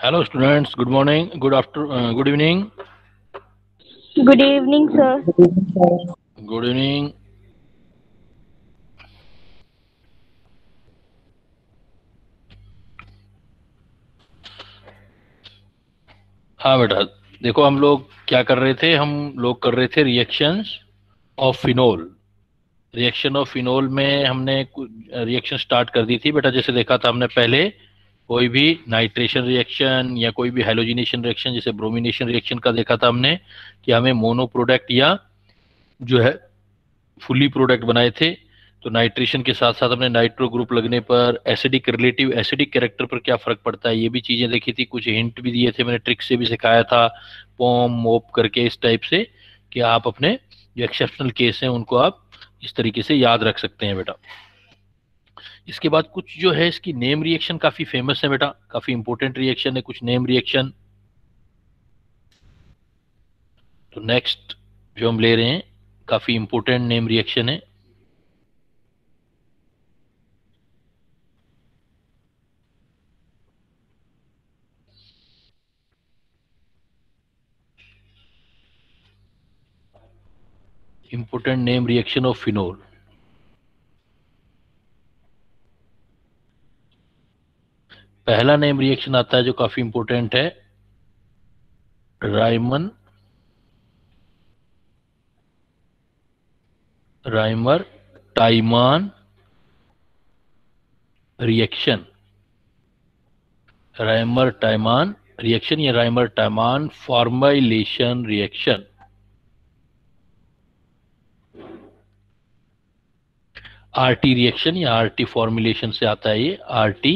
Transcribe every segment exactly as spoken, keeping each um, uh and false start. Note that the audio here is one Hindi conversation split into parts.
Hello students, good morning, good after, uh, good evening, Good evening, sir. good evening. हाँ बेटा, देखो हम लोग क्या कर रहे थे, हम लोग कर रहे थे reactions of phenol. Reaction of phenol में हमने रिएक्शन स्टार्ट कर दी थी बेटा। जैसे देखा था हमने पहले, कोई भी नाइट्रेशन रिएक्शन या कोई भी हेलोजिनेशन रिएक्शन, जैसे ब्रोमिनेशन रिएक्शन का देखा था हमने कि हमें मोनो प्रोडक्ट या जो है फुली प्रोडक्ट बनाए थे। तो नाइट्रेशन के साथ साथ हमने नाइट्रो ग्रुप लगने पर एसिडिक रिलेटिव एसिडिक कैरेक्टर पर क्या फर्क पड़ता है, ये भी चीजें देखी थी। कुछ हिंट भी दिए थे मैंने, ट्रिक से भी सिखाया था, पॉम मोप करके इस टाइप से, कि आप अपने जो एक्सेप्शनल केस हैं उनको आप इस तरीके से याद रख सकते हैं बेटा। इसके बाद कुछ जो है इसकी नेम रिएक्शन काफी फेमस है बेटा, काफी इंपॉर्टेंट रिएक्शन है कुछ नेम रिएक्शन। तो नेक्स्ट जो हम ले रहे हैं काफी इंपॉर्टेंट नेम रिएक्शन है। Important name reaction of phenol. पहला नेम रिएक्शन आता है जो काफी इंपॉर्टेंट है, Reiman Reimer Tiemann reaction. Reimer Tiemann reaction या Reimer Tiemann formylation reaction. RT reaction या आरटी फॉर्मुलेशन से आता है ये, RT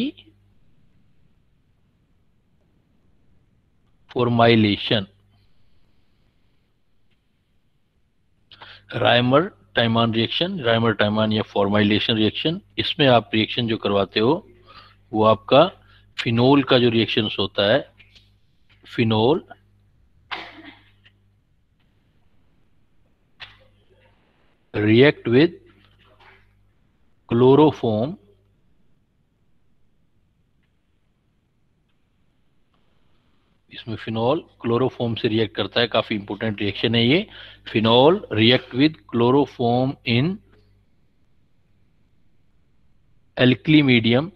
formylation. Reimer Tiemann reaction, Reimer Tiemann या फॉर्माइलेशन रिएक्शन, इसमें आप रिएक्शन जो करवाते हो वो आपका फिनोल का जो रिएक्शन होता है, फिनोल react with क्लोरोफॉर्म, इसमें फिनोल क्लोरोफॉर्म से रिएक्ट करता है, काफी इंपॉर्टेंट रिएक्शन है ये। Phenol react with chloroform in alkali medium,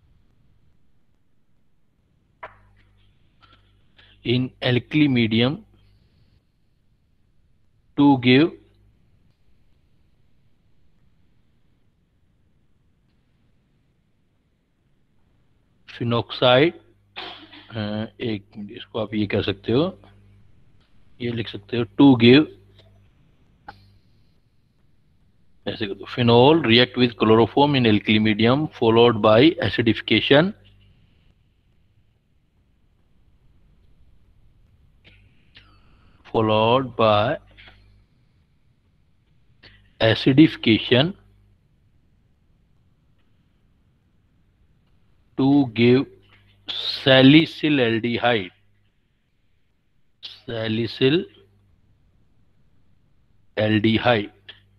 in alkali medium to give phenoxide. एक मिनट, इसको आप ये कह सकते हो, ये लिख सकते हो टू गिव, ऐसे कर दो, phenol react with chloroform in alkali medium followed by acidification, followed by acidification to give salicylaldehyde, salicylaldehyde।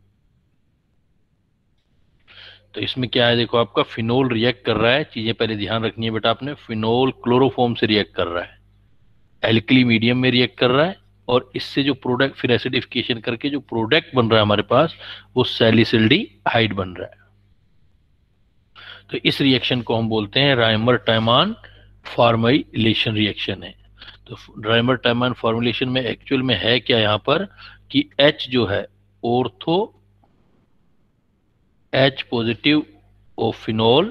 तो इसमें क्या है, देखो आपका फिनोल रिएक्ट कर रहा है, चीजें पहले ध्यान रखनी है बेटा आपने। फिनोल क्लोरोफॉर्म से रिएक्ट कर रहा है, एल्कली मीडियम में रिएक्ट कर रहा है, और इससे जो प्रोडक्ट फिर एसिडिफिकेशन करके जो प्रोडक्ट बन रहा है हमारे पास, वो सैलिसिल्डिहाइड बन रहा है। तो इस रिएक्शन को हम बोलते हैं राइमर टाइमान फॉर्मुलेशन रिएक्शन है। तो राइमर टाइमान फॉर्मुलेशन में एक्चुअल में है क्या यहाँ पर, कि H जो है ortho H positive of phenol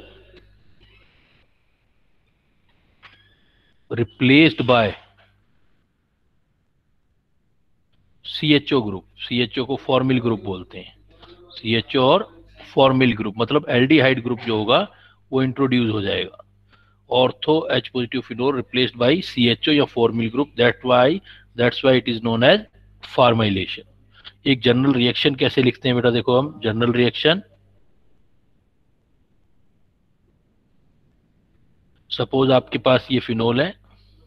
replaced by C H O group. C H O को फॉर्मिल ग्रुप बोलते हैं, सी एच ओ और फॉर्मिल ग्रुप, मतलब एल्डिहाइड ग्रुप जो होगा वो इंट्रोड्यूस हो जाएगा। Ortho H positive phenol replaced by C H O या formyl group, that why that's why it is known as formylation. एक जनरल रिएक्शन कैसे लिखते हैं बेटा, देखो हम जनरल रिएक्शन, सपोज आपके पास ये फिनोल है,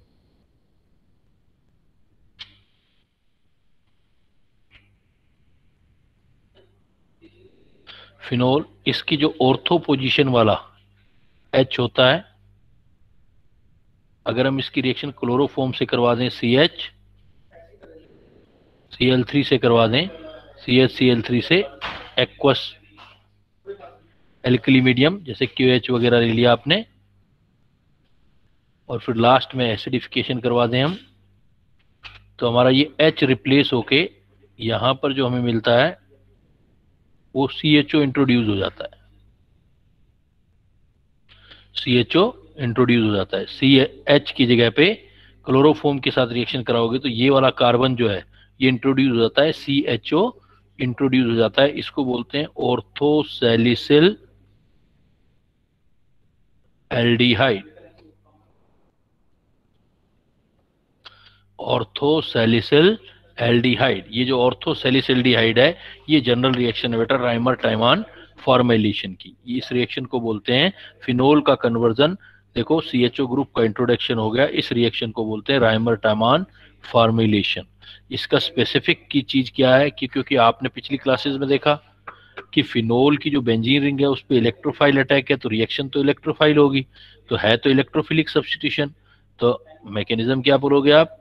फिनोल, इसकी जो ऑर्थो पोजीशन वाला H होता है अगर हम इसकी रिएक्शन क्लोरोफॉर्म से करवा दें, C H C L three से करवा दें, C H C L three से एक्वस एल्कली मीडियम जैसे क्यू एच वगैरह ले लिया आपने, और फिर लास्ट में एसिडिफिकेशन करवा दें हम, तो हमारा ये H रिप्लेस होके यहाँ पर जो हमें मिलता है वो सी एच ओ इंट्रोड्यूस हो जाता है, सी एच ओ इंट्रोड्यूस हो जाता है। सी एच की जगह पे क्लोरोफॉर्म के साथ रिएक्शन कराओगे तो ये वाला कार्बन जो है ये इंट्रोड्यूस हो जाता है, सी एच ओ इंट्रोड्यूस हो जाता है। इसको बोलते हैं ऑर्थोसैलिसिल एल्डिहाइड, ऑर्थोसैलिसिल एल्डिहाइड। ये जो ऑर्थोसैलिसिल्डिहाइड है ये जनरल रिएक्शन है बेटा राइमर टाइमान फॉर्मेलिशन की। इस रिएक्शन को बोलते हैं फिनोल का कन्वर्जन। देखो सी एच ओ ग्रुप का इंट्रोडक्शन हो गया, इस रिएक्शन को बोलते हैं राइमर टाइमान फॉर्मेलिशन। इसका स्पेसिफिक की चीज क्या है कि क्योंकि आपने पिछली क्लासेस में देखा कि फिनोल की जो बेंजीन रिंग है उस पर इलेक्ट्रोफाइल अटैक है, तो रिएक्शन तो इलेक्ट्रोफाइल होगी, तो है तो इलेक्ट्रोफिलिक सब्स्टिट्यूशन। तो मैकेनिज्म क्या बोलोगे आप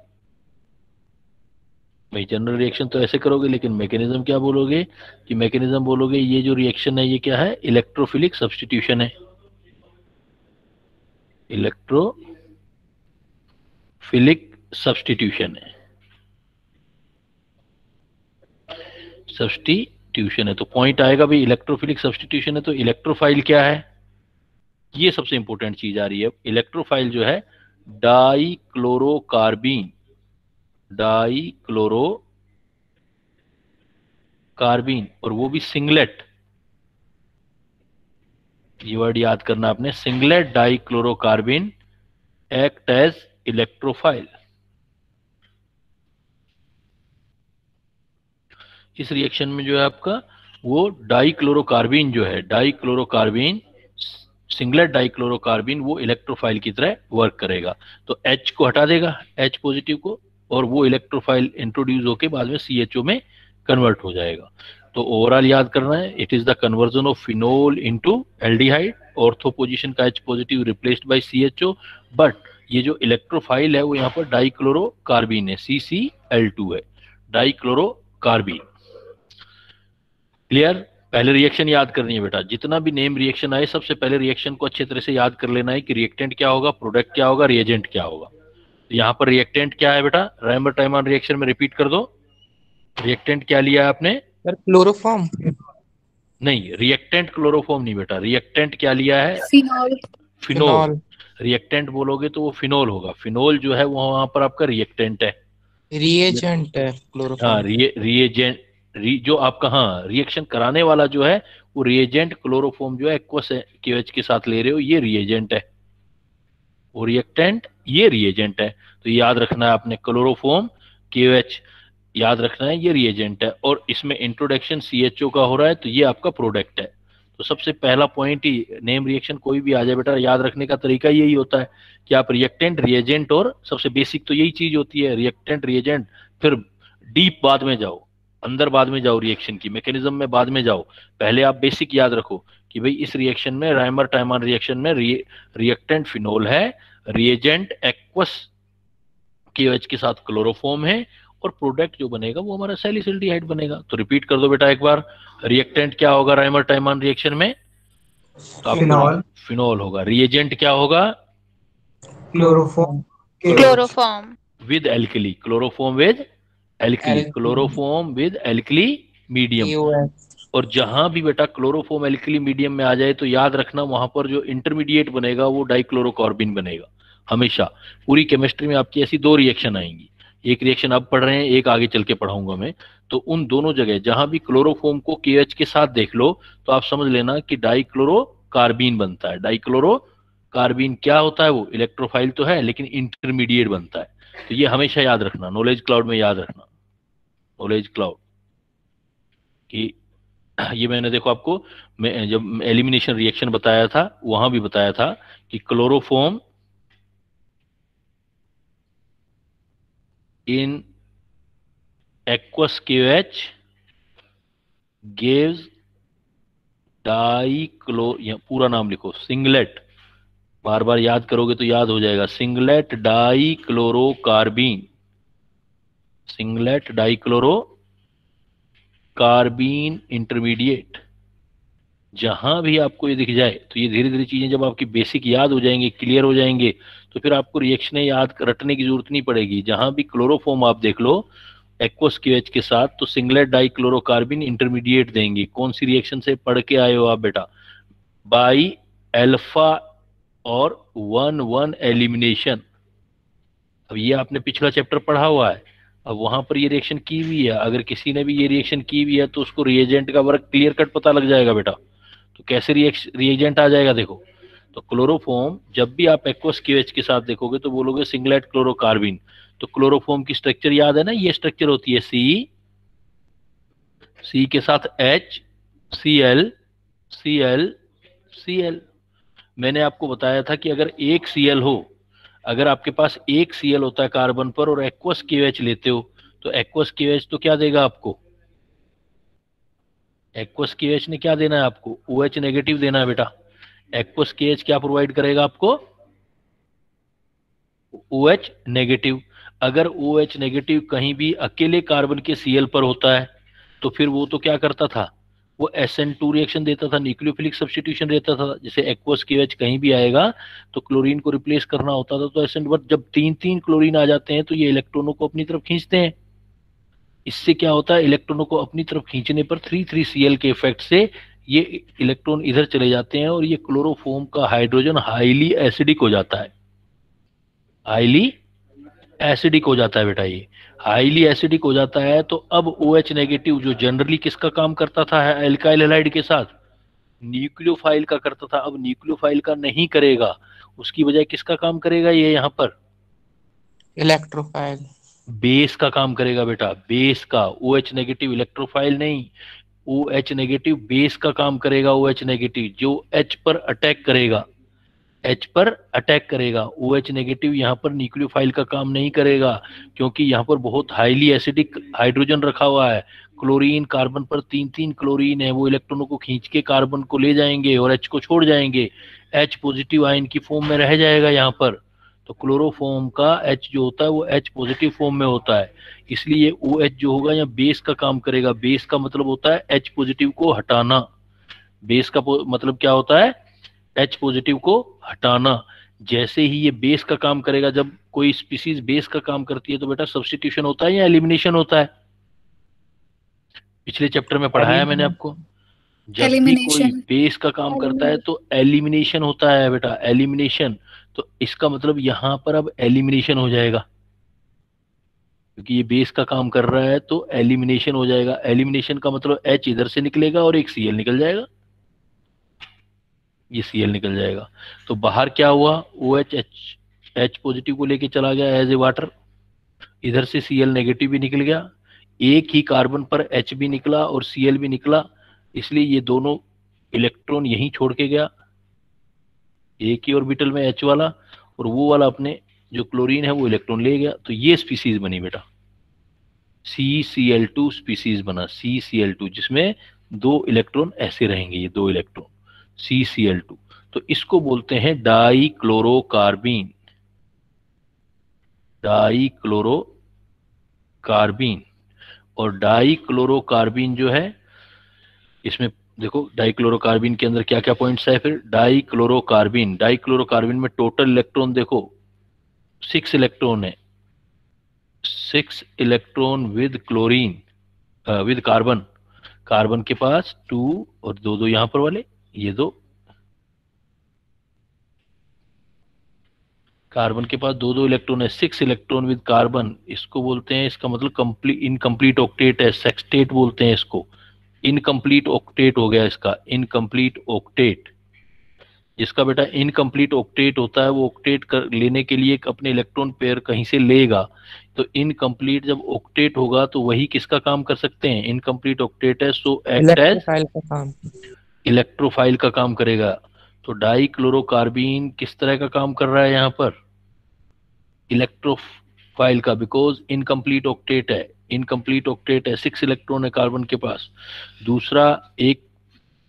भाई, जनरल रिएक्शन तो ऐसे करोगे, लेकिन मैकेनिज्म क्या बोलोगे कि मैकेनिज्म बोलोगे ये जो रिएक्शन है ये क्या है, इलेक्ट्रोफिलिक सब्स्टिट्यूशन है, इलेक्ट्रोफिलिक सब्स्टिट्यूशन है, सब्स्टिट्यूशन है। तो पॉइंट आएगा भाई इलेक्ट्रोफिलिक सब्स्टिट्यूशन है तो इलेक्ट्रोफाइल क्या है, ये सबसे इंपॉर्टेंट चीज आ रही है। इलेक्ट्रोफाइल जो है डाइक्लोरोकार्बीन, डाइक्लोरो कार्बीन, और वो भी सिंगलेट, ये वर्ड याद करना आपने, singlet dichlorocarbene act as electrophile. इस रिएक्शन में जो है आपका वो डाइक्लोरोकार्बीन जो है, डाइक्लोरोकार्बीन सिंगलेट डाइक्लोरोकार्बीन वो इलेक्ट्रोफाइल की तरह वर्क करेगा। तो H को हटा देगा, H पॉजिटिव को, और वो इलेक्ट्रोफाइल इंट्रोड्यूस होके बाद में सी एच ओ में कन्वर्ट हो जाएगा। तो ओवरऑल याद करना है, it is the conversion of phenol into aldehyde, ortho position का H positive replaced by C H O, but ये जो इलेक्ट्रोफाइल है वो यहाँ पर डाइक्लोरोकार्बीन है, सी सी एल टू है, डाइक्लोरोकार्बीन। क्लियर? पहले रिएक्शन याद करनी है बेटा, जितना भी नेम रिएक्शन आए सबसे पहले रिएक्शन को अच्छे तरह से याद कर लेना है कि रिएक्टेंट क्या होगा, प्रोडक्ट क्या होगा, रिएजेंट क्या होगा। तो यहाँ पर रिएक्टेंट क्या है बेटा, राइमर टाइमान रिएक्शन में रिपीट कर दो, रिएक्टेंट क्या लिया है आपने? Sir chloroform. नहीं, रिएक्टेंट क्लोरोफॉर्म नहीं बेटा, रिएक्टेंट क्या लिया है? फिनोल। फिनोल। रिएक्टेंट बोलोगे तो वो फिनोल होगा, फिनोल जो है वो वहां पर आपका रिएक्टेंट है, रिएजेंट है क्लोरोफॉर्म। हाँ रिए रिएजेंट री, जो आपका हाँ रिएक्शन कराने वाला जो है वो रिएजेंट, क्लोरोफॉर्म जो है एक्वस केएच के साथ ले रहे हो ये रिएजेंट है, वो रिएक्टेंट ये रिएजेंट है। तो याद रखना है आपने, क्लोरोफॉर्म केएच याद रखना है ये रिएजेंट है, और इसमें इंट्रोडक्शन सीएचओ का हो रहा है तो ये आपका प्रोडक्ट है। तो सबसे पहला पॉइंट ही नेम रिएक्शन कोई भी आ जाए बेटा, याद रखने का तरीका यही होता है कि आप रिएक्टेंट, रिएजेंट, और सबसे बेसिक तो यही चीज होती है, रिएक्टेंट, रिएजेंट, फिर डीप बाद में जाओ, अंदर बाद में जाओ, रिएक्शन की मैकेनिज्म में बाद में जाओ। पहले आप बेसिक याद रखो कि भाई इस रिएक्शन में, राइमर टाइमान रिएक्शन में रिएक्टेंट फिनोल है, रिएजेंट एक्वस केएच के साथ क्लोरोफॉर्म है, और प्रोडक्ट जो बनेगा वो हमारा सैलिसिल्डिहाइड बनेगा। तो रिपीट कर दो बेटा एक बार, रिएक्टेंट क्या होगा राइमर टाइमान रिएक्शन में? तो फिनोल, फिनोल होगा। रिएजेंट क्या होगा? Chloroform. Chloroform with alkali, chloroform with alkali, chloroform with alkali medium. और जहां भी बेटा क्लोरोफॉर्म एल्कली मीडियम में आ जाए तो याद रखना वहां पर जो इंटरमीडिएट बनेगा वो डाइक्लोरोकार्बिन बनेगा। हमेशा पूरी केमिस्ट्री में आपकी ऐसी दो रिएक्शन आएंगी, एक रिएक्शन अब पढ़ रहे हैं, एक आगे चल के पढ़ाऊंगा मैं। तो उन दोनों जगह जहां भी क्लोरोफॉर्म को केएच के साथ देख लो तो आप समझ लेना कि डाइक्लोरोकार्बिन बनता है। डाइक्लोरोकार्बिन क्या होता है? वो इलेक्ट्रोफाइल तो है लेकिन इंटरमीडिएट बनता है। तो ये हमेशा याद रखना, नॉलेज क्लाउड में याद रखना, नॉलेज क्लाउड कि ये मैंने देखो आपको मैं जब एलिमिनेशन रिएक्शन बताया था वहां भी बताया था कि chloroform in aqueous K O H gives dichloro, पूरा नाम लिखो, सिंगलेट बार बार याद करोगे तो याद हो जाएगा। Singlet dichlorocarbene, singlet dichlorocarbene intermediate. जहां भी आपको ये दिख जाए तो ये धीरे धीरे चीजें जब आपकी बेसिक याद हो जाएंगे, क्लियर हो जाएंगे, तो फिर आपको रिएक्शनें याद रटने की जरूरत नहीं पड़ेगी। जहां भी क्लोरोफॉर्म आप देख लो एक्वस क्यूएच के साथ, तो सिंगलेट डाई क्लोरोकार्बन इंटरमीडिएट देंगे। कौन सी रिएक्शन से पढ़ के आए हो आप बेटा? बाई अल्फा और वन वन एलिमिनेशन। अब ये आपने पिछला चैप्टर पढ़ा हुआ है, अब वहां पर ये रिएक्शन की हुई है। अगर किसी ने भी ये रिएक्शन की हुई है तो उसको रिएजेंट का वर्क क्लियर कट पता लग जाएगा बेटा। तो कैसे रिएजेंट आ जाएगा देखो, तो क्लोरोफॉर्म जब भी आप एक्वस क्यूएच के साथ देखोगे तो बोलोगे सिंगलेट क्लोरोकार्बिन। तो क्लोरोफॉर्म की स्ट्रक्चर याद है ना, ये स्ट्रक्चर होती है सी, सी के साथ H, C L, C L, C L. मैंने आपको बताया था कि अगर एक सी एल हो, अगर आपके पास एक सी एल होता है कार्बन पर और एक्वस क्यूएच लेते हो, तो एक्वस क्यूएच तो क्या देगा आपको? एक्वस केएच ने क्या देना है आपको? ओएच नेगेटिव देना है बेटा। एक्वस केएच क्या प्रोवाइड करेगा आपको? OH negative. अगर ओएच नेगेटिव कहीं भी अकेले कार्बन के सीएल पर होता है तो फिर वो तो क्या करता था, वो एस एन टू रिएक्शन देता था, न्यूक्लियोफिलिक सब्स्टिट्यूशन देता था। जैसे एक्वस केएच कहीं भी आएगा तो क्लोरीन को रिप्लेस करना होता था, तो एस एन, बट जब तीन तीन क्लोरीन आ जाते हैं तो ये इलेक्ट्रॉनों को अपनी तरफ खींचते हैं। इससे क्या होता है, इलेक्ट्रॉनों को अपनी तरफ खींचने पर थ्री थ्री सी एल के इफेक्ट से ये इलेक्ट्रॉन इधर चले जाते हैं और ये क्लोरोफॉर्म का हाइड्रोजन हाईली एसिडिक हो जाता है। हाईली एसिडिक हो जाता है बेटा, ये हाईली एसिडिक हो जाता है। तो अब OH नेगेटिव जो जनरली किसका काम करता था एल्काइल हैलाइड के साथ, न्यूक्लियोफाइल का करता था, अब न्यूक्लियोफाइल का नहीं करेगा, उसकी बजाय किसका काम करेगा ये यहाँ पर? इलेक्ट्रोफाइल, बेस का काम करेगा बेटा, बेस का। OH नेगेटिव इलेक्ट्रोफाइल नहीं, OH नेगेटिव बेस का काम करेगा। OH नेगेटिव जो H पर अटैक करेगा, H पर अटैक करेगा। OH नेगेटिव यहाँ पर न्यूक्लियोफाइल का काम नहीं करेगा, क्योंकि यहाँ पर बहुत हाईली एसिडिक हाइड्रोजन रखा हुआ है। क्लोरीन कार्बन पर तीन तीन क्लोरीन है, वो इलेक्ट्रॉनों को खींच के कार्बन को ले जाएंगे और H को छोड़ जाएंगे। H पॉजिटिव आयन की फॉर्म में रह जाएगा यहाँ पर। तो क्लोरोफॉर्म का H जो होता है वो H पॉजिटिव फॉर्म में होता है, इसलिए OH जो होगा यहाँ बेस का काम करेगा। बेस का मतलब होता है H पॉजिटिव को हटाना। बेस का मतलब क्या होता है? H पॉजिटिव को हटाना। जैसे ही ये बेस का काम करेगा, जब कोई स्पीसीज बेस का काम करती है तो बेटा सब्स्टिट्यूशन होता है या एलिमिनेशन होता है? पिछले चैप्टर में पढ़ाया मैंने आपको, जब भी कोई बेस का काम करता है तो एलिमिनेशन होता है बेटा, एलिमिनेशन। तो इसका मतलब यहाँ पर अब एलिमिनेशन हो जाएगा, क्योंकि ये बेस का काम कर रहा है तो एलिमिनेशन हो जाएगा। एलिमिनेशन का मतलब H इधर से निकलेगा और एक Cl निकल जाएगा, ये Cl निकल जाएगा। तो बाहर क्या हुआ, OH H H पॉजिटिव को लेके चला गया एज ए वाटर, इधर से Cl नेगेटिव भी निकल गया, एक ही कार्बन पर H भी निकला और Cl भी निकला, इसलिए ये दोनों इलेक्ट्रॉन यहीं छोड़ के गया, एक ही ऑर्बिटल में H वाला, और वो वाला अपने जो क्लोरीन है वो इलेक्ट्रॉन ले गया। तो ये स्पीसीज बनी बेटा, C C L two species बना, सी सी एल टू, जिसमें दो इलेक्ट्रॉन ऐसे रहेंगे, ये दो electron C C L two. तो इसको बोलते हैं डाई क्लोरोकार्बीन, डाई क्लोरोकार्बीन। और डाई क्लोरोकार्बीन जो है, इसमें देखो डाई क्लोरोकार्बीन के अंदर क्या क्या पॉइंट्स है। फिर डाई क्लोरोकार्बीन, डाई क्लोरोकार्बीन में टोटल इलेक्ट्रॉन देखो सिक्स इलेक्ट्रॉन है, six electron with chlorine, with carbon. Carbon के पास टू और दो दो यहां पर वाले, ये दो कार्बन के पास दो दो इलेक्ट्रॉन है, सिक्स इलेक्ट्रॉन विद कार्बन। इसको बोलते हैं, इसका मतलब कंप्लीट इनकम्प्लीट ऑक्टेट है, सेक्सटेट बोलते हैं इसको। इनकम्प्लीट ऑक्टेट हो गया इसका, इनकम्प्लीट ऑक्टेट। जिसका बेटा इनकम्प्लीट ऑक्टेट होता है वो ऑक्टेट कर लेने के लिए अपने इलेक्ट्रॉन पेयर कहीं से लेगा। तो इनकम्प्लीट जब ऑक्टेट होगा तो वही किसका काम कर सकते हैं? इनकम्प्लीट ऑक्टेट है, सो एक्ट एज इलेक्ट्रोफाइल का काम, इलेक्ट्रोफाइल का काम करेगा। तो डाई क्लोरोकार्बीन किस तरह का काम कर रहा है यहाँ पर? इलेक्ट्रोफाइल का, बिकॉज इनकम्प्लीट ऑक्टेट है, इनकम्प्लीट ऑक्टेट है, सिक्स इलेक्ट्रॉन है कार्बन के पास। दूसरा, एक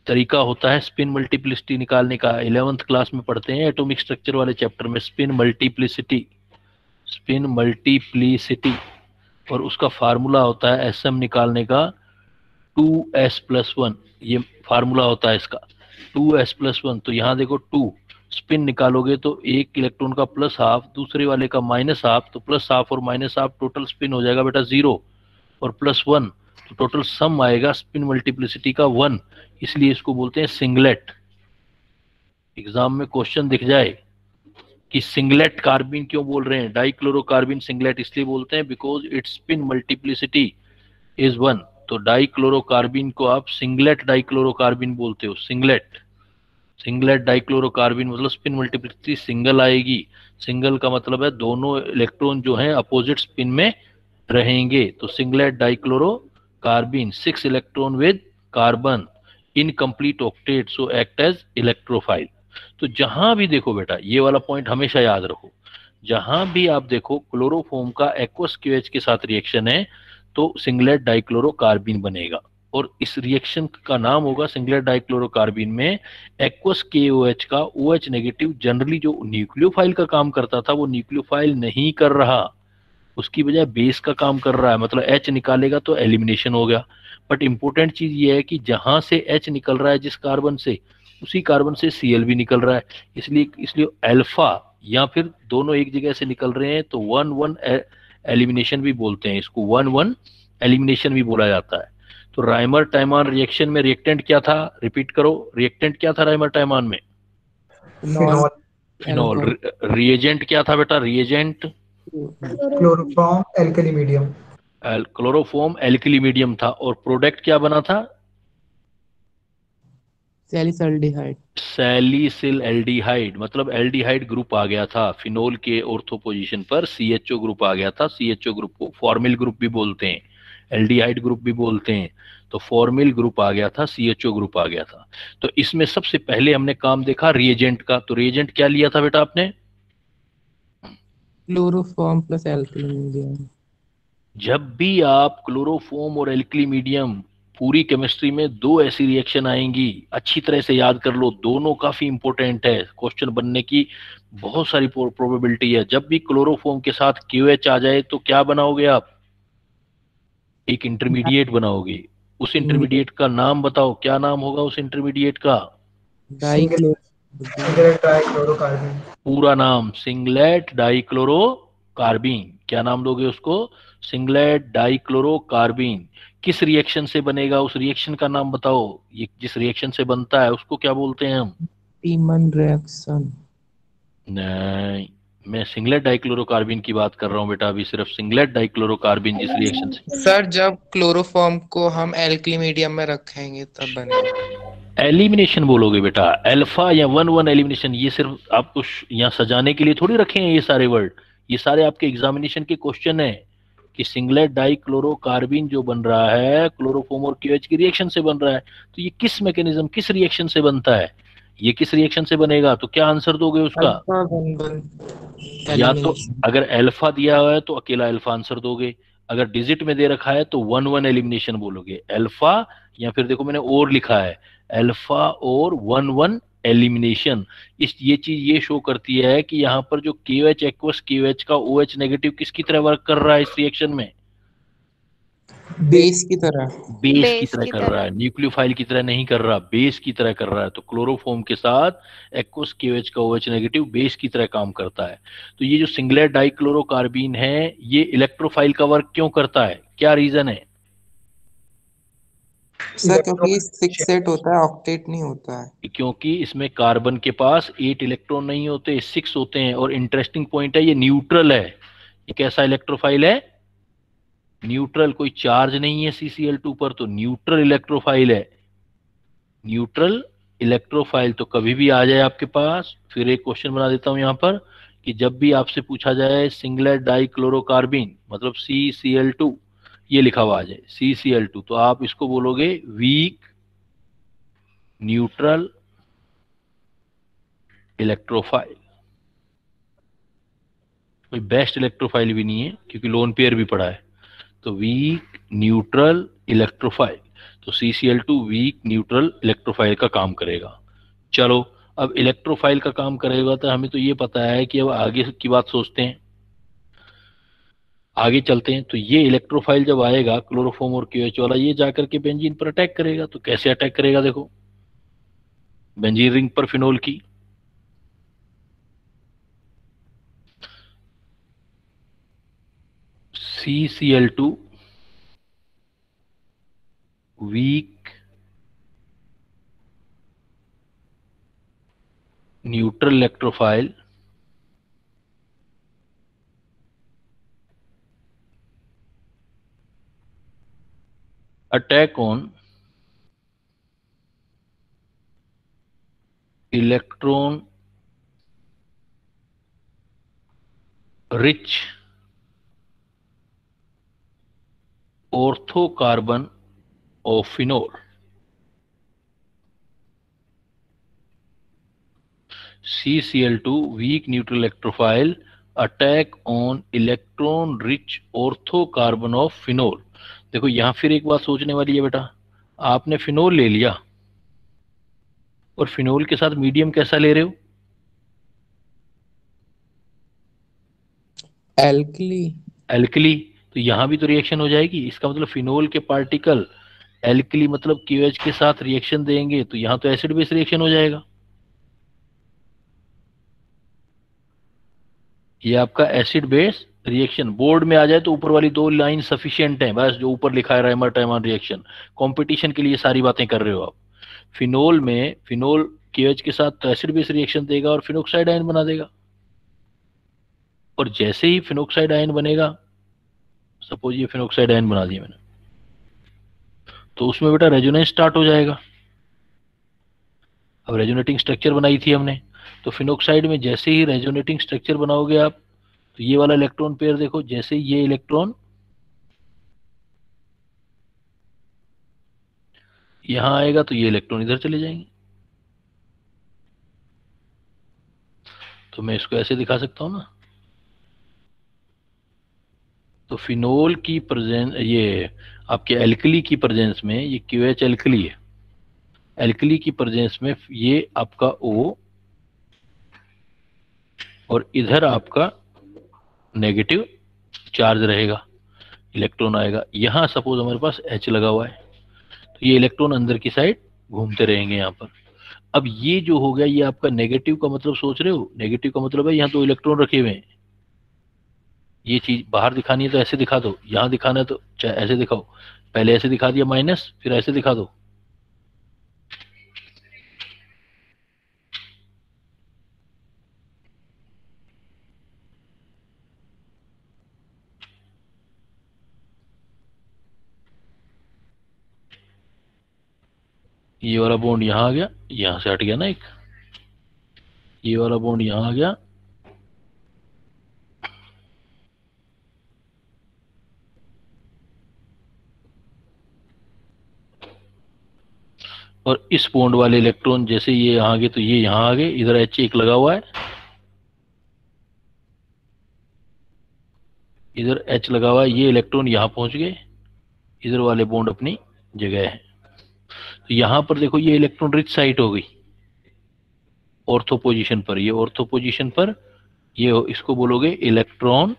तरीका होता है स्पिन मल्टीप्लिसिटी निकालने का। इलेवेंथ क्लास में पढ़ते हैं एटॉमिक स्ट्रक्चर वाले चैप्टर में स्पिन मल्टीप्लिसिटी, स्पिन मल्टीप्लिसिटी, और उसका फार्मूला होता है एस एम निकालने का टू एस प्लस वन, ये फार्मूला होता है इसका टू एस प्लस वन। तो यहाँ देखो टू स्पिन निकालोगे तो एक इलेक्ट्रॉन का प्लस हाफ, दूसरे वाले का माइनस हाफ, तो प्लस हाफ और माइनस हाफ टोटल स्पिन हो जाएगा बेटा जीरो, और प्लस वन तो टोटल सम आएगा स्पिन मल्टीप्लिसिटी का वन, इसलिए इसको बोलते हैं सिंगलेट। एग्जाम में क्वेश्चन दिख जाए कि सिंगलेट कार्बिन क्यों बोल रहे हैं, डाइक्लोरोकार्बिन सिंगलेट इसलिए बोलते हैं because it's spin multiplicity is one. तो डाइक्लोरोकार्बिन को आप सिंगलेट डाइक्लोरोकार्बिन बोलते हो, सिंगलेट सिंगलेट डाइक्लोरोकार्बिन मतलब स्पिन मल्टीप्लिसिटी सिंगल आएगी। सिंगल का मतलब है दोनों इलेक्ट्रॉन जो हैं अपोजिट स्पिन में रहेंगे। तो singlet dichlorocarbene six electron with carbon incomplete octet so act as electrophile. तो जहां भी देखो बेटा ये वाला पॉइंट हमेशा याद रखो, जहां भी आप देखो क्लोरोफॉर्म का एक्वस क्यूएच के साथ रिएक्शन है तो सिंगलेट डाइक्लोरोकार्बिन बनेगा, और इस रिएक्शन का नाम होगा सिंगलेट डाइक्लोरोकार्बिन में एक्वस केओएच का ओएच नेगेटिव जनरली जो न्यूक्लियोफाइल का काम करता था वो न्यूक्लियोफाइल नहीं कर रहा, उसकी बजाय बेस का काम कर रहा है, मतलब एच निकालेगा तो एलिमिनेशन हो गया। बट इंपॉर्टेंट चीज ये है कि जहां से एच निकल रहा है जिस कार्बन से, उसी कार्बन से सीएल भी निकल रहा है, इसलिए इसलिए अल्फा या फिर दोनों एक जगह से निकल रहे हैं तो वन वन एलिमिनेशन भी बोलते हैं इसको, वन वन एलिमिनेशन भी बोला जाता है। तो राइमर टाइमान रिएक्शन में रिएक्टेंट क्या था, रिपीट करो, रिएक्टेंट क्या था राइमर टाइमान में? Phenol, phenol. रिएजेंट क्या था बेटा, reagent? Chloroform alkali medium, chloroform alkali medium था, और प्रोडक्ट क्या बना था? सैलिसिल्डिहाइड, सैलिसिल एल्डिहाइड, मतलब एल्डिहाइड ग्रुप आ गया था फिनोल के ऑर्थो पोजीशन पर, सीएचओ ग्रुप आ गया था। सीएचओ ग्रुप को फॉर्मिल ग्रुप भी बोलते हैं, एल्डिहाइड ग्रुप भी बोलते हैं, तो फॉर्मिल ग्रुप आ गया था, सीएचओ ग्रुप आ गया था। तो इसमें सबसे पहले हमने काम देखा रिएजेंट का, तो रिएजेंट क्या लिया था बेटा आपने? Chloroform plus alkali medium. जब भी आप क्लोरोफॉर्म और एल्कली मीडियम, पूरी केमिस्ट्री में दो ऐसी रिएक्शन आएंगी, अच्छी तरह से याद कर लो, दोनों काफी इंपॉर्टेंट है, क्वेश्चन बनने की बहुत सारी प्रोबेबिलिटी है। जब भी क्लोरोफॉर्म के साथ क्यूएच आ जाए तो क्या बनाओगे आप? एक इंटरमीडिएट बनाओगे। उस इंटरमीडिएट का नाम बताओ, क्या नाम होगा उस इंटरमीडिएट का? सिंगलेट डाइक्लोरोकार्बिन, पूरा नाम सिंगलेट डाइक्लोरोकार्बिन। क्या नाम दोगे उसको? Singlet dichlorocarbene. किस रिएक्शन से बनेगा, उस रिएक्शन का नाम बताओ। ये जिस रिएक्शन से बनता है उसको क्या बोलते हैं हम? Tiemann reaction. नहीं, मैं सिंगलेट डाइक्लोरोकार्बिन की बात कर रहा हूँ बेटा, अभी सिर्फ सिंगलेट डाइक्लोरोकार्बिन जिस रिएक्शन से। सर जब क्लोरोफॉर्म को हम एल्कली मीडियम में रखेंगे तब बनेगा। एलिमिनेशन बोलोगे बेटा, अल्फा या वन वन एलिमिनेशन। ये सिर्फ आपको यहाँ सजाने के लिए थोड़ी रखे हैं ये सारे वर्ड, ये सारे आपके एग्जामिनेशन के क्वेश्चन है कि सिंगलेट डाइक्लोरोकार्बिन जो बन रहा है क्लोरोफॉर्म और क्यूएच की रिएक्शन से बन रहा है, तो ये किस मैकेनिज्म, किस रिएक्शन से बनता है, ये किस रिएक्शन से बनेगा? तो क्या आंसर दोगे उसका? या तो अगर अल्फा दिया हुआ है तो अकेला अल्फा आंसर दोगे, अगर डिजिट में दे रखा है तो वन वन एलिमिनेशन बोलोगे, अल्फा या फिर देखो मैंने और लिखा है अल्फा और वन वन एलिमिनेशन। इस ये चीज ये शो करती है कि यहाँ पर जो KOH एक्वस KOH का OH नेगेटिव किसकी तरह वर्क कर रहा है इस रिएक्शन में? बेस की तरह, बेस, बेस की तरह की कर तरह। रहा है, न्यूक्लियोफाइल की तरह नहीं कर रहा, बेस की तरह कर रहा है। तो क्लोरोफॉर्म के साथ एक्वस KOH का OH नेगेटिव बेस की तरह काम करता है। तो ये जो सिंगलेट डाइक्लोरोकार्बिन है ये इलेक्ट्रोफाइल का वर्क क्यों करता है, क्या रीजन है? सर क्योंकि सिक्स सेट होता है, ऑक्टेट नहीं होता है। क्योंकि इसमें कार्बन के पास एट इलेक्ट्रॉन नहीं होते, सिक्स होते हैं। और इंटरेस्टिंग पॉइंट है ये न्यूट्रल है। ये कैसा इलेक्ट्रोफाइल है? न्यूट्रल, कोई चार्ज नहीं है सी सी एल टू पर, तो न्यूट्रल इलेक्ट्रोफाइल है। न्यूट्रल इलेक्ट्रोफाइल तो कभी भी आ जाए आपके पास। फिर एक क्वेश्चन बना देता हूं यहाँ पर कि जब भी आपसे पूछा जाए सिंगलेट डाइक्लोरोकार्बिन मतलब सी सी एल टू, ये लिखा हुआ आ जाए सी सी एल टू, तो आप इसको बोलोगे वीक न्यूट्रल इलेक्ट्रोफाइल। कोई बेस्ट इलेक्ट्रोफाइल भी नहीं है क्योंकि लोन पेयर भी पड़ा है। तो वीक न्यूट्रल इलेक्ट्रोफाइल। तो C C L two weak neutral electrophile का काम करेगा। चलो अब इलेक्ट्रोफाइल का काम करेगा तो हमें तो ये पता है कि अब आगे की बात सोचते हैं, आगे चलते हैं। तो ये इलेक्ट्रोफाइल जब आएगा क्लोरोफॉर्म और क्यूएच वाला, ये जाकर के बेंजीन पर अटैक करेगा। तो कैसे अटैक करेगा, देखो बेंजीन रिंग पर फिनोल की, C C L two weak neutral electrophile attack on electron rich orthocarbon of phenol. C C L two weak neutral electrophile attack on electron rich orthocarbon of phenol. देखो यहां फिर एक बात सोचने वाली है बेटा, आपने फिनोल ले लिया और फिनोल के साथ मीडियम कैसा ले रहे हो, एल्कली। एल्कली। तो यहां भी तो रिएक्शन हो जाएगी। इसका मतलब फिनोल के पार्टिकल एल्कली मतलब क्यूएच के साथ रिएक्शन देंगे, तो यहां तो एसिड बेस रिएक्शन हो जाएगा। ये आपका एसिड बेस रिएक्शन बोर्ड में आ जाए तो ऊपर वाली दो लाइन सफिशिएंट है, बस जो ऊपर लिखा है राइमर टाइमर रिएक्शन। कंपटीशन के लिए सारी बातें कर रहे हो आप। फिनोल में फिनोल केएच के साथ तो एसिड बेस रिएक्शन देगा और फिनोक्साइड आयन बना देगा। और जैसे ही फिनोक्साइड आयन बनेगा, सपोज ये फिनोक्साइड आयन बना दिया मैंने, तो उसमें बेटा रेजोनेंस स्टार्ट हो जाएगा। अब रेजोनेटिंग स्ट्रक्चर बनाई थी हमने, तो फिनोक्साइड में जैसे ही रेजोनेटिंग स्ट्रक्चर बनाओगे आप, तो ये वाला इलेक्ट्रॉन पेयर देखो, जैसे ये इलेक्ट्रॉन यहां आएगा तो ये इलेक्ट्रॉन इधर चले जाएंगे। तो मैं इसको ऐसे दिखा सकता हूं ना, तो फिनोल की प्रेजेंस, ये आपके एल्कली की प्रेजेंस में, ये क्यूएच एल्कली है, एल्कली की प्रेजेंस में ये आपका O और इधर आपका नेगेटिव चार्ज रहेगा, इलेक्ट्रॉन आएगा। यहां सपोज हमारे पास H लगा हुआ है, तो ये इलेक्ट्रॉन अंदर की साइड घूमते रहेंगे यहाँ पर। अब ये जो हो गया, ये आपका नेगेटिव का मतलब सोच रहे हो, नेगेटिव का मतलब है यहाँ तो इलेक्ट्रॉन रखे हुए हैं। ये चीज बाहर दिखानी है तो ऐसे दिखा दो, यहां दिखाना है तो चाहे ऐसे दिखाओ। पहले ऐसे दिखा दिया माइनस, फिर ऐसे दिखा दो। ये वाला बॉन्ड यहां आ गया, यहां से हट गया ना एक, ये वाला बॉन्ड यहां आ गया, और इस बॉन्ड वाले इलेक्ट्रॉन जैसे ये यहां आ गए तो ये यहां आ गए, इधर एच एक लगा हुआ है, इधर एच लगा हुआ है, ये इलेक्ट्रॉन यहां पहुंच गए, इधर वाले बॉन्ड अपनी जगह है। तो यहां पर देखो ये इलेक्ट्रॉन रिच साइट हो गई ऑर्थो पोजीशन पर, ये ऑर्थो पोजीशन पर, ये इसको बोलोगे इलेक्ट्रॉन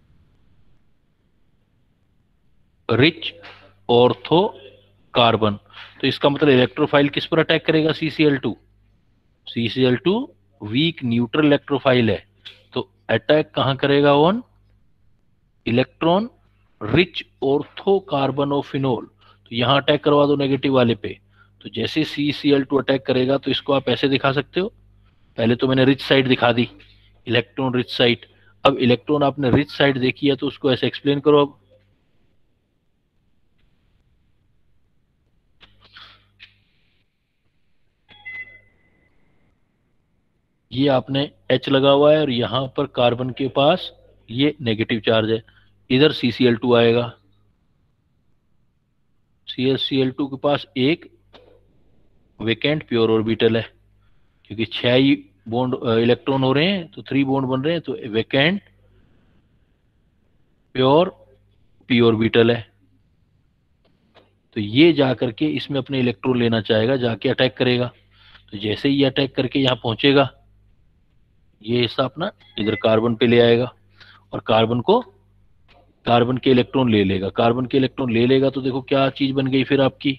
रिच ऑर्थो कार्बन। तो इसका मतलब इलेक्ट्रोफाइल किस पर अटैक करेगा, C C L two. C C L two weak neutral electrophile है, तो अटैक कहां करेगा, on electron rich ortho carbon of phenol. तो यहां अटैक करवा दो नेगेटिव वाले पे। तो जैसे C C L two attack करेगा तो इसको आप ऐसे दिखा सकते हो। पहले तो मैंने रिच साइड दिखा दी, इलेक्ट्रॉन रिच साइड। अब इलेक्ट्रॉन आपने रिच साइड देखी है तो उसको ऐसे एक्सप्लेन करो। अब ये आपने H लगा हुआ है और यहां पर कार्बन के पास ये नेगेटिव चार्ज है, इधर सी सी एल टू आएगा, C L C L two के पास एक वेकेंट प्योर ऑर्बिटल है, क्योंकि छह ही बॉन्ड इलेक्ट्रॉन हो रहे हैं तो थ्री बॉन्ड बन रहे हैं, तो वेकेंट प्योर पी ऑर्बिटल है। तो ये जा करके इसमें अपने इलेक्ट्रॉन लेना चाहेगा, जाके अटैक करेगा। तो जैसे ही ये अटैक करके यहाँ पहुंचेगा, ये हिस्सा अपना इधर कार्बन पे ले आएगा और कार्बन को कार्बन के इलेक्ट्रॉन ले लेगा। कार्बन के इलेक्ट्रॉन ले लेगा तो देखो क्या चीज बन गई फिर आपकी,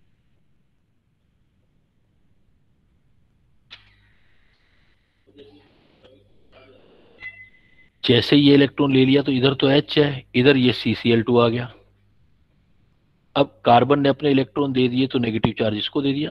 जैसे ये इलेक्ट्रॉन ले लिया तो इधर तो H है, इधर ये सी सी एल टू आ गया। अब कार्बन ने अपने इलेक्ट्रॉन दे दिए तो नेगेटिव चार्ज इसको दे दिया,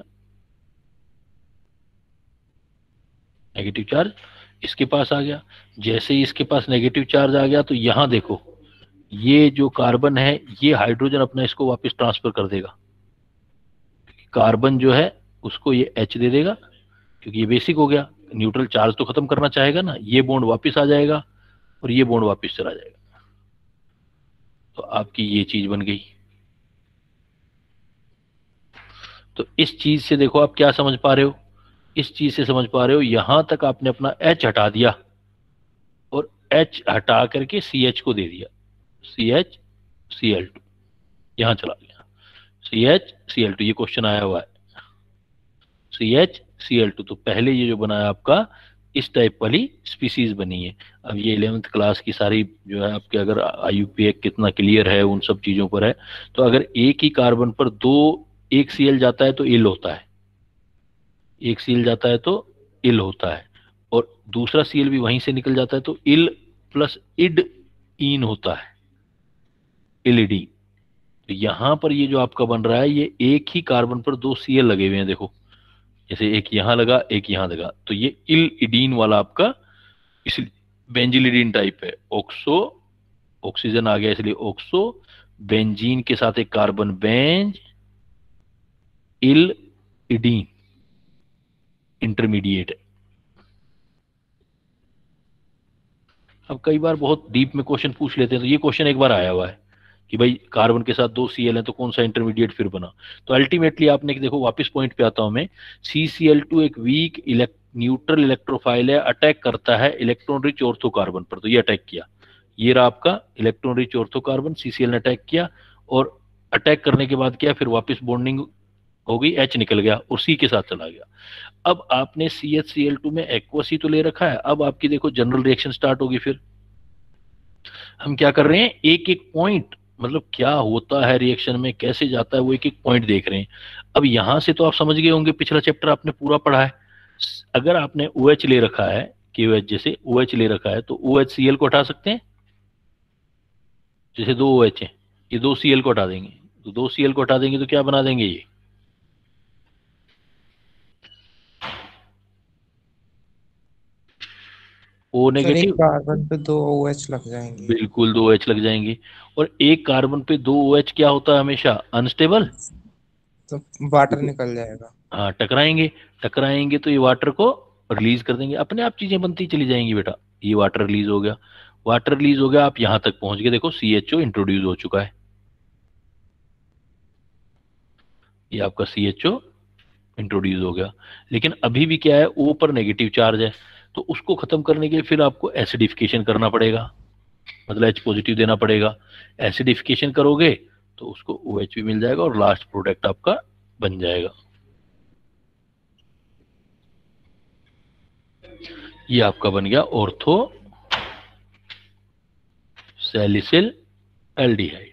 नेगेटिव चार्ज इसके पास आ गया। जैसे ही इसके पास नेगेटिव चार्ज आ गया तो यहां देखो ये जो कार्बन है ये हाइड्रोजन अपना इसको वापस ट्रांसफर कर देगा। कार्बन जो है उसको ये H दे देगा क्योंकि ये बेसिक हो गया, न्यूट्रल चार्ज तो खत्म करना चाहेगा ना, ये बॉन्ड वापस आ जाएगा और ये बॉन्ड वापस चला जाएगा। तो आपकी ये चीज बन गई। तो इस चीज से देखो आप क्या समझ पा रहे हो, इस चीज से समझ पा रहे हो यहां तक आपने अपना H हटा दिया और H हटा करके सी एच को दे दिया, C H C L two यहां चला गया, C H C L two ये क्वेश्चन आया हुआ है, C H C L two. तो पहले ये जो बनाया आपका इस टाइप वाली स्पीसीज बनी है। अब ये इलेवेंथ क्लास की सारी जो है आपके अगर आई यू पी ए कितना क्लियर है उन सब चीजों पर है। तो अगर एक ही कार्बन पर दो एक सी एल जाता है तो इल होता है, एक सी एल जाता है तो इल होता है, और दूसरा सी एल भी वहीं से निकल जाता है तो इल प्लस इड इन होता है, इलिडीन। तो यहां पर ये जो आपका बन रहा है ये एक ही कार्बन पर दो सी एल लगे हुए हैं, देखो जैसे एक यहां लगा एक यहां लगा, तो ये इल इडीन वाला आपका इसलिए बेंजिलिडीन टाइप है। ऑक्सो ऑक्सीजन आ गया इसलिए ऑक्सो, बेंजीन के साथ एक carbon benzylidene intermediate है। अब कई बार बहुत डीप में क्वेश्चन पूछ लेते हैं, तो ये क्वेश्चन एक बार आया हुआ है कि भाई कार्बन के साथ दो सी एल है तो कौन सा इंटरमीडिएट फिर बना। तो अल्टीमेटली आपने देखो वापस पॉइंट पे आता हूं मैं, सी सी एल टू एक वीक न्यूट्रल इलेक्ट्रोफाइल है, अटैक करता है इलेक्ट्रॉन रिच ऑर्थो कार्बन पर। तो ये अटैक किया, ये रहा आपका electron rich ortho carbon, C C L ने अटैक किया और अटैक करने के बाद क्या फिर वापस बॉन्डिंग हो गई, H निकल गया और C के साथ चला गया। अब आपने C H C L two में एक्वा सी तो ले रखा है, अब आपकी देखो जनरल रिएक्शन स्टार्ट होगी। फिर हम क्या कर रहे हैं, एक एक पॉइंट मतलब क्या होता है रिएक्शन में, कैसे जाता है वो एक एक पॉइंट देख रहे हैं। अब यहां से तो आप समझ गए होंगे, पिछला चैप्टर आपने पूरा पढ़ा है। अगर आपने OH ले रखा है, के ओ एच जैसे OH ले रखा है तो ओ एच सी एल को हटा सकते हैं, जैसे दो OH हैं, ये दो सी एल को हटा देंगे, तो दो सी एल को हटा देंगे तो क्या बना देंगे, ये ओ नेगेटिव, कार्बन पे दो OH लग जाएंगे। बिल्कुल दो OH लग जाएंगे। और एक कार्बन पे दो OH क्या होता है हमेशा, अनस्टेबल, तो वाटर निकल जाएगा। हाँ टकराएंगे, टकराएंगे तो ये वाटर को रिलीज कर देंगे, अपने आप चीजें बनती चली जाएंगी बेटा। ये वाटर रिलीज हो गया, वाटर रिलीज हो गया, आप यहां तक पहुंच गए, देखो सी एच ओ इंट्रोड्यूस हो चुका है, ये आपका सी एच ओ इंट्रोड्यूस हो गया। लेकिन अभी भी क्या है, O पर नेगेटिव चार्ज है, तो उसको खत्म करने के लिए फिर आपको एसिडिफिकेशन करना पड़ेगा, मतलब H पॉजिटिव देना पड़ेगा। एसिडिफिकेशन करोगे तो उसको OH भी मिल जाएगा और लास्ट प्रोडक्ट आपका बन जाएगा। ये आपका बन गया ऑर्थो सैलिसिल एल्डिहाइड।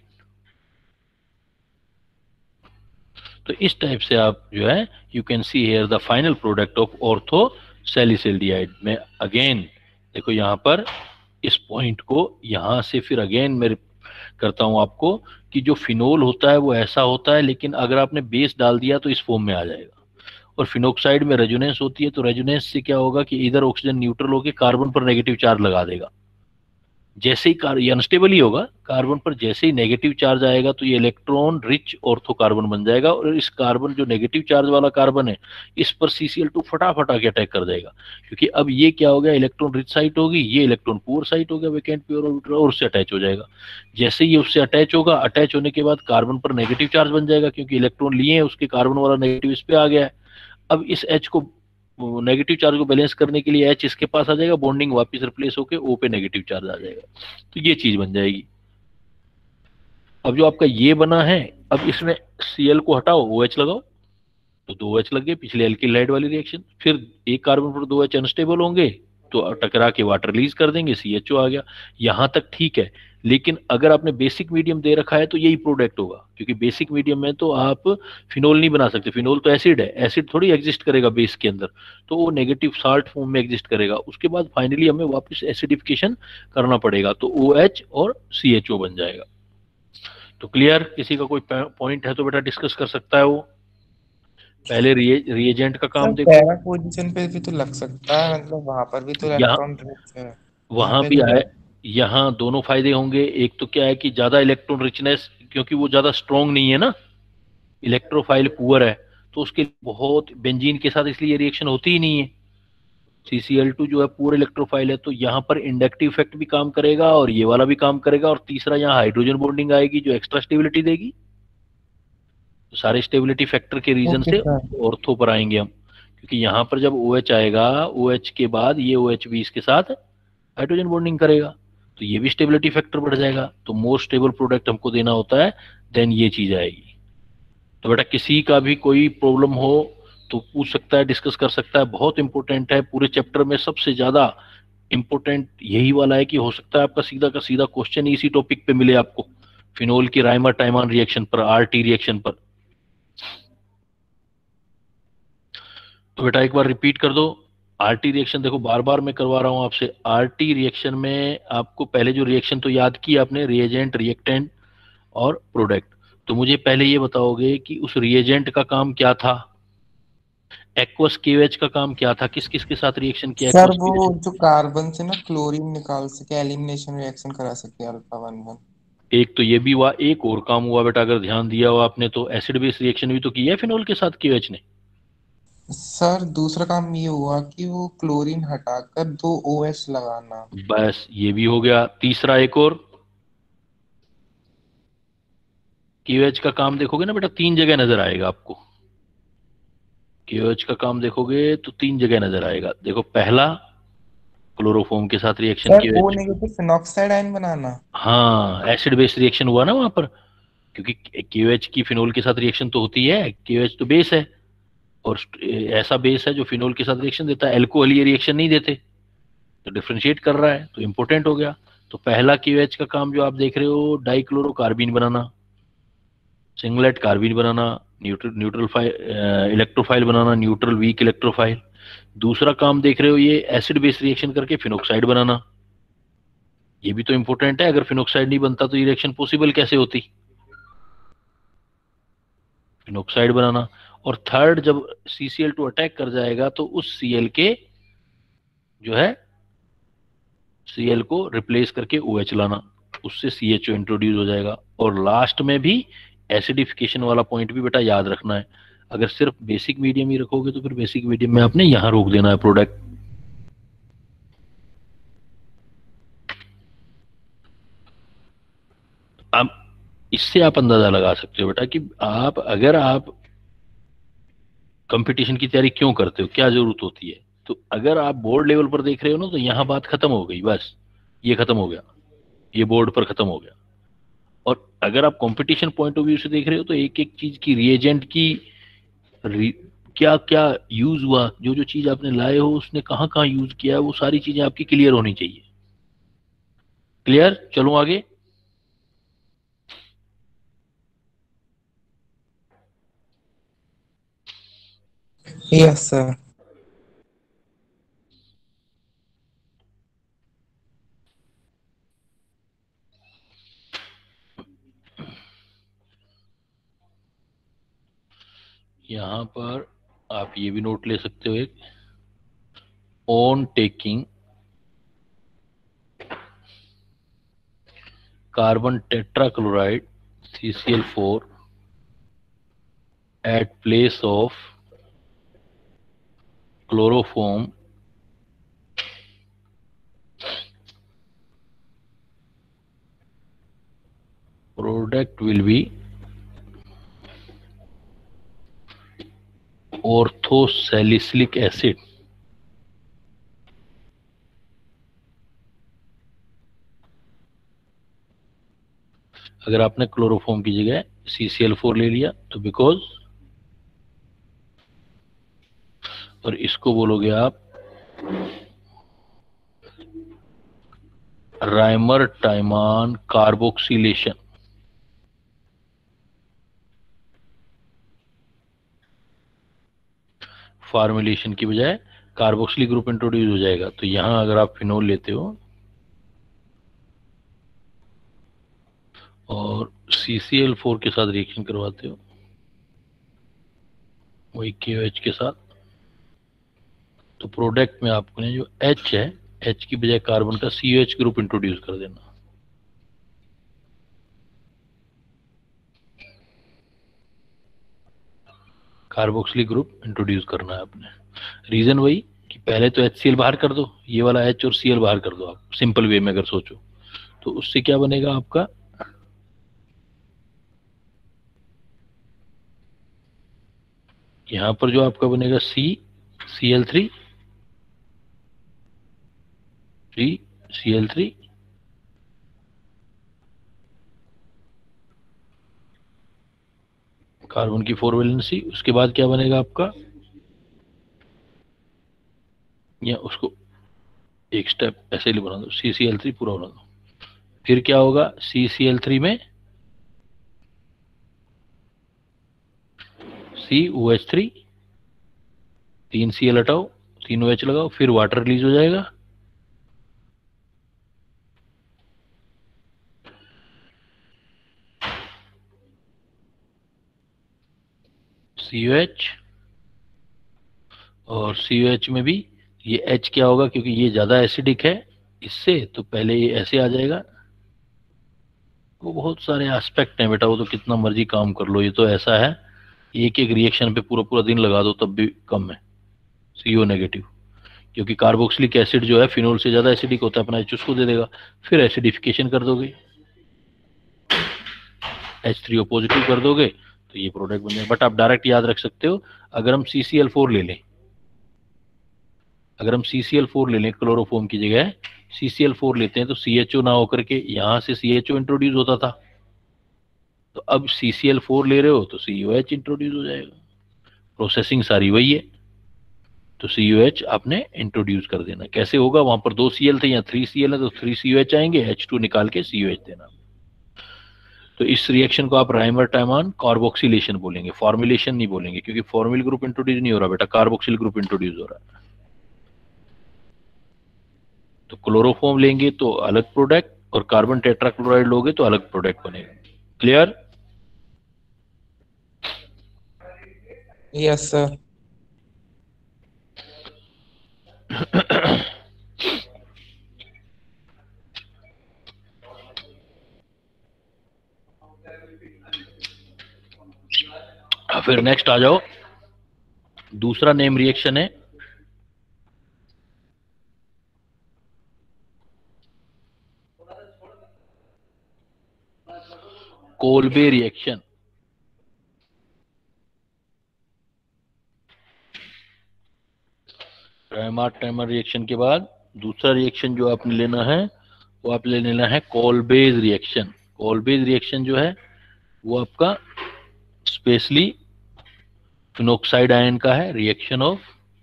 तो इस टाइप से आप जो है you can see here the final product of ortho salicylaldehyde में। अगेन देखो यहाँ पर इस पॉइंट को यहाँ से फिर अगेन मैं करता हूँ आपको कि जो फिनोल होता है वो ऐसा होता है, लेकिन अगर आपने बेस डाल दिया तो इस फॉर्म में आ जाएगा। और फिनोक्साइड में रेजोनेंस होती है, तो रेजोनेंस से क्या होगा कि इधर ऑक्सीजन न्यूट्रल होकर कार्बन पर नेगेटिव चार्ज लगा देगा। जैसे ही कार ये अनस्टेबल ही होगा, कार्बन पर जैसे ही नेगेटिव चार्ज आएगा तो ये इलेक्ट्रॉन रिच ऑर्थो कार्बन बन जाएगा, और इस कार्बन जो नेगेटिव चार्ज वाला कार्बन है इस पर सी सी एल टू फटाफट आके अटैक कर देगा, क्योंकि अब ये क्या हो गया, इलेक्ट्रॉन रिच साइट होगी, ये इलेक्ट्रॉन पुअर साइट हो गया, वैकेंट प्योर ऑर्बिटल, और उससे अटैच हो जाएगा। जैसे ही उससे अटैच होगा, अटैच होने के बाद कार्बन पर नेगेटिव चार्ज बन जाएगा, क्योंकि इलेक्ट्रॉन लिए हैं उसके, कार्बन वाला नेगेटिव इस पे आ गया है। अब इस H को नेगेटिव चार्ज को बैलेंस करने के लिए H इसके पास आ जाएगा, बॉन्डिंग वापस रिप्लेस होकर O पे नेगेटिव चार्ज आ जाएगा, तो ये चीज बन जाएगी। अब जो आपका ये बना है अब इसमें Cl को हटाओ, OH लगाओ, तो दो OH लग गए, पिछले एल्किलाइड वाली रिएक्शन। फिर एक कार्बन पर दो H अनस्टेबल होंगे तो टकरा के वाटर रिलीज कर देंगे, सी एच ओ आ गया। यहां तक ठीक है, लेकिन अगर आपने बेसिक मीडियम दे रखा है तो यही प्रोडक्ट होगा, क्योंकि बेसिक मीडियम में तो आप फिनोल नहीं बना सकते। फिनोल तो एसिड है, एसिड थोड़ी एग्जिस्ट करेगा बेस के अंदर, तो वो नेगेटिव साल्ट फॉर्म में एग्जिस्ट करेगा। उसके बाद फाइनली हमें वापस एसिडिफिकेशन करना पड़ेगा, तो ओ एच और सी एच ओ बन जाएगा। तो क्लियर? किसी का कोई पॉइंट है तो बेटा डिस्कस कर सकता है वो। पहले रिएजेंट का सर काम देखो। पैरा पोजीशन पे भी तो लग सकता है, मतलब वहां पर भी तो यहाँ इलेक्ट्रॉन रिच है, यहाँ वहां पे भी तो आए, लग। यहाँ दोनों फायदे होंगे। एक तो क्या है कि ज्यादा इलेक्ट्रॉन रिचनेस, क्योंकि वो ज्यादा स्ट्रॉन्ग नहीं है ना, इलेक्ट्रोफाइल पुअर है, तो उसके बहुत बेंजीन के साथ इसलिए रिएक्शन होती ही नहीं है। सी सी एल टू जो है पूरे इलेक्ट्रोफाइल है, तो यहाँ पर इंडक्टिव इफेक्ट भी काम करेगा और ये वाला भी काम करेगा, और तीसरा यहाँ हाइड्रोजन बॉन्डिंग आएगी जो एक्स्ट्रा स्टेबिलिटी देगी। तो सारे स्टेबिलिटी फैक्टर के रीजन ओके से सर। ऑर्थो पर आएंगे हम, क्योंकि यहाँ पर जब ओ एच आएगा, ओ एच के बाद ये ओ एच भी इसके साथ हाइड्रोजन बॉन्डिंग करेगा, तो ये भी स्टेबिलिटी फैक्टर बढ़ जाएगा। तो मोर स्टेबल प्रोडक्ट हमको देना होता है, देन ये चीज आएगी। तो बेटा किसी का भी कोई प्रॉब्लम हो तो पूछ सकता है, डिस्कस कर सकता है। बहुत इंपॉर्टेंट है, पूरे चैप्टर में सबसे ज्यादा इंपॉर्टेंट यही वाला है कि हो सकता है आपका सीधा का सीधा क्वेश्चन इसी टॉपिक पे मिले आपको, फिनोल की राइमर टाइमान रिएक्शन पर, आरटी रिएक्शन पर। तो बेटा एक बार रिपीट कर दो। आरटी रिएक्शन देखो, बार बार मैं करवा रहा हूं आपसे। आरटी रिएक्शन में आपको पहले जो रिएक्शन तो याद की आपने, रिएजेंट, रिएक्टेंट और प्रोडक्ट। तो मुझे पहले ये बताओगे कि उस रिएजेंट का काम क्या था, एक्वस केओएच का काम क्या था, किस किस के साथ रिएक्शन किया सर एक्वस वो केओएच? जो कार्बन से ना क्लोरीन निकाल सके, एलिमिनेशन रिएक्शन करा सके अल्फा वन वन। एक तो ये भी हुआ, एक और काम हुआ बेटा, अगर ध्यान दिया हो आपने तो एसिड बेस रिएक्शन भी तो की है फिनोल के साथ केओएच ने। सर दूसरा काम ये हुआ कि वो क्लोरीन हटाकर दो ओ एच लगाना। बस ये भी हो गया। तीसरा एक और, केओएच का काम देखोगे ना बेटा, तीन जगह नजर आएगा आपको। केओएच का काम देखोगे तो तीन जगह नजर आएगा। देखो पहला, क्लोरोफॉर्म के साथ reaction sir O KOH. Negative phenoxide ion बनाना। हाँ, एसिड बेस रिएक्शन हुआ ना वहां पर, क्योंकि केओएच की फिनोल के साथ रिएक्शन तो होती है, केओएच तो बेस है, और ऐसा बेस है जो फिनोल के साथ रिएक्शन देता है। अल्कोहल ये रिएक्शन नहीं देते, तो डिफरेंशिएट कर रहा है, तो इंपॉर्टेंट हो गया। तो पहला केओएच का काम जो आप देख रहे हो, डाइक्लोरोकार्बीन बनाना, सिंगलेट कार्बीन बनाना, न्यूट्रल न्यूट्रल फाइल, इलेक्ट्रोफाइल बनाना, न्यूट्रल वीक इलेक्ट्रोफाइल। दूसरा काम देख रहे हो ये एसिड बेस रिएक्शन करके फिनोक्साइड बनाना, ये भी तो इंपॉर्टेंट है। अगर फिनोक्साइड नहीं बनता तो ये रिएक्शन पॉसिबल कैसे होती, फिनोक्साइड बनाना। और थर्ड, जब C C L two attack कर जाएगा तो उस Cl के जो है Cl को रिप्लेस करके OH लाना, उससे सी एच ओ इंट्रोड्यूस हो जाएगा। और लास्ट में भी एसिडिफिकेशन वाला पॉइंट भी बेटा याद रखना है। अगर सिर्फ बेसिक मीडियम ही रखोगे तो फिर बेसिक मीडियम में आपने यहां रोक देना है प्रोडक्ट। अब इससे आप अंदाजा लगा सकते हो बेटा कि आप, अगर आप कंपटीशन की तैयारी क्यों करते हो, क्या जरूरत होती है। तो अगर आप बोर्ड लेवल पर देख रहे हो ना, तो यहाँ बात खत्म हो गई, बस ये खत्म हो गया, ये बोर्ड पर खत्म हो गया। और अगर आप कंपटीशन पॉइंट ऑफ व्यू से देख रहे हो तो एक एक चीज की, रिएजेंट की री, क्या क्या यूज हुआ, जो जो चीज आपने लाए हो उसने कहाँ कहाँ यूज किया है, वो सारी चीजें आपकी क्लियर होनी चाहिए। क्लियर? चलो आगे। Yes sir. यहाँ पर आप ये भी नोट ले सकते हो, एक, on taking carbon tetrachloride C C L four at place of chloroform, product will be orthosalicylic acid। अगर आपने क्लोरोफॉर्म की जगह सी सी एल फोर ले लिया तो बिकॉज, और इसको बोलोगे आप राइमर टाइमान कार्बोक्सिलेशन। फॉर्मुलेशन की बजाय कार्बोक्सिल ग्रुप इंट्रोड्यूस हो जाएगा। तो यहां अगर आप फिनोल लेते हो और सी सी एल फोर के साथ रिएक्शन करवाते हो वही के ओ एच के साथ, तो प्रोडक्ट में आपने जो H है, H की बजाय कार्बन का C O H group introduce कर देना। कार्बोक्सिलिक ग्रुप इंट्रोड्यूस करना है आपने। रीजन वही कि पहले तो एच सी एल बाहर कर दो, ये वाला H और Cl बाहर कर दो आप, सिंपल वे में अगर सोचो तो उससे क्या बनेगा आपका, यहां पर जो आपका बनेगा C C L three three C L three, carbon की फोर वैलेंसी, उसके बाद क्या बनेगा आपका, या उसको एक स्टेप ऐसे ही बना दो, सी सी एल थ्री पूरा बना दो। फिर क्या होगा, सी सी एल थ्री में सी ओ एच थ्री, तीन सी एल हटाओ, तीन ओ एच लगाओ, फिर वाटर रिलीज हो जाएगा। सी ओ एच, और सी ओ एच में भी ये H क्या होगा, क्योंकि ये ज्यादा एसिडिक है इससे, तो पहले ये ऐसे आ जाएगा। वो बहुत सारे एस्पेक्ट हैं बेटा, वो तो कितना मर्जी काम कर लो, ये तो ऐसा है एक एक रिएक्शन पे पूरा पूरा दिन लगा दो तब भी कम है। सी ओ नेगेटिव, क्योंकि कार्बोक्सिलिक एसिड जो है फिनोल से ज्यादा एसिडिक होता है, अपना H उसको दे देगा, फिर एसिडिफिकेशन कर दोगे, एच थ्री ओ पॉजिटिव कर दोगे तो ये प्रोडक्ट बन जाएगा। बट आप डायरेक्ट याद रख सकते हो, अगर हम सी सी एल फोर ले लें, अगर हम सी सी एल फोर ले लें क्लोरोफॉर्म की जगह सी सी एल फोर लेते हैं तो सी एच ओ ना होकर के यहां से सी एच ओ इंट्रोड्यूस होता था, तो अब सी सी एल फोर ले रहे हो तो सी ओ एच इंट्रोड्यूस हो जाएगा। प्रोसेसिंग सारी वही है, तो सी ओ एच आपने इंट्रोड्यूस कर देना। कैसे होगा, वहां पर दो सी एल थे, यहाँ थ्री सी एल है तो थ्री सी ओ एच आएंगे, एच टू निकाल के सी ओ एच देना। तो इस रिएक्शन को आप राइमर टाइमान कार्बोक्सिलेशन बोलेंगे, फॉर्मुलेशन नहीं बोलेंगे, क्योंकि फॉर्मिल ग्रुप इंट्रोड्यूस नहीं हो रहा बेटा, कार्बोक्सिल ग्रुप इंट्रोड्यूस हो रहा है। तो क्लोरोफॉर्म लेंगे तो अलग प्रोडक्ट, और कार्बन टेट्राक्लोराइड लोगे तो अलग प्रोडक्ट बनेगा। क्लियर? Yes sir. फिर नेक्स्ट आ जाओ, दूसरा नेम रिएक्शन है Kolbe reaction. Reimer Tiemann reaction के बाद दूसरा रिएक्शन जो आपने लेना है वो आप ले लेना है कोल्बेज रिएक्शन। कोल्बेज रिएक्शन जो है वो आपका स्पेशली फिनोक्साइड आयन का है, reaction of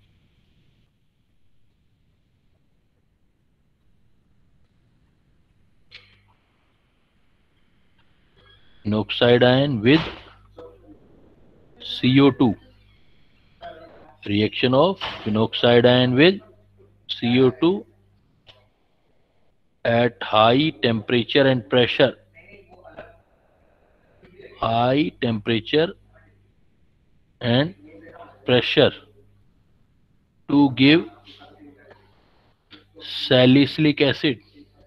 phenoxide ion with C O two, reaction of phenoxide ion with C O two at high temperature and pressure, high temperature and pressure to give salicylic acid.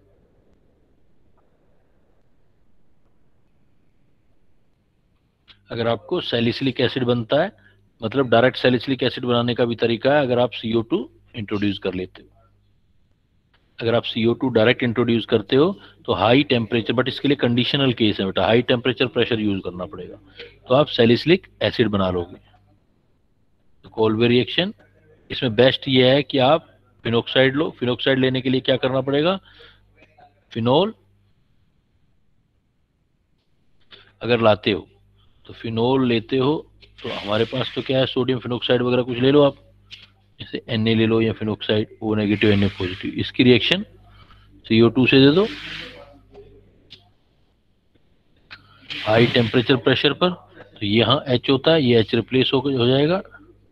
अगर आपको सैलिसिलिक एसिड बनता है, मतलब डायरेक्ट सैलिसिलिक एसिड बनाने का भी तरीका है, अगर आप सी ओ टू इंट्रोड्यूस कर लेते हो। अगर आप C O two direct introduce करते हो तो हाई टेम्परेचर, बट इसके लिए कंडीशनल केस है बेटा, हाई टेम्परेचर प्रेशर यूज करना पड़ेगा, तो आप सैलिसिलिक एसिड बना लोगे। तो कोल्बे रिएक्शन इसमें बेस्ट ये है कि आप फिनोक्साइड लो। फिनोक्साइड लेने के लिए क्या करना पड़ेगा, फिनोल अगर लाते हो तो फिनोल लेते हो तो हमारे पास तो क्या है, सोडियम फिनोक्साइड वगैरह कुछ ले लो आप, जैसे एन ए ले लो या phenoxide, O negative N A positive, इसकी रिएक्शन सी ओ टू से दे दो हाई टेम्परेचर प्रेशर पर, तो यहाँ H होता है, ये H रिप्लेस हो हो जाएगा,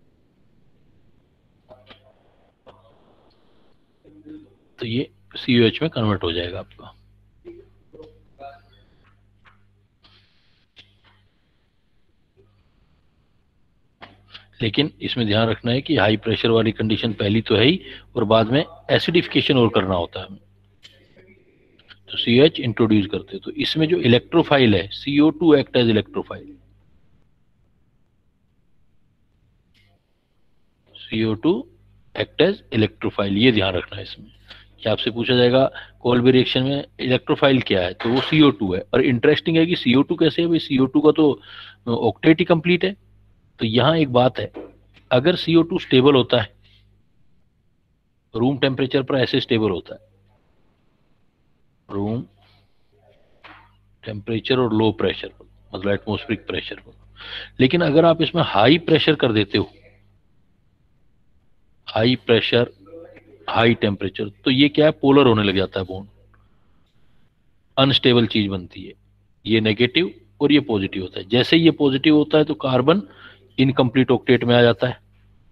तो ये सी ओ एच में कन्वर्ट हो जाएगा आपका। लेकिन इसमें ध्यान रखना है कि हाई प्रेशर वाली कंडीशन पहली तो है ही, और बाद में एसिडिफिकेशन और करना होता है, तो सी एच इंट्रोड्यूस करते हैं। तो इसमें जो इलेक्ट्रोफाइल है, C O two act as electrophile, C O two act as electrophile, ये ध्यान रखना है इसमें कि आपसे पूछा जाएगा कोल्बी रिएक्शन में इलेक्ट्रोफाइल क्या है, तो वो सी ओ टू है। और इंटरेस्टिंग है कि सी ओ टू कैसे है भाई, सी ओ टू का तो ऑक्टेट ही कंप्लीट है। तो यहाँ एक बात है, अगर सी ओ टू स्टेबल होता है रूम टेम्परेचर पर, ऐसे स्टेबल होता है रूम टेम्परेचर और लो प्रेशर पर, मतलब एटमॉस्फेरिक प्रेशर पर, लेकिन अगर आप इसमें हाई प्रेशर कर देते हो, हाई प्रेशर हाई टेम्परेचर, तो ये क्या है, पोलर होने लग जाता है बॉन्ड, अनस्टेबल चीज बनती है, ये नेगेटिव और ये पॉजिटिव होता है। जैसे ही ये पॉजिटिव होता है तो कार्बन इनकम्प्लीट ऑक्टेट में आ जाता है,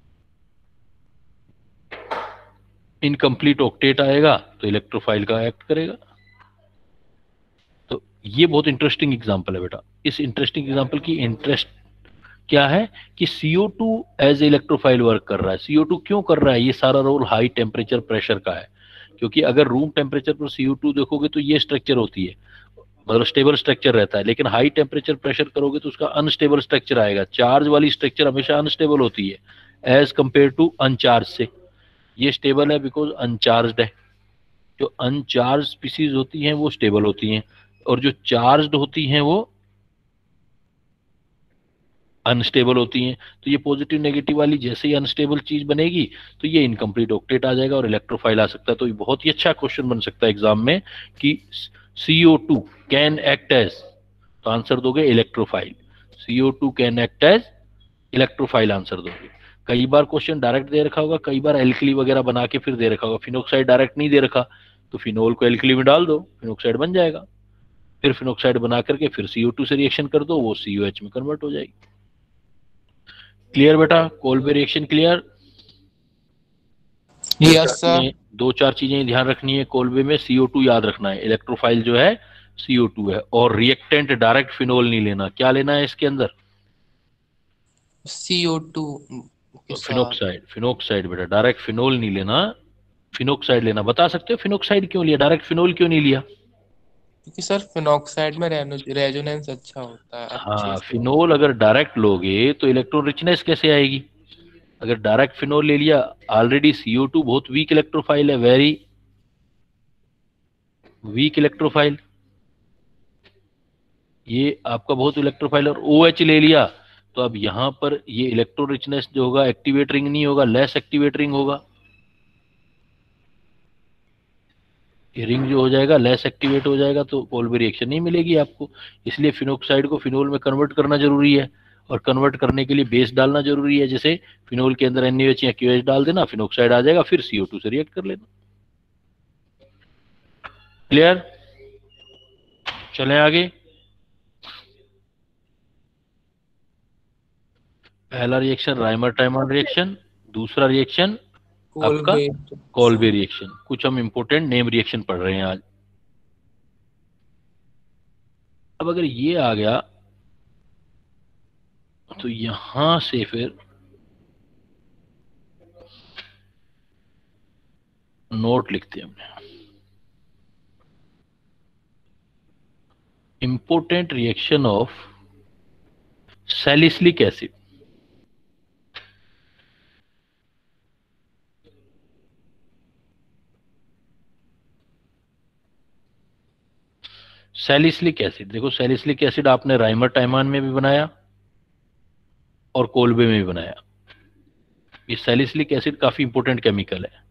इनकम्प्लीट ऑक्टेट आएगा तो इलेक्ट्रोफाइल का एक्ट करेगा। तो ये बहुत इंटरेस्टिंग एग्जांपल है बेटा। इस इंटरेस्टिंग एग्जांपल की इंटरेस्ट क्या है कि C O two as electrophile work कर रहा है। सी ओ टू क्यों कर रहा है, ये सारा रोल हाई टेम्परेचर प्रेशर का है, क्योंकि अगर रूम टेम्परेचर पर सी ओ टू देखोगे तो ये स्ट्रक्चर होती है, मतलब स्टेबल स्ट्रक्चर रहता है, लेकिन हाई टेम्परेचर प्रेशर करोगे तो उसका अनस्टेबल स्ट्रक्चर आएगा। चार्ज वाली स्ट्रक्चर हमेशा अनस्टेबल होती है एज कंपेयर टू अनचार्ज से, ये स्टेबल है बिकॉज अनचार्ज है। जो अनचार्ज स्पीसीज होती हैं वो स्टेबल होती हैं, और जो चार्ज होती हैं वो अनस्टेबल होती हैं। तो ये पॉजिटिव नेगेटिव वाली जैसे ही अनस्टेबल चीज बनेगी तो ये इनकम्प्लीट ऑक्टेट आ जाएगा और इलेक्ट्रोफाइल आ सकता है। तो ये बहुत ही अच्छा क्वेश्चन बन सकता है एग्जाम में कि C O two can act as, तो आंसर दोगे electrophile, C O two can act as electrophile answer दोगे। कई बार क्वेश्चन डायरेक्ट दे रखा होगा, कई बार एल्कली वगैरह बना के फिर दे रखा होगा। फिनोक्साइड डायरेक्ट नहीं दे रखा तो फिनोल को एल्कली में डाल दो, फिनोक्साइड बन जाएगा, फिर फिनोक्साइड बना करके फिर सी ओ टू से रिएक्शन कर दो, वो सी ओ एच में कन्वर्ट हो जाएगी। क्लियर बेटा, Kolbe reaction clear? Yes sir. दो चार चीजें ध्यान रखनी है कोल्बे में, सी ओ टू याद रखना है, इलेक्ट्रोफाइल जो है सी ओ टू है, और रिएक्टेंट डायरेक्ट फिनोल नहीं लेना। क्या लेना है इसके अंदर? सी ओ टू के साथ। फिनोक्साइड, फिनोक्साइड बेटा, डायरेक्ट फिनोल नहीं लेना, फिनोक्साइड लेना। बता सकते हो फिनोक्साइड क्यों लिया, डायरेक्ट फिनोल क्यों नहीं लिया? क्योंकि सर फिनॉक्साइड में रेजोनेंस अच्छा होता है, अच्छे हाँ, से। फिनोल अगर डायरेक्ट लोगे तो इलेक्ट्रॉन रिचनेस कैसे आएगी? अगर डायरेक्ट फिनोल ले लिया, ऑलरेडी सी ओ टू बहुत वीक इलेक्ट्रोफाइल है, वेरी वीक इलेक्ट्रोफाइल, ये आपका बहुत इलेक्ट्रोफाइल, और ओ एच ले लिया तो अब यहां पर ये इलेक्ट्रो रिचनेस जो होगा, एक्टिवेट रिंग नहीं होगा, लेस एक्टिवेट रिंग होगा, ये रिंग जो हो जाएगा लेस एक्टिवेट हो जाएगा, तो कोल्बे रिएक्शन नहीं मिलेगी आपको। इसलिए फिनोक्साइड को फिनोल में कन्वर्ट करना जरूरी है, और कन्वर्ट करने के लिए बेस डालना जरूरी है। जैसे फिनोल के अंदर एन ए एच या क्यू एच डाल देना, फिनोक्साइड आ जाएगा, फिर सी ओ टू से रिएक्ट कर लेना। क्लियर? चलें आगे। पहला रिएक्शन राइमर टाइमर रिएक्शन, दूसरा रिएक्शन आपका कोल्बे। Kolbe reaction. कुछ हम इंपोर्टेंट नेम रिएक्शन पढ़ रहे हैं आज। अब अगर ये आ गया तो यहां से फिर नोट लिखते हैं हमने, important reaction of salicylic acid. Salicylic acid, देखो सैलिसिलिक एसिड आपने राइमर टाइमान में भी बनाया और कोल्बे में भी बनाया। ये सैलिसिलिक एसिड काफी इंपोर्टेंट केमिकल है।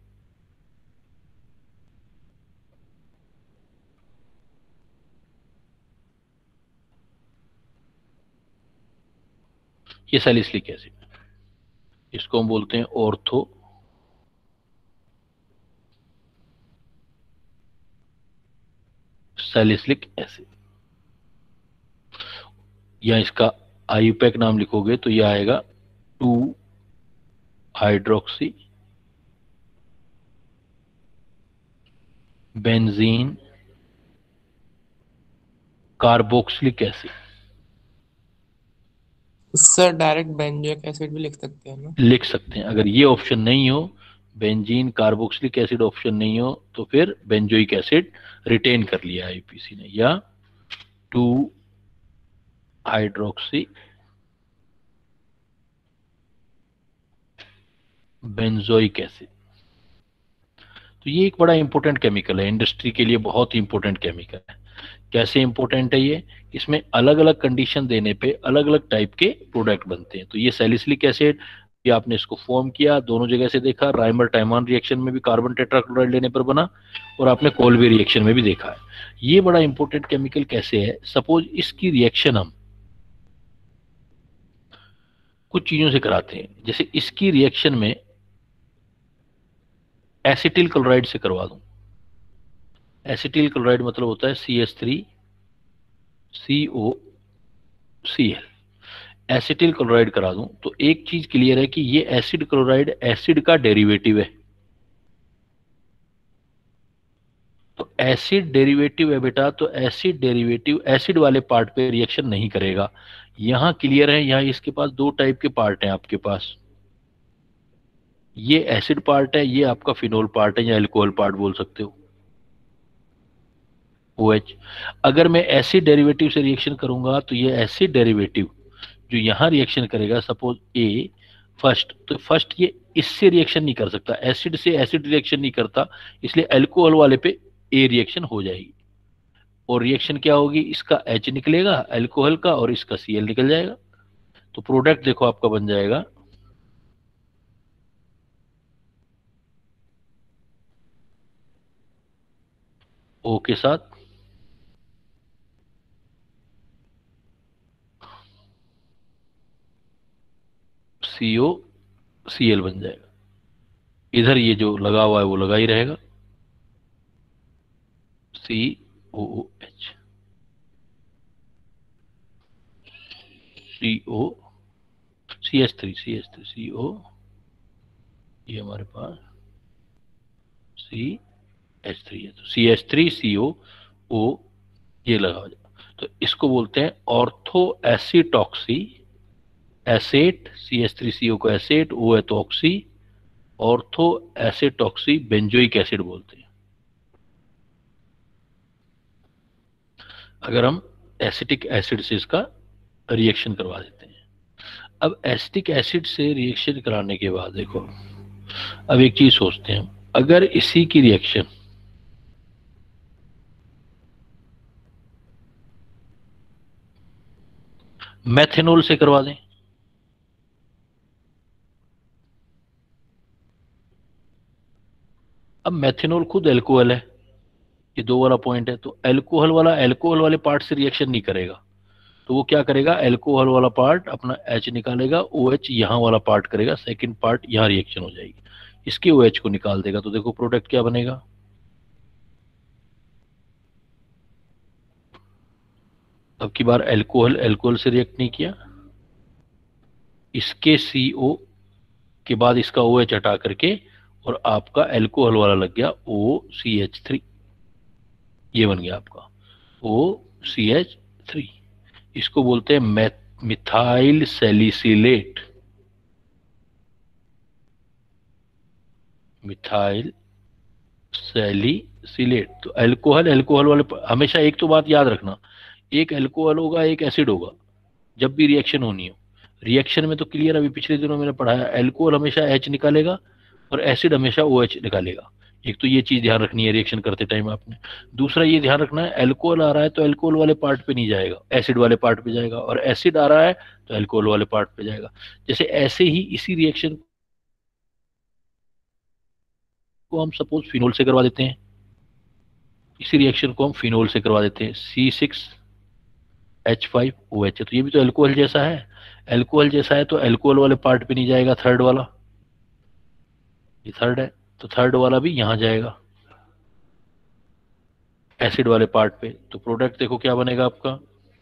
ये सैलिसिलिक एसिड, इसको हम बोलते हैं ऑर्थो सैलिसिलिक एसिड, या इसका आईयूपैक नाम लिखोगे तो ये आएगा two hydroxy benzene carboxylic acid. Sir direct benzoic acid भी लिख सकते हैं ना? लिख सकते हैं। अगर ये ऑप्शन नहीं हो, बेंजीन कार्बोक्सिलिक एसिड ऑप्शन नहीं हो, तो फिर बेंजोइक एसिड रिटेन कर लिया आईपीसी ने, या टू हाइड्रोक्सी बेंजोइक एसिड। तो ये एक बड़ा इंपॉर्टेंट केमिकल है, इंडस्ट्री के लिए बहुत ही इंपॉर्टेंट केमिकल है। कैसे इंपॉर्टेंट है ये? इसमें अलग अलग कंडीशन देने पे अलग अलग टाइप के प्रोडक्ट बनते हैं। तो ये सैलिसिलिक एसिड, ये आपने इसको फॉर्म किया, दोनों जगह से देखा, राइमर टाइमॉन रिएक्शन में भी कार्बन टेट्राक्लोराइड लेने पर बना, और आपने कोल्बे रिएक्शन में भी देखा है। ये बड़ा इंपॉर्टेंट केमिकल कैसे है? सपोज इसकी रिएक्शन हम कुछ चीजों से कराते हैं, जैसे इसकी रिएक्शन में एसिटिल क्लोराइड से करवा दूं। एसिटिल क्लोराइड मतलब होता है C H three C O C L. Acetyl chloride करा दूं तो एक चीज क्लियर है कि ये एसिड क्लोराइड एसिड का डेरिवेटिव है। तो एसिड डेरिवेटिव है बेटा, तो एसिड डेरिवेटिव एसिड वाले पार्ट पे रिएक्शन नहीं करेगा। यहां क्लियर है, यहां इसके पास दो टाइप के पार्ट हैं आपके पास, ये एसिड पार्ट है, ये आपका फिनोल पार्ट है, या अल्कोहल पार्ट बोल सकते हो, OH। अगर मैं एसिड डेरिवेटिव से रिएक्शन करूंगा तो ये एसिड डेरिवेटिव जो यहां रिएक्शन करेगा, सपोज ए फर्स्ट, तो फर्स्ट ये इससे रिएक्शन नहीं कर सकता, एसिड से एसिड रिएक्शन नहीं करता, इसलिए अल्कोहल वाले पे ए रिएक्शन हो जाएगी। और रिएक्शन क्या होगी? इसका H निकलेगा अल्कोहल का, और इसका Cl निकल जाएगा। तो प्रोडक्ट देखो आपका बन जाएगा O के साथ सी ओ सी एल बन जाएगा। इधर ये जो लगा हुआ है वो लगा ही रहेगा, C O H C O C H three C H three C O, ये हमारे पास सी एच थ्री है, तो सी एच थ्री सी ओ ओ ये लगा हो जाएगा। तो इसको बोलते हैं ortho acetoxy acet, C H three C O को एसेट, ओ है तो oxy, ortho acetoxy benzoic acid बोलते हैं। अगर हम एसिटिक एसिड से इसका रिएक्शन करवा देते हैं। अब एसिटिक एसिड से रिएक्शन कराने के बाद देखो, अब एक चीज सोचते हैं, अगर इसी की रिएक्शन मेथेनॉल से करवा दें, अब मेथेनॉल खुद अल्कोहल है, ये दो वाला पॉइंट है, तो अल्कोहल वाला अल्कोहल वाले पार्ट से रिएक्शन नहीं करेगा, तो वो क्या करेगा? अल्कोहल वाला पार्ट अपना H निकालेगा, OH यहाँ वाला पार्ट करेगा, सेकंड पार्ट यहाँ रिएक्शन हो जाएगी, इसके OH को निकाल देगा। तो देखो प्रोडक्ट क्या बनेगा? अब की बार अल्कोहल अल्कोहल से रिएक्ट नहीं किया, इसके सी ओ के बाद इसका OH हटा करके और आपका अल्कोहल वाला लग गया ओ सी एच थ्री, ये बन गया आपका ओ सी एच थ्री। इसको बोलते हैं मिथाइल सैलिसिलेट, मिथाइल सैलिसिलेट। तो अल्कोहल अल्कोहल वाले, हमेशा एक तो बात याद रखना, एक अल्कोहल होगा एक एसिड होगा, जब भी रिएक्शन होनी हो। रिएक्शन में तो क्लियर, अभी पिछले दिनों मैंने पढ़ाया, अल्कोहल हमेशा H निकालेगा और एसिड हमेशा OH निकालेगा। एक तो ये चीज ध्यान रखनी है रिएक्शन करते टाइम आपने। दूसरा ये ध्यान रखना है, अल्कोहल आ रहा है तो अल्कोहल वाले पार्ट पे नहीं जाएगा, एसिड वाले पार्ट पे जाएगा, और एसिड आ रहा है तो अल्कोहल वाले पार्ट पे जाएगा। जैसे ऐसे ही इसी रिएक्शन को हम सपोज फिनोल से करवा देते हैं, इसी रिएक्शन को हम फिनोल से करवा देते हैं, C six H five O H है, तो ये भी तो एल्कोहल जैसा है। एल्कोहल जैसा है तो एल्कोहल वाले पार्ट पे नहीं जाएगा, थर्ड वाला, ये थर्ड है, तो थर्ड वाला भी यहाँ जाएगा एसिड वाले पार्ट पे। तो प्रोडक्ट देखो क्या बनेगा आपका।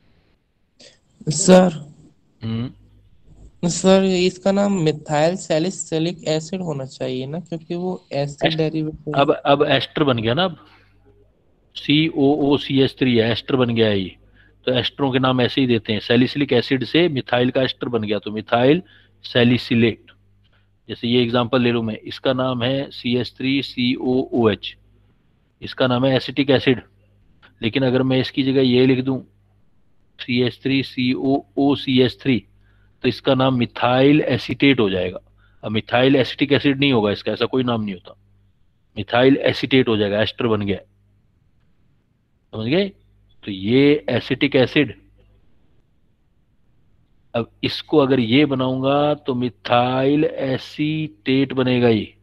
सर हम्म सर इसका नाम मिथाइल सैलिसिलिक एसिड होना चाहिए ना, क्योंकि वो एसिड एस्ट, डेरिवेटिव अब है। अब एस्टर बन गया ना, अब C O O C H three है, एस्टर बन गया है ये। तो एस्टरों के नाम ऐसे ही देते हैं, सैलिसिलिक एसिड से मिथाइल का एस्टर बन गया तो मिथाइल सैलिसिलेट। जैसे ये एग्जांपल ले लूं मैं, इसका नाम है C H three C O O H, इसका नाम है एसिटिक एसिड, लेकिन अगर मैं इसकी जगह ये लिख दूं C H three C O O C H three, तो इसका नाम मिथाइल एसीटेट हो जाएगा। अब मिथाइल एसिटिक एसिड नहीं होगा इसका, ऐसा कोई नाम नहीं होता, मिथाइल एसीटेट हो जाएगा, एस्टर बन गया, समझ गए। तो ये एसिटिक एसिड, अब इसको अगर ये बनाऊंगा तो मिथाइल एसीटेट बनेगा, ये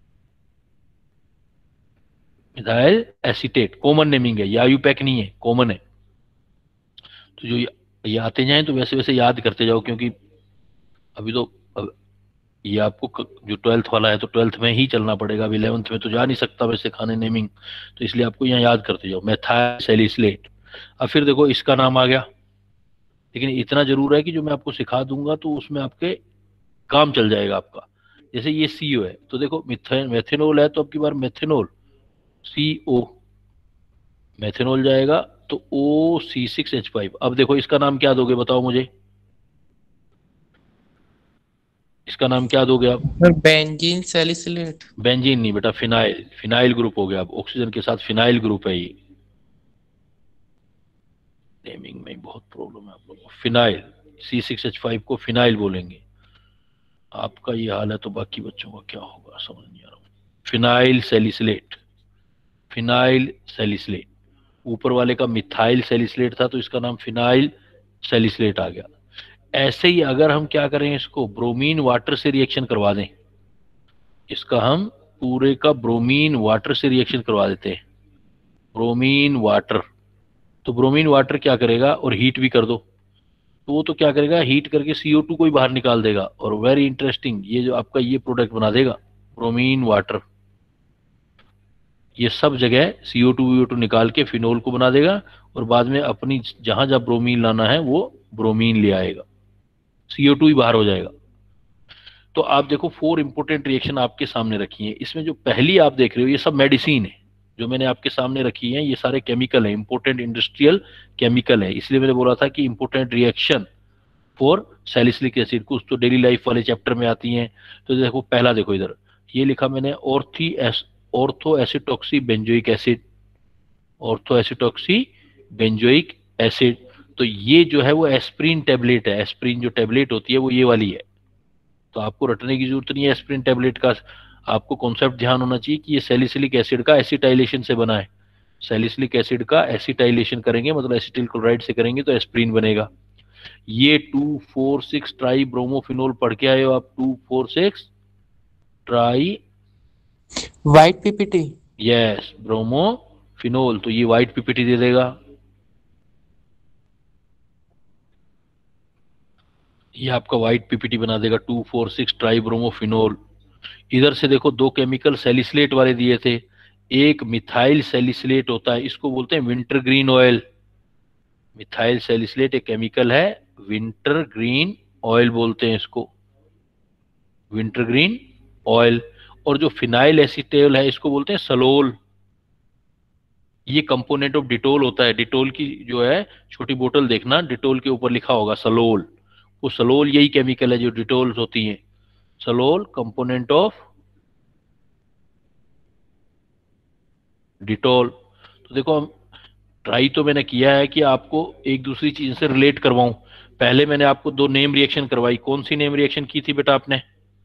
मिथाइल एसीटेट, कॉमन नेमिंग है, ये आयुपैक नहीं है, कॉमन है। तो जो ये, ये आते जाएं तो वैसे वैसे याद करते जाओ, क्योंकि अभी तो अब ये आपको क- जो ट्वेल्थ वाला है तो ट्वेल्थ में ही चलना पड़ेगा, अब इलेवंथ में तो जा नहीं सकता वैसे खाने नेमिंग, तो इसलिए आपको यहाँ याद करते जाओ, मेथाइल सैलिसिलेट। अब फिर देखो इसका नाम आ गया, लेकिन इतना जरूर है कि जो मैं आपको सिखा दूंगा तो उसमें आपके काम चल जाएगा आपका। जैसे ये सी ओ है, तो देखो मिथेन मेथेनॉल है, तो अब की बार मेथेनॉल सी ओ, मेथेनॉल जाएगा तो O C six H five. अब देखो इसका नाम क्या दोगे बताओ मुझे, इसका नाम क्या दोगे आप। Sir benzene salicylate. बेंजीन नहीं बेटा, फिनाइल, फिनाइल ग्रुप हो गया, अब ऑक्सीजन के साथ फिनाइल ग्रुप है ये। नेमिंग में बहुत प्रॉब्लम है आप लोगों को, phenyl, C six H five को फिनाइल बोलेंगे। आपका ये हाल है तो बाकी बच्चों का क्या होगा समझ नहीं आ रहा। फिनाइल सैलिसिलेट, फिनाइल सैलिसिलेट, ऊपर वाले का मिथाइल सैलिसिलेट था तो इसका नाम फिनाइल सैलिसिलेट आ गया। ऐसे ही अगर हम क्या करें, इसको ब्रोमीन वाटर से रिएक्शन करवा दें, इसका हम पूरे का ब्रोमीन वाटर से रिएक्शन करवा देते हैं, ब्रोमीन वाटर, तो ब्रोमीन वाटर क्या करेगा, और हीट भी कर दो, तो वो तो क्या करेगा, हीट करके सी ओ टू को ही बाहर निकाल देगा, और वेरी इंटरेस्टिंग ये जो आपका ये प्रोडक्ट बना देगा ब्रोमीन वाटर, ये सब जगह C O two V O two निकाल के फिनोल को बना देगा, और बाद में अपनी जहां जहां ब्रोमीन लाना है वो ब्रोमीन ले आएगा, सी ओ टू ही बाहर हो जाएगा। तो आप देखो फोर इंपोर्टेंट रिएक्शन आपके सामने रखी है, इसमें जो पहली आप देख रहे हो ये सब मेडिसिन है, जो मैंने आपके सामने रखी है ये सारे केमिकल है, इंपोर्टेंट इंडस्ट्रियल केमिकल है, इसलिए मैंने बोला था कि important reaction for salicylic acid, कुछ तो डेली लाइफ वाले चैप्टर में आती हैं। तो देखो पहला देखो इधर ये लिखा मैंने, ऑर्थी एस ortho acetoxy benzoic acid, ortho acetoxy benzoic acid, तो ये जो है वो एस्प्रिन टेबलेट है, एस्प्रिन जो टेबलेट होती है वो ये वाली है, तो आपको रटने की जरूरत नहीं है एस्प्रिन टेबलेट का, आपको कॉन्सेप्ट ध्यान होना चाहिए कि ये सैलिसिलिक एसिड का एसिटाइलेशन से बना है, सैलिसिलिक एसिड का एसिटाइलेशन करेंगे मतलब एसिटिल क्लोराइड से करेंगे तो एस्प्रिन बनेगा। ये two four six tri bromophenol पढ़ के आए हो आप, two four six tri white PPT. Yes bromophenol, तो ये व्हाइट पीपीटी दे देगा, ये आपका व्हाइट पीपीटी बना देगा, two four six tri bromophenol. इधर से देखो दो केमिकल सैलिसिलेट वाले दिए थे, एक मिथाइल सैलिसिलेट होता है, इसको बोलते हैं wintergreen oil, methyl salicylate एक केमिकल है, विंटर ग्रीन ऑयल बोलते हैं इसको, विंटर ग्रीन ऑयल। और जो फिनाइल एसिटेल है इसको बोलते हैं सलोल, ये कंपोनेंट ऑफ डिटोल होता है, डिटोल की जो है छोटी बोतल देखना, डिटोल के ऊपर लिखा होगा सलोल, वो सलोल यही केमिकल है जो डिटोल्स होती हैं, सलोल कंपोनेंट ऑफ डिटोल। तो देखो हम ट्राई तो मैंने किया है कि आपको एक दूसरी चीज से रिलेट करवाऊं, पहले मैंने आपको दो नेम रिएक्शन करवाई, कौन सी नेम रिएक्शन की थी बेटा आपने,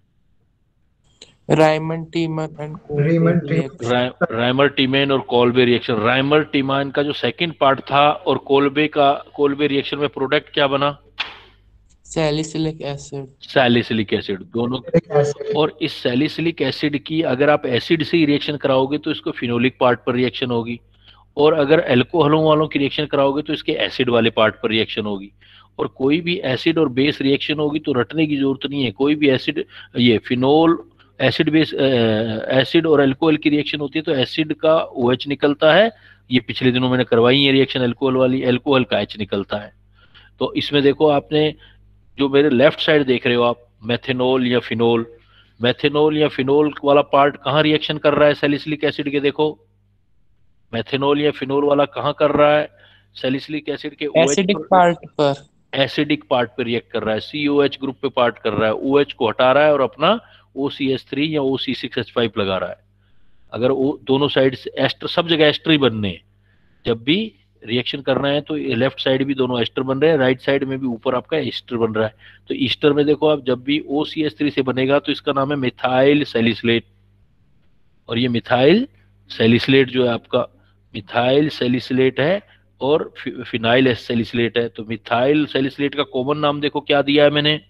Reimer Tiemann and Raymond reaction. Raymond Reimer Tiemann और कोल्बे रिएक्शन। राइमर टीमान का जो सेकंड पार्ट था और कोल्बे का, कोल्बे रिएक्शन में प्रोडक्ट क्या बना, सैलिसिलिक एसिड। सैलिसिलिक एसिड, दोनों। acid. और इस सैलिसिलिक एसिड की अगर आप एसिड से ही रिएक्शन कराओगे तो इसको फिनोलिक पार्ट पर रिएक्शन होगी, और अगर एल्कोहलों वालों की रिएक्शन कराओगे तो इसके एसिड वाले पार्ट पर रिएक्शन होगी। और कोई भी एसिड और बेस रिएक्शन होगी तो रटने की जरूरत नहीं है। कोई भी एसिड, ये फिनोल एसिड बेस एसिड और अल्कोहल की रिएक्शन होती है तो एसिड का OH निकलता है। ये पिछले दिनों मैंने करवाई है रिएक्शन अल्कोहल वाली, अल्कोहल का H निकलता है। तो इसमें देखो आपने जो मेरे लेफ्ट साइड देख रहे हो आप, मेथेनॉल या फिनोल, मेथेनॉल या फिनोल वाला पार्ट कहाँ रिएक्शन कर रहा है सैलिसिलिक एसिड के? देखो मेथेनॉल या फिनोल वाला कहाँ कर रहा है? सैलिसिलिक एसिड के OH एसिडिक पर, पार्ट पर, एसिडिक पार्ट पे रिएक्ट कर रहा है, C O H ग्रुप पे पार्ट कर रहा है, OH को हटा रहा है और अपना O C H थ्री या O C six H five लगा रहा है। अगर वो दोनों साइड से एस्टर, सब जगह एस्टर ही बनने हैं, जब भी रिएक्शन करना है तो लेफ्ट साइड भी दोनों एस्टर बन रहे हैं, राइट साइड में भी ऊपर आपका ईस्टर बन रहा है। तो ईस्टर में देखो आप, जब भी O C H थ्री से बनेगा तो इसका नाम है मिथाइल सैलिसिलेट, और ये मिथाइल सैलिसिलेट जो है आपका मिथाइल सैलिसिलेट है और फिनाइल सैलिसिलेट है। तो मिथाइल सैलिसिलेट का कॉमन नाम देखो क्या दिया है मैंने,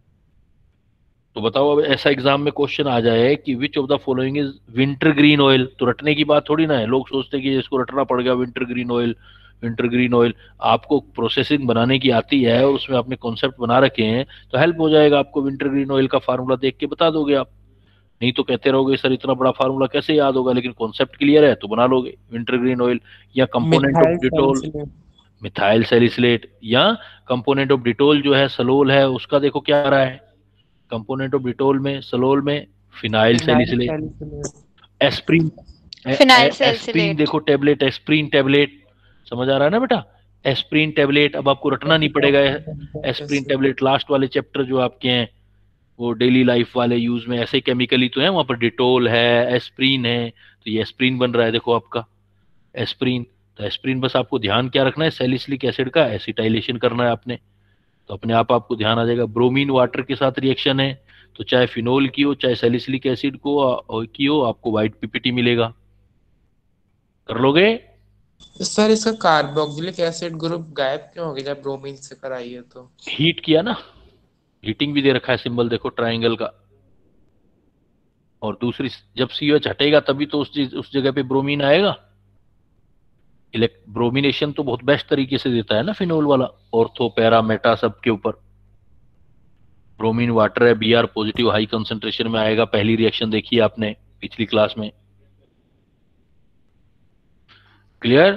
तो बताओ। अब ऐसा एग्जाम में क्वेश्चन आ जाए कि which of the following is wintergreen oil, तो रटने की बात थोड़ी ना है। लोग सोचते हैं कि इसको रटना पड़ गया, wintergreen oil, wintergreen oil. आपको प्रोसेसिंग बनाने की आती है और उसमें आपने कॉन्सेप्ट बना रखे हैं तो हेल्प हो जाएगा आपको। विंटर ग्रीन ऑयल का फार्मूला देख के बता दोगे आप, नहीं तो कहते रहोगे सर इतना बड़ा फार्मूला कैसे याद होगा, लेकिन कॉन्सेप्ट क्लियर है तो बना लोगे। विंटर ग्रीन ऑयल या component of methyl Dettol, salicylate. Methyl salicylate या कंपोनेंट ऑफ डिटोल जो है सलोल है, उसका देखो क्या आ रहा है। कंपोनेंट ऑफ डिटोल में, सलोल में phenyl phenyl salicylate. Salicylate. Aspirin, phenyl aspirin salicylate. देखो टैबलेट, एस्प्रिन टैबलेट, समझ आ रहा है ना बेटा? एस्प्रिन टैबलेट, अब आपको रटना नहीं पड़ेगा। एस्प्रिन टैबलेट लास्ट वाले चैप्टर जो आपके हैं वो डेली लाइफ वाले यूज में ऐसे केमिकल ही तो है, वहां पर डिटोल है, एस्प्रिन है, तो ये एस्प्रिन बन रहा है देखो आपका एस्प्रिन। तो एस्प्रिन बस आपको ध्यान क्या रखना है, सैलिसिलिक एसिड का एसिटाइलेशन करना है आपने, तो अपने आप आपको ध्यान आ जाएगा। ब्रोमीन वाटर के साथ रिएक्शन है तो चाहे फिनोल की हो चाहे सैलिसिलिक एसिड को आ, की हो, आपको व्हाइट पीपीटी मिलेगा। कर लोगे? सर इसका कार्बोक्सिलिक एसिड ग्रुप गायब क्यों हो गया जब ब्रोमीन से कराई है तो? हीट किया ना, हीटिंग भी दे रखा है सिंबल देखो ट्राइंगल का। और दूसरी, जब सी एच हटेगा तभी तो उस चीज उस जगह पे ब्रोमीन आएगा। इलेक्ट ब्रोमिनेशन तो बहुत बेस्ट तरीके से देता है ना फिनोल वाला, ऑर्थो पैरा मेटा सब के ऊपर। ब्रोमीन वाटर है, B R positive high concentration में आएगा, पहली रिएक्शन देखी है आपने पिछली क्लास में। क्लियर?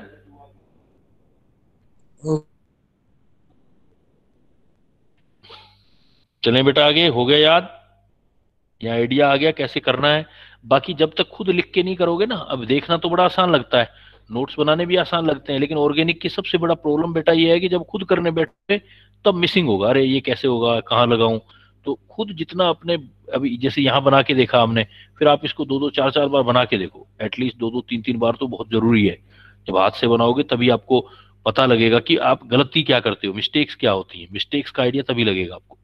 चलें बेटा आगे, हो गया याद या आइडिया आ गया कैसे करना है? बाकी जब तक खुद लिख के नहीं करोगे ना, अब देखना तो बड़ा आसान लगता है, नोट्स बनाने भी आसान लगते हैं, लेकिन ऑर्गेनिक की सबसे बड़ा प्रॉब्लम बेटा ये है कि जब खुद करने बैठे तब मिसिंग होगा, अरे ये कैसे होगा, कहाँ लगाऊं। तो खुद जितना अपने, अभी जैसे यहाँ बना के देखा हमने, फिर आप इसको दो दो चार चार बार बना के देखो, एटलीस्ट दो दो तीन तीन बार तो बहुत जरूरी है। जब हाथ से बनाओगे तभी आपको पता लगेगा कि आप गलती क्या करते हो, मिस्टेक्स क्या होती है, मिस्टेक्स का आइडिया तभी लगेगा आपको।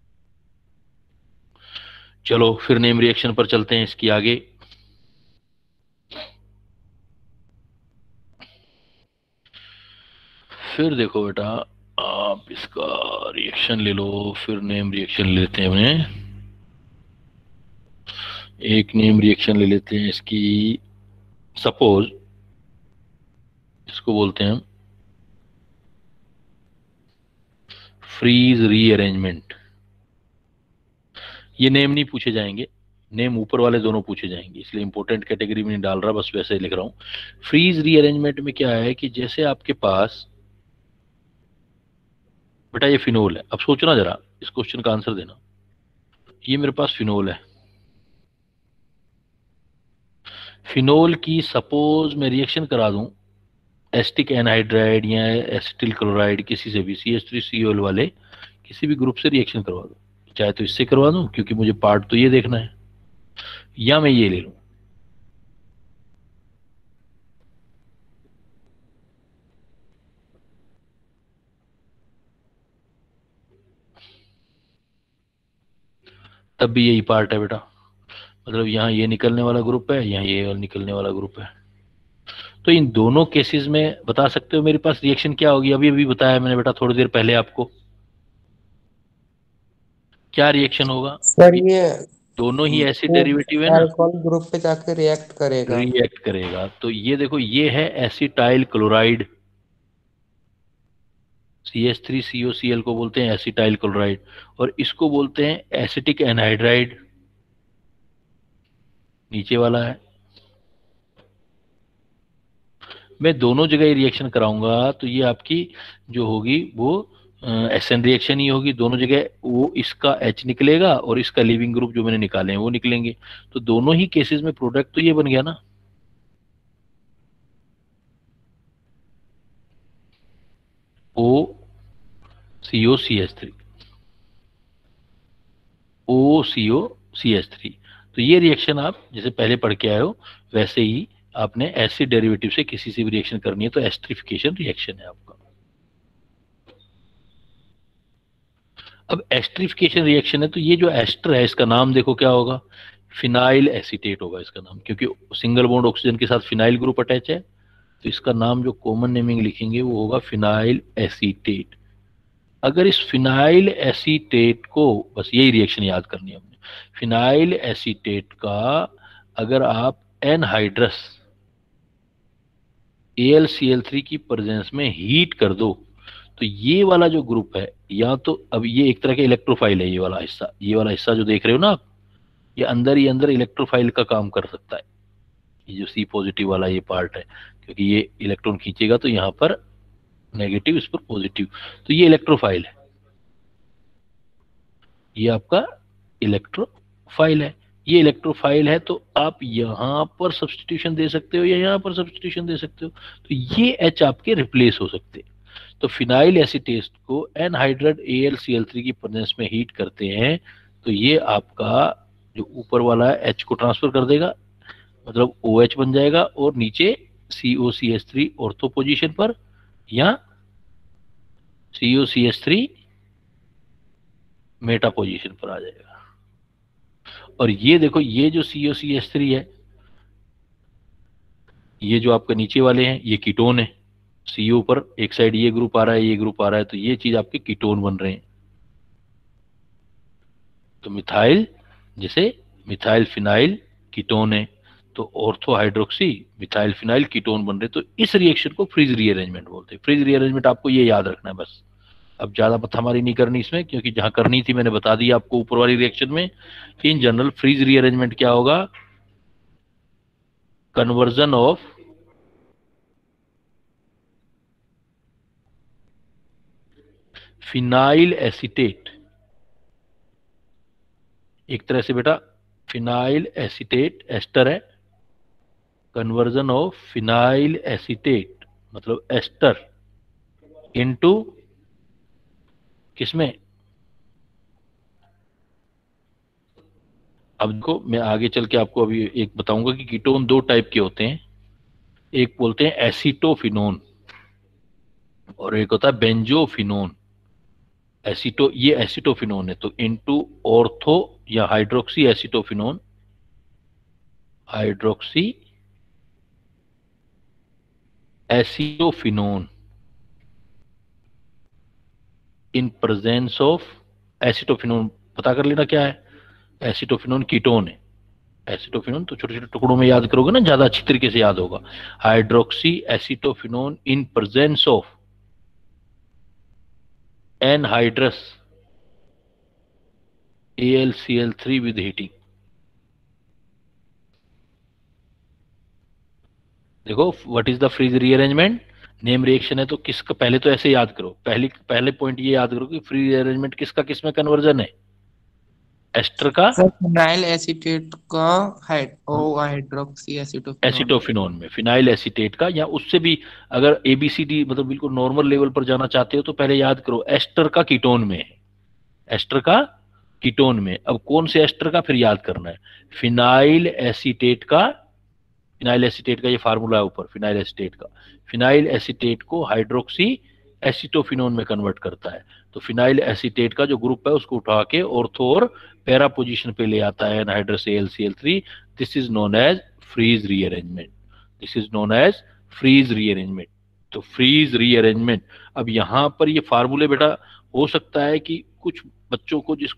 चलो फिर नेम रिएक्शन पर चलते हैं इसकी आगे। फिर देखो बेटा, आप इसका रिएक्शन ले लो, फिर नेम रिएक्शन ले लेते हैं हमने। एक नेम रिएक्शन ले लेते हैं इसकी, सपोज इसको बोलते हैं हम फ्रीज रीअरेंजमेंट। ये नेम नहीं पूछे जाएंगे, नेम ऊपर वाले दोनों पूछे जाएंगे, इसलिए इंपॉर्टेंट कैटेगरी में नहीं डाल रहा, बस वैसे ही लिख रहा हूँ। फ्रीज रीअरेंजमेंट में क्या है कि जैसे आपके पास बेटा ये फिनोल है, अब सोचना जरा, इस क्वेश्चन का आंसर देना। ये मेरे पास फिनोल है, फिनोल की सपोज मैं रिएक्शन करा दूं एस्टिक एनहाइड्राइड या एसिटिल क्लोराइड, किसी से भी C H three C O L वाले किसी भी ग्रुप से रिएक्शन करवा दूं, चाहे तो इससे करवा दूं क्योंकि मुझे पार्ट तो ये देखना है, या मैं ये ले लूं। तब भी यही पार्ट है बेटा, मतलब यहाँ ये निकलने वाला ग्रुप है, यहाँ ये निकलने वाला ग्रुप है। तो इन दोनों केसेस में बता सकते हो मेरे पास रिएक्शन क्या होगी? अभी अभी बताया मैंने बेटा थोड़ी देर पहले आपको, क्या रिएक्शन होगा। सर ये दोनों ही एसिड वो डेरिवेटिव है ना, अल्कोहल ग्रुप पे जाके रिएक्ट करेगा। रिएक्ट करेगा। तो ये देखो, ये है acetyl chloride, C H three C O C L को बोलते हैं एसिटाइल क्लोराइड, और इसको बोलते हैं एसिटिक एनहाइड्राइड, नीचे वाला है। मैं दोनों जगह ये रिएक्शन कराऊंगा तो ये आपकी जो होगी वो एस एन रिएक्शन ही होगी दोनों जगह। वो इसका एच निकलेगा और इसका लिविंग ग्रुप जो मैंने निकाले हैं वो निकलेंगे। तो दोनों ही केसेस में प्रोडक्ट तो ये बन गया ना, O C O C H three, O C O C H three. तो ये रिएक्शन आप जैसे पहले पढ़ के आए हो वैसे ही आपने एसिड डेरिवेटिव से किसी से भी रिएक्शन करनी है तो एस्टरिफिकेशन रिएक्शन है आपका। अब एस्टरिफिकेशन रिएक्शन है तो ये जो एस्टर है इसका नाम देखो क्या होगा, फिनाइल एसीटेट होगा इसका नाम, क्योंकि सिंगल बॉन्ड ऑक्सीजन के साथ फिनाइल ग्रुप अटैच है। तो इसका नाम जो कॉमन नेमिंग लिखेंगे वो होगा फिनाइल एसीटेट। अगर इस फिनाइल एसीटेट को, बस यही रिएक्शन याद करनी है हमने, फिनाइल एसीटेट का अगर आप anhydrous A L C L three की प्रेजेंस में हीट कर दो तो ये वाला जो ग्रुप है, या तो अब ये एक तरह के इलेक्ट्रोफाइल है, ये वाला हिस्सा, ये वाला हिस्सा जो देख रहे हो ना आप, ये अंदर ही अंदर इलेक्ट्रोफाइल का काम कर सकता है। ये जो सी पॉजिटिव वाला ये पार्ट है, क्योंकि ये इलेक्ट्रॉन खींचेगा तो यहाँ पर नेगेटिव, इस पर पॉजिटिव, तो ये इलेक्ट्रोफाइल है, ये आपका इलेक्ट्रोफाइल है। ये इलेक्ट्रोफाइल है तो आप यहां पर सब्स्टिट्यूशन दे सकते हो या यहां पर सब्स्टिट्यूशन दे सकते हो, तो ये एच आपके रिप्लेस हो सकते हैं। तो फिनाइल एसीटेट को anhydrate A L C L three की प्रेजेंस में हीट करते हैं तो ये आपका जो ऊपर वाला एच को ट्रांसफर कर देगा, मतलब ओ एच बन जाएगा, और नीचे C O C H three ortho position पर या C O C H three meta position पर आ जाएगा। और ये देखो, ये जो सी ओ सी एच थ्री है, ये जो आपके नीचे वाले हैं ये कीटोन है, सीओ पर एक साइड ये ग्रुप आ रहा है, ये ग्रुप आ रहा है, तो ये चीज आपके कीटोन बन रहे हैं। तो मिथाइल, जैसे मिथाइल फिनाइल कीटोन है, तो ortho hydroxy methyl phenyl ketone बन रहे। तो इस रिएक्शन को फ्रीज रीअरेंजमेंट बोलते हैं। फ्रीज रीअरेंजमेंट आपको ये याद रखना है बस, अब ज्यादा हमारी नहीं करनी इसमें, क्योंकि जहां करनी थी मैंने बता दिया आपको ऊपर वाली रिएक्शन में कि इन जनरल फ्रीज रीअरेंजमेंट क्या होगा, कन्वर्जन ऑफ फिनाइल एसीटेट, एक तरह से बेटा फिनाइल एसीटेट एस्टर है, कन्वर्जन ऑफ फिनाइल एसीटेट मतलब एस्टर इनटू किसमें, अब देखो मैं आगे चल के आपको अभी एक बताऊंगा कि कीटोन दो टाइप के होते हैं, एक बोलते हैं एसीटोफिनोन और एक होता है बेंजोफिनोन। एसीटो, ये एसीटोफिनोन है, तो इनटू ऑर्थो या hydroxy acetophenone, hydroxy acetophenone in presence of acetophenone, पता कर लेना क्या है, एसीटोफिनोन कीटोन है। एसीटोफिनोन तो छोटे छोटे टुकड़ों में याद करोगे ना, ज्यादा अच्छी तरीके से याद होगा। Hydroxy acetophenone in presence of anhydrous A L C L three with heating. देखो what is the Fries rearrangement, name reaction है तो किसका, पहले तो ऐसे याद करो, पहले पहले पॉइंट ये याद करो कि फ्री रीअरेंजमेंट किसका किसमें कन्वर्जन है, एस्टर का सर फिनाइल एसीटेट का हाइड ओ हाइड्रोक्सी एसीटोफिनोन एसिटोफिनोन में, फिनाइल एसीटेट का, या उससे भी अगर एबीसीडी मतलब बिल्कुल नॉर्मल लेवल पर जाना चाहते हो तो पहले याद करो एस्टर का कीटोन में है, एस्टर का कीटोन में। अब कौन से एस्टर का फिर याद करना है, फिनाइल एसीटेट का, फिनाइल एसीटेट का ये फार्मूला है ऊपर, फिनाइल एसीटेट का, फिनाइल एसीटेट को हाइड्रोक्सी एसीटोफिनोन में कन्वर्ट करता है। तो फिनाइल एसीटेट का जो ग्रुप है उसको उठा के ऑर्थो और पैरा पोजीशन पे ले आता है anhydrous A L C L three. This is known as Fries rearrangement, this is known as Fries rearrangement. तो फ्रीज रीअरेंजमेंट, अब यहां पर ये फार्मूले बेटा हो सकता है कि कुछ बच्चों को जिसको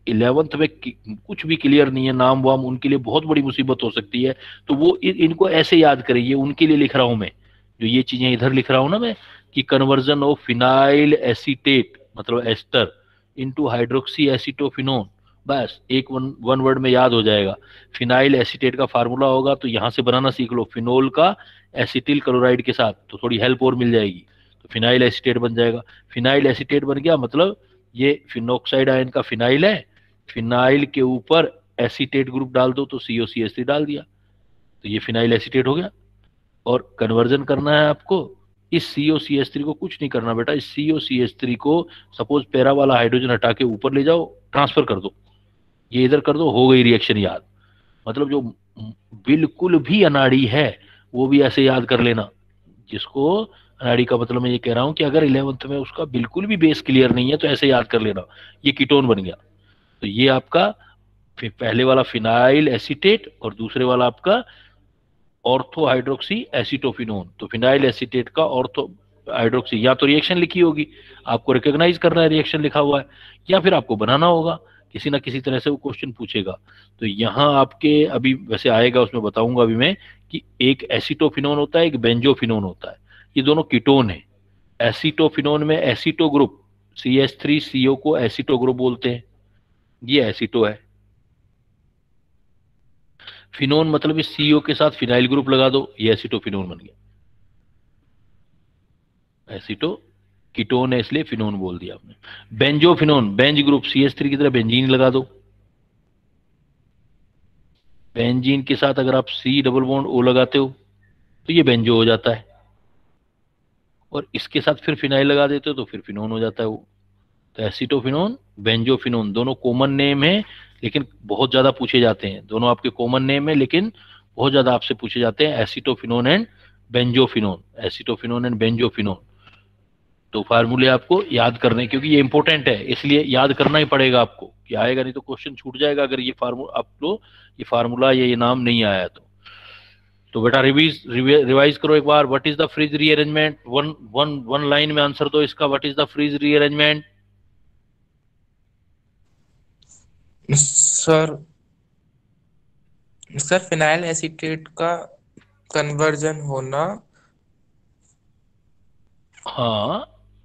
इलेवेंथ में कुछ भी क्लियर नहीं है, नाम वाम, उनके लिए बहुत बड़ी मुसीबत हो सकती है। तो वो इन, इनको ऐसे याद करेंगे, उनके लिए लिख रहा हूं मैं, जो ये चीजें इधर लिख रहा हूं ना मैं, कि कन्वर्जन ऑफ फिनाइल एसीटेट मतलब एस्टर इनटू हाइड्रोक्सी एसीटोफिनोन, बस एक वन वन वर्ड में याद हो जाएगा। फिनाइल एसीटेट का फार्मूला होगा, तो यहां से बनाना सीख लो, फिनोल का एसिटिल क्लोराइड के साथ, तो थोड़ी हेल्प और मिल जाएगी। तो फिनाइल एसीटेट बन जाएगा। फिनाइल एसीटेट बन गया, मतलब ये फिनोक्साइड आयन का फिनाइल है, फिनाइल के ऊपर एसीटेट ग्रुप डाल दो तो सी ओ सी एस थ्री डाल दिया, तो ये फिनाइल एसीटेट हो गया। और कन्वर्जन करना है आपको, इस C O C S three को कुछ नहीं करना बेटा, इस C O C S three को सपोज पैरा वाला हाइड्रोजन हटा के ऊपर ले जाओ, ट्रांसफर कर दो, ये इधर कर दो, हो गई रिएक्शन याद। मतलब जो बिल्कुल भी अनाड़ी है वो भी ऐसे याद कर लेना। जिसको अनाड़ी का मतलब मैं ये कह रहा हूं कि अगर इलेवेंथ में उसका बिल्कुल भी बेस क्लियर नहीं है तो ऐसे याद कर लेना, ये कीटोन बन गया। तो ये आपका पहले वाला फिनाइल एसीटेट और दूसरे वाला आपका ऑर्थो हाइड्रोक्सी एसीटोफिनोन। तो फिनाइल एसीटेट का ऑर्थो हाइड्रोक्सी, या तो रिएक्शन लिखी होगी, आपको रिकॉग्नाइज करना है रिएक्शन लिखा हुआ है, या फिर आपको बनाना होगा, किसी ना किसी तरह से वो क्वेश्चन पूछेगा। तो यहाँ आपके अभी वैसे आएगा, उसमें बताऊंगा अभी मैं, कि एक एसीटोफिनोन होता है, एक बेंजोफिनोन होता है, ये दोनों कीटोन है। एसीटोफिनोन में aceto group, C H three C O को एसीटो ग्रुप बोलते हैं, ये एसीटो है। फिनोन मतलब इस सीओ के साथ फिनाइल ग्रुप लगा दो, ये एसीटोफिनोन बन गया। एसीटो कीटोन है इसलिए फिनोन बोल दिया आपने। Benzophenone, benz group, C H three की तरह बेंजीन लगा दो, बेंजीन के साथ अगर आप सी डबल बॉन्ड ओ लगाते हो तो ये बेंजो हो जाता है, और इसके साथ फिर फिनाइल लगा देते हो तो फिर फिनोन हो जाता है वो। तो एसीटोफिनोन, बेंजोफिनोन दोनों कॉमन नेम है, लेकिन बहुत ज्यादा पूछे जाते हैं। दोनों आपके कॉमन नेम है लेकिन बहुत ज्यादा आपसे पूछे जाते हैं, acetophenone and benzophenone, acetophenone and benzophenone. तो फार्मूले आपको याद करने, क्योंकि ये इंपॉर्टेंट है इसलिए याद करना ही पड़ेगा आपको, कि आएगा नहीं तो क्वेश्चन छूट जाएगा अगर ये फार्मूला आपको, ये फार्मूला या ये नाम नहीं आया तो। तो बेटा रिवीज रिवाइज करो एक बार, what is the Fries rearrangement, one one one line में आंसर दो इसका, what is the Fries rearrangement. Sir sir phenyl acetate का कन्वर्जन होना। हाँ,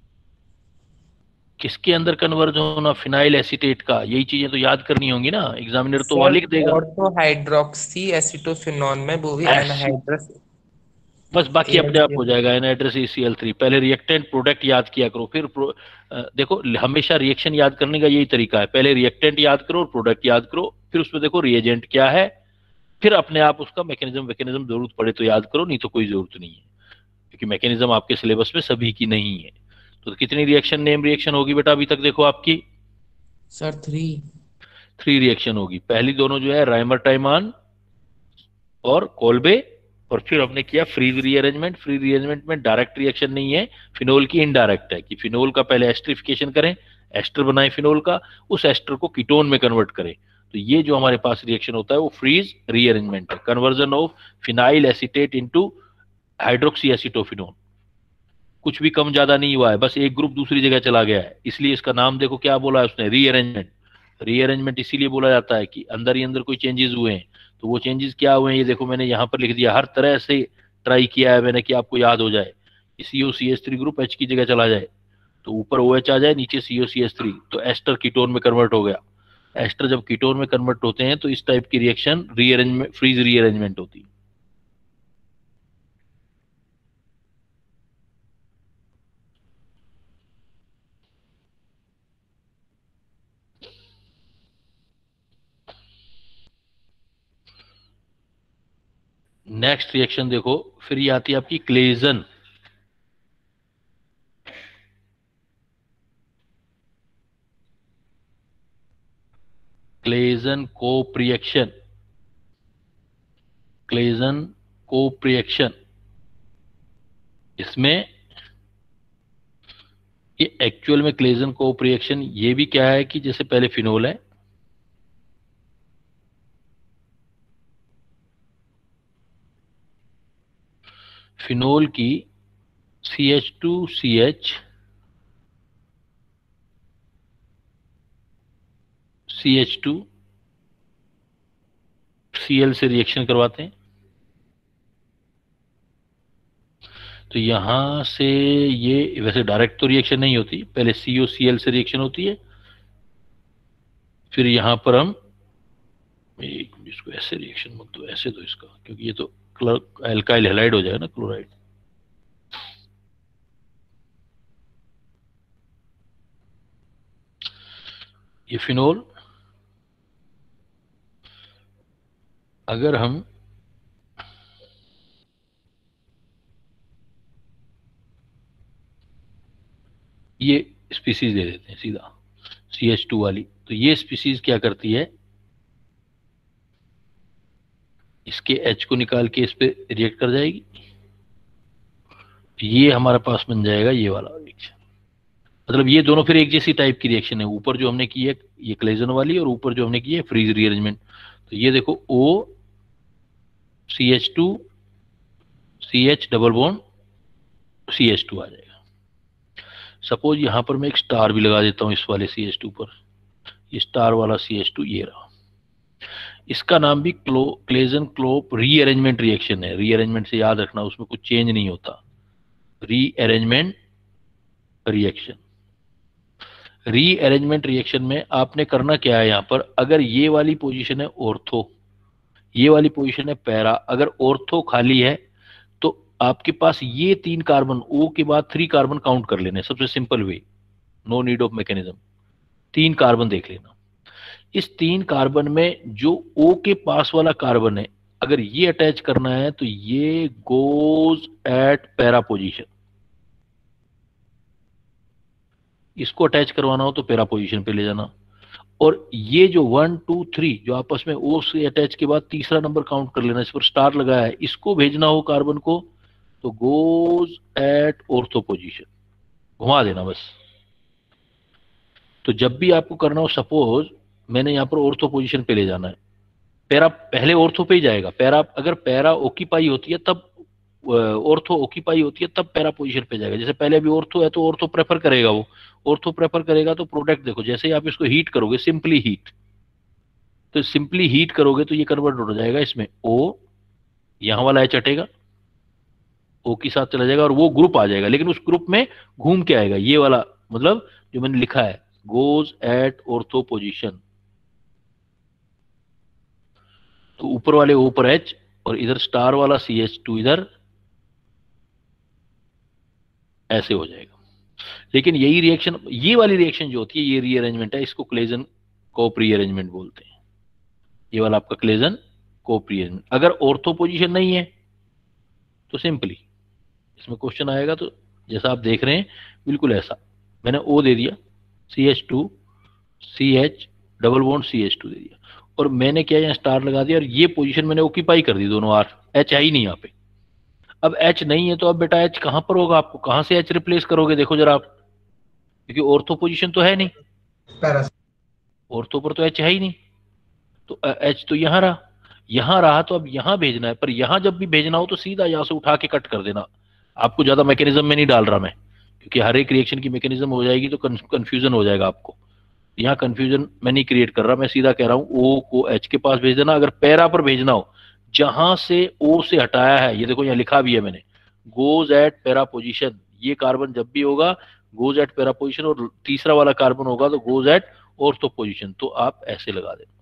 किसके अंदर कन्वर्ज होना, फिनाइल एसीटेट का, यही चीजें तो याद करनी होंगी ना, एग्जामिनर तो वहां सर लिख देगा। ऑर्थो हाइड्रोक्सी एसीटोफिनोन में वो भी एस, एनहाइड्रस बस बाकी अपने आप हो एएलसीएल। जाएगा। Anhydrous A C L three, पहले रिएक्टेंट प्रोडक्ट याद किया करो, फिर प्रो, अ, देखो हमेशा रिएक्शन याद करने का यही तरीका है, पहले रिएक्टेंट याद करो और प्रोडक्ट याद करो, फिर उसमें देखो रिएजेंट क्या है, फिर अपने आप उसका मैकेनिज्म मैकेनिज्म जरूरत पड़े तो याद करो, नहीं तो कोई जरूरत नहीं है, क्योंकि मैकेनिज्म आपके सिलेबस में सभी की नहीं है। तो कितनी रिएक्शन, नेम रिएक्शन होगी बेटा अभी तक देखो आपकी? Sir three. थ्री रिएक्शन होगी। पहली दोनों जो है राइमर टाइमान और कोल्बे, और फिर हमने किया फ्रीज रीअरेंजमेंट। फ्री रीअरेंजमेंट में डायरेक्ट रिएक्शन नहीं है, फिनोल की इनडायरेक्ट है, कि फिनोल का पहले एस्टरिफिकेशन करें, एस्टर बनाए फिनोल का, उस एस्टर को कीटोन में कन्वर्ट करें। तो ये जो हमारे पास रिएक्शन होता है वो फ्रीज रीअरेंजमेंट है, conversion of phenyl acetate into hydroxy acetophenone. कुछ भी कम ज्यादा नहीं हुआ है, बस एक ग्रुप दूसरी जगह चला गया है, इसलिए इसका नाम देखो क्या बोला है उसने, रीअरेंजमेंट। रीअरेंजमेंट इसीलिए बोला जाता है कि अंदर ही अंदर कोई चेंजेस हुए हैं। तो वो चेंजेस क्या हुए हैं ये देखो, मैंने यहाँ पर लिख दिया, हर तरह से ट्राई किया है मैंने कि आपको याद हो जाए। C O C S three group H की जगह चला जाए, तो ऊपर ओ एच आ जाए, नीचे C O C S three, तो एस्टर कीटोन में कन्वर्ट हो गया। एस्टर जब कीटोन में कन्वर्ट होते हैं तो इस टाइप की रिएक्शन रीअरेंजमेंट, फ्रीज रीअरेंजमेंट होती है। नेक्स्ट रिएक्शन देखो, फिर ये आती है आपकी Claisen. Claisen Cope reaction, Claisen Cope reaction, इसमें ये एक्चुअल में क्लेजन कोप रिएक्शन ये भी क्या है कि जैसे पहले फिनोल है, फिनोल की C H two C H C H two C L से रिएक्शन करवाते हैं। तो यहाँ से ये वैसे डायरेक्ट तो रिएक्शन नहीं होती, पहले सी ओ सी एल से रिएक्शन होती है, फिर यहाँ पर हम एक इसको ऐसे रिएक्शन मत दो, ऐसे दो इसका, क्योंकि ये तो एल्काइल हैलाइड हो जाएगा ना, क्लोराइड। ये फिनोल अगर हम ये स्पीसीज दे देते हैं सीधा सी एच टू वाली, तो ये स्पीसीज क्या करती है, इसके H को निकाल के इस पे रिएक्ट कर जाएगी, ये हमारे पास बन जाएगा ये वाला रिएक्शन। मतलब ये दोनों फिर एक जैसी टाइप की रिएक्शन है, ऊपर जो हमने की है ये क्लेजन वाली और ऊपर जो हमने की है फ्रीज रीअरेंजमेंट। तो ये देखो O C H two C H double bond C H two आ जाएगा। सपोज यहां पर मैं एक स्टार भी लगा देता हूं इस वाले सी एच टू पर, ये स्टार वाला सी एच टू ये रहा, इसका नाम भी क्लो क्लेजन क्लोप रीअरेंजमेंट रिएक्शन है। रीअरेंजमेंट से याद रखना, उसमें कुछ चेंज नहीं होता, रीअरेंजमेंट रिएक्शन। रीअरेंजमेंट रिएक्शन में आपने करना क्या है, यहां पर अगर ये वाली पोजीशन है ऑर्थो, ये वाली पोजीशन है पैरा, अगर ऑर्थो खाली है तो आपके पास ये तीन कार्बन ओ के बाद थ्री कार्बन काउंट कर लेने, सबसे simple way, no need of mechanism. तीन कार्बन देख लेना, इस तीन कार्बन में जो ओ के पास वाला कार्बन है अगर ये अटैच करना है तो ये गोज एट पैरा पोजीशन, इसको अटैच करवाना हो तो पैरा पोजीशन पे ले जाना। और ये जो वन टू थ्री जो आपस में ओ से अटैच के बाद तीसरा नंबर काउंट कर लेना, इस पर स्टार लगाया है, इसको भेजना हो कार्बन को तो गोज एट ऑर्थो पोजीशन, घुमा देना बस। तो जब भी आपको करना हो, सपोज मैंने यहाँ पर ऑर्थो पोजीशन पे ले जाना है, पैरा पहले ऑर्थो पे ही जाएगा, पैरा अगर पैरा ऑक्यूपाई होती है तब ऑर्थो ऑक्यूपाई होती है तब पैरा पोजीशन पे जाएगा। जैसे पहले अभी ऑर्थो है तो ऑर्थो प्रेफर करेगा, वो ऑर्थो प्रेफर करेगा तो प्रोडक्ट देखो, जैसे ही आप इसको हीट करोगे, सिंपली हीट, तो सिंपली हीट करोगे तो ये कन्वर्ट हो जाएगा इसमें ओ, यहां वाला एच हटेगा, ओ के साथ चला जाएगा और वो ग्रुप आ जाएगा, लेकिन उस ग्रुप में घूम के आएगा ये वाला, मतलब जो मैंने लिखा है गोज एट ऑर्थो पोजीशन। तो ऊपर वाले ओ पर एच और इधर स्टार वाला सी एच टू इधर ऐसे हो जाएगा। लेकिन यही रिएक्शन, ये वाली रिएक्शन जो होती है ये रीअरेंजमेंट है, इसको क्लेजन कोप रीअरेंजमेंट बोलते हैं। ये वाला आपका क्लेजन कोप रीअरेंजमेंट। अगर ऑर्थो पोजीशन नहीं है तो सिंपली इसमें क्वेश्चन आएगा, तो जैसा आप देख रहे हैं बिल्कुल ऐसा, मैंने ओ दे दिया C H two C H double bond C H two दे दिया, और मैंने क्या यहाँ स्टार लगा दिया और ये पोजीशन मैंने ऑक्यूपाई कर दी दोनों, आर एच है ही नहीं यहाँ पे। अब एच नहीं है तो अब बेटा एच कहां पर होगा, आपको कहां से एच रिप्लेस करोगे, देखो जरा आप, क्योंकि ऑर्थो पोजीशन तो है नहीं, पैरा ऑर्थो पर तो एच है ही नहीं, तो एच तो यहां रहा, यहां रहा तो अब यहां भेजना है, पर यहां जब भी भेजना हो तो सीधा यहां से उठा के कट कर देना। आपको ज्यादा मैकेनिज्म में नहीं डाल रहा मैं, क्योंकि हर एक रिएक्शन की मैकेनिज्म हो जाएगी तो कंफ्यूजन हो जाएगा आपको। यहाँ कंफ्यूजन मैं नहीं क्रिएट कर रहा, मैं सीधा कह रहा हूँ ओ को एच के पास भेज देना। अगर पैरा पर भेजना हो, जहां से ओ से हटाया है, ये देखो यहाँ लिखा भी है मैंने, गोज एट पैरा पोजीशन, ये कार्बन जब भी होगा गोज एट पैरा पोजीशन, और तीसरा वाला कार्बन होगा तो गोज एट ऑर्थो पोजीशन, तो आप ऐसे लगा देना,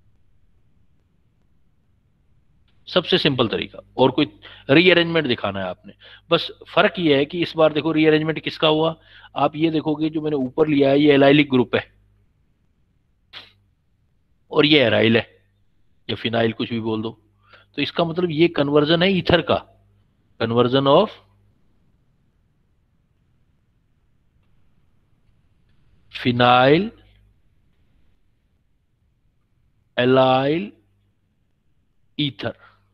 सबसे सिंपल तरीका। और कोई रीअरेंजमेंट दिखाना है आपने, बस फर्क ये है कि इस बार देखो रीअरेंजमेंट किसका हुआ, आप ये देखोगे जो मैंने ऊपर लिया है ये एलाइलिक ग्रुप है और ये एराइल है या फिनाइल, कुछ भी बोल दो, तो इसका मतलब ये कन्वर्जन है ईथर का, conversion of phenyl allyl ether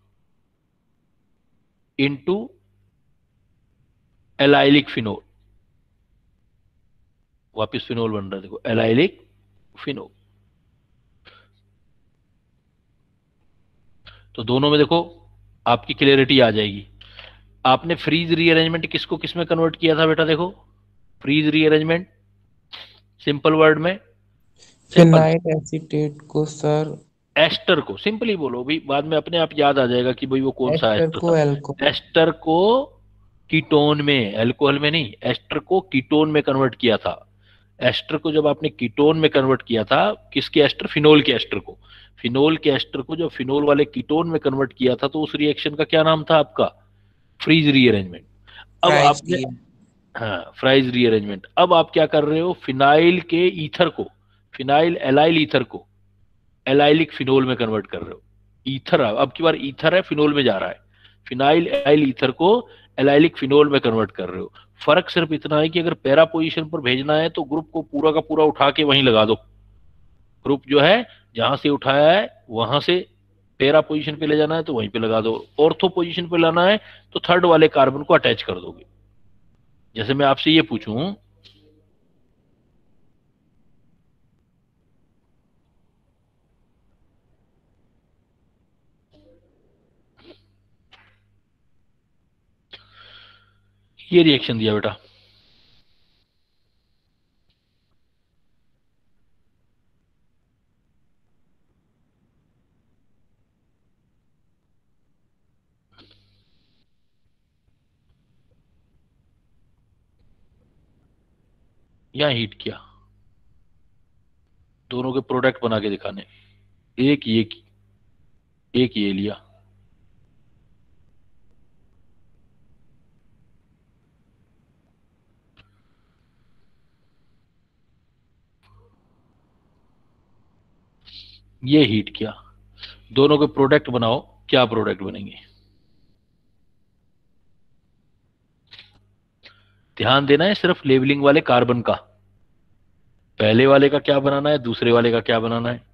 into allylic phenol, वापिस फिनोल बन रहा है, देखो एलाइलिक फिनोल। तो दोनों में देखो आपकी क्लियरिटी आ जाएगी। आपने फ्रीज रीअरेंजमेंट किसको किस में कन्वर्ट किया था बेटा, देखो फ्रीज रीअरेंजमेंट सिंपल वर्ड में सिंपल। फिनाइल एसीटेट को सर, एस्टर को सिंपली बोलो भी, बाद में अपने आप याद आ जाएगा कि भाई वो कौन सा एस्टर एस्टर को था। एल्कोहल। एस्टर को कीटोन में, अल्कोहल में नहीं, एस्टर को कीटोन में कन्वर्ट किया था। एस्टर को जब आपने कीटोन में कन्वर्ट किया था, किसके एस्टर, फिनोल के एस्टर को, फिनोल के एस्टर को जब फिनोल वाले कीटोन में कन्वर्ट किया था, तो उस रिएक्शन का क्या नाम था आपका, फ्रीज रीअरेंजमेंट। अब प्राइस आपने, दिए। हाँ फ्राइज रीअरेंजमेंट। अब आप क्या कर रहे हो, फिनाइल के ईथर को, फिनाइल एलाइल ईथर को एलाइलिक फिनोल में कन्वर्ट कर रहे हो। ईथर अब की बार ईथर है, फिनोल में जा रहा है। फिनाइल एलाइल ईथर को एलाइलिक फिनोल में कन्वर्ट कर रहे हो। फर्क सिर्फ इतना है कि अगर पैरा पोजीशन पर भेजना है तो ग्रुप को पूरा का पूरा उठा के वहीं लगा दो। ग्रुप जो है जहां से उठाया है वहां से पैरा पोजीशन पे ले जाना है तो वहीं पे लगा दो। ऑर्थो पोजीशन पे लाना है तो थर्ड वाले कार्बन को अटैच कर दोगे। जैसे मैं आपसे ये पूछूं, ये रिएक्शन दिया बेटा, यहाँ हीट किया, दोनों के प्रोडक्ट बना के दिखाने, एक ये एक ये लिया, ये हीट किया, दोनों के प्रोडक्ट बनाओ, क्या प्रोडक्ट बनेंगे। ध्यान देना है सिर्फ लेबलिंग वाले कार्बन का, पहले वाले का क्या बनाना है, दूसरे वाले का क्या बनाना है।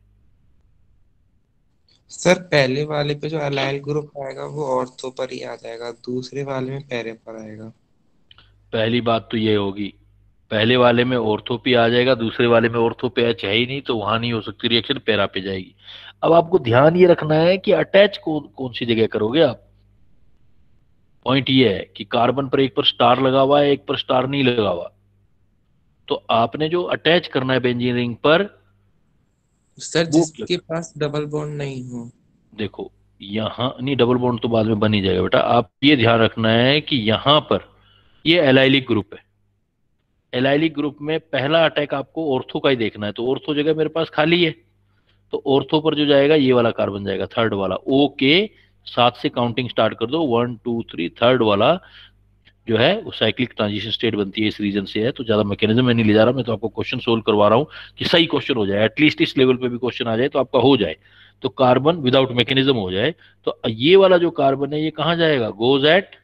सर पहले वाले पे जो अलाइल ग्रुप आएगा वो ऑर्थो पर ही आ जाएगा, दूसरे वाले में पैरे पर आएगा। पहली बात तो ये होगी, पहले वाले में ऑर्थो पे आ जाएगा, दूसरे वाले में ऑर्थो पे एच है ही नहीं, तो वहां नहीं हो सकती रिएक्शन, पैरा पे जाएगी। अब आपको ध्यान ये रखना है कि अटैच कौन कौन सी जगह करोगे आप। पॉइंट ये है कि कार्बन पर एक पर स्टार लगा हुआ है, एक पर स्टार नहीं लगा हुआ, तो आपने जो अटैच करना है बेंजीन रिंग पर, सर वो क्या जिसके पास डबल बॉन्ड नहीं हो। देखो, यहाँ नहीं, डबल बॉन्ड तो बाद में बन ही जाएगा बेटा। आप ये ध्यान रखना है कि यहाँ पर ये एलाइलिक ग्रुप है, एलाइलिक ग्रुप में पहला अटैक आपको ऑर्थो का ही देखना है, तो ऑर्थो जगह मेरे पास खाली है, तो ऑर्थो पर जो जाएगा ये वाला कार्बन जाएगा, थर्ड वाला ओ के साथ से काउंटिंग स्टार्ट कर दो, वन टू थ्री, थर्ड वाला जो है वो साइक्लिक ट्रांजिशन स्टेट बनती है, इस रीजन से है। तो ज्यादा मैकेनिज्म में नहीं ले जा रहा, मैं तो आपको क्वेश्चन सोल्व करवा रहा हूँ कि सही क्वेश्चन हो जाए, एटलीस्ट इस लेवल पे भी क्वेश्चन आ जाए तो आपका हो जाए, तो कार्बन विदाउट मैकेनिज्म हो जाए। तो ये वाला जो कार्बन है ये कहाँ जाएगा, गोज एट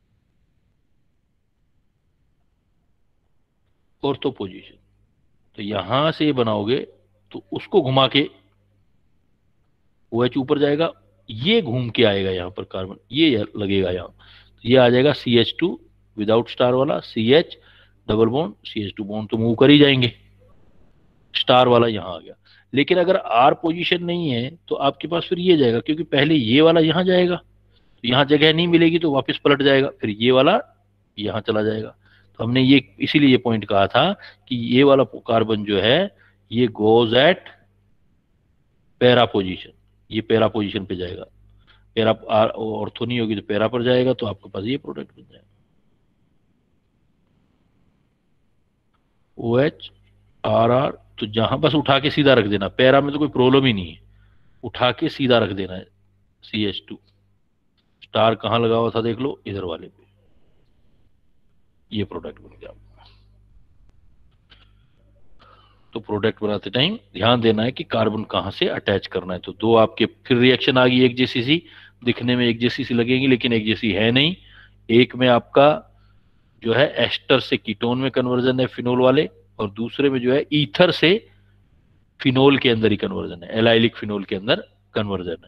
ऑर्थो पोजीशन। तो यहां से बनाओगे तो उसको घुमा के ओ एच ऊपर जाएगा, ये घूम के आएगा यहाँ पर कार्बन, ये लगेगा यहाँ, तो ये आ जाएगा C H two without star वाला, C H double bond, C H two bond तो मूव कर ही जाएंगे, स्टार वाला यहाँ आ गया। लेकिन अगर आर पोजीशन नहीं है तो आपके पास फिर ये जाएगा, क्योंकि पहले ये वाला यहाँ जाएगा, तो यहाँ जगह नहीं मिलेगी तो वापस पलट जाएगा, फिर ये वाला यहाँ चला जाएगा। तो हमने ये इसीलिए ये पॉइंट कहा था कि ये वाला कार्बन जो है ये गोज एट पैरा पोजीशन, ये पैरा पोजीशन पे जाएगा, पैरा ऑर्थो नहीं होगी तो पैरा पर जाएगा, तो आपके पास ये प्रोडक्ट बन जाएगा, ओ एच आर आर। तो जहां बस उठा के सीधा रख देना, पैरा में तो कोई प्रॉब्लम ही नहीं है, उठा के सीधा रख देना है, सी एच टू, स्टार कहाँ लगा हुआ था देख लो, इधर वाले पे, ये प्रोडक्ट बन गया। तो प्रोडक्ट बनाते टाइम ध्यान देना है कि कार्बन कहाँ से अटैच करना है। तो दो आपके फिर रिएक्शन आ गई, एक जैसी सी, दिखने में एक जैसी सी लगेंगी लेकिन एक जैसी है नहीं। एक में आपका जो है एस्टर से कीटोन में कन्वर्जन है फिनोल वाले, और दूसरे में जो है ईथर से फिनोल के अंदर ही कन्वर्जन है, एलाइलिक फिनोल के अंदर कन्वर्जन है।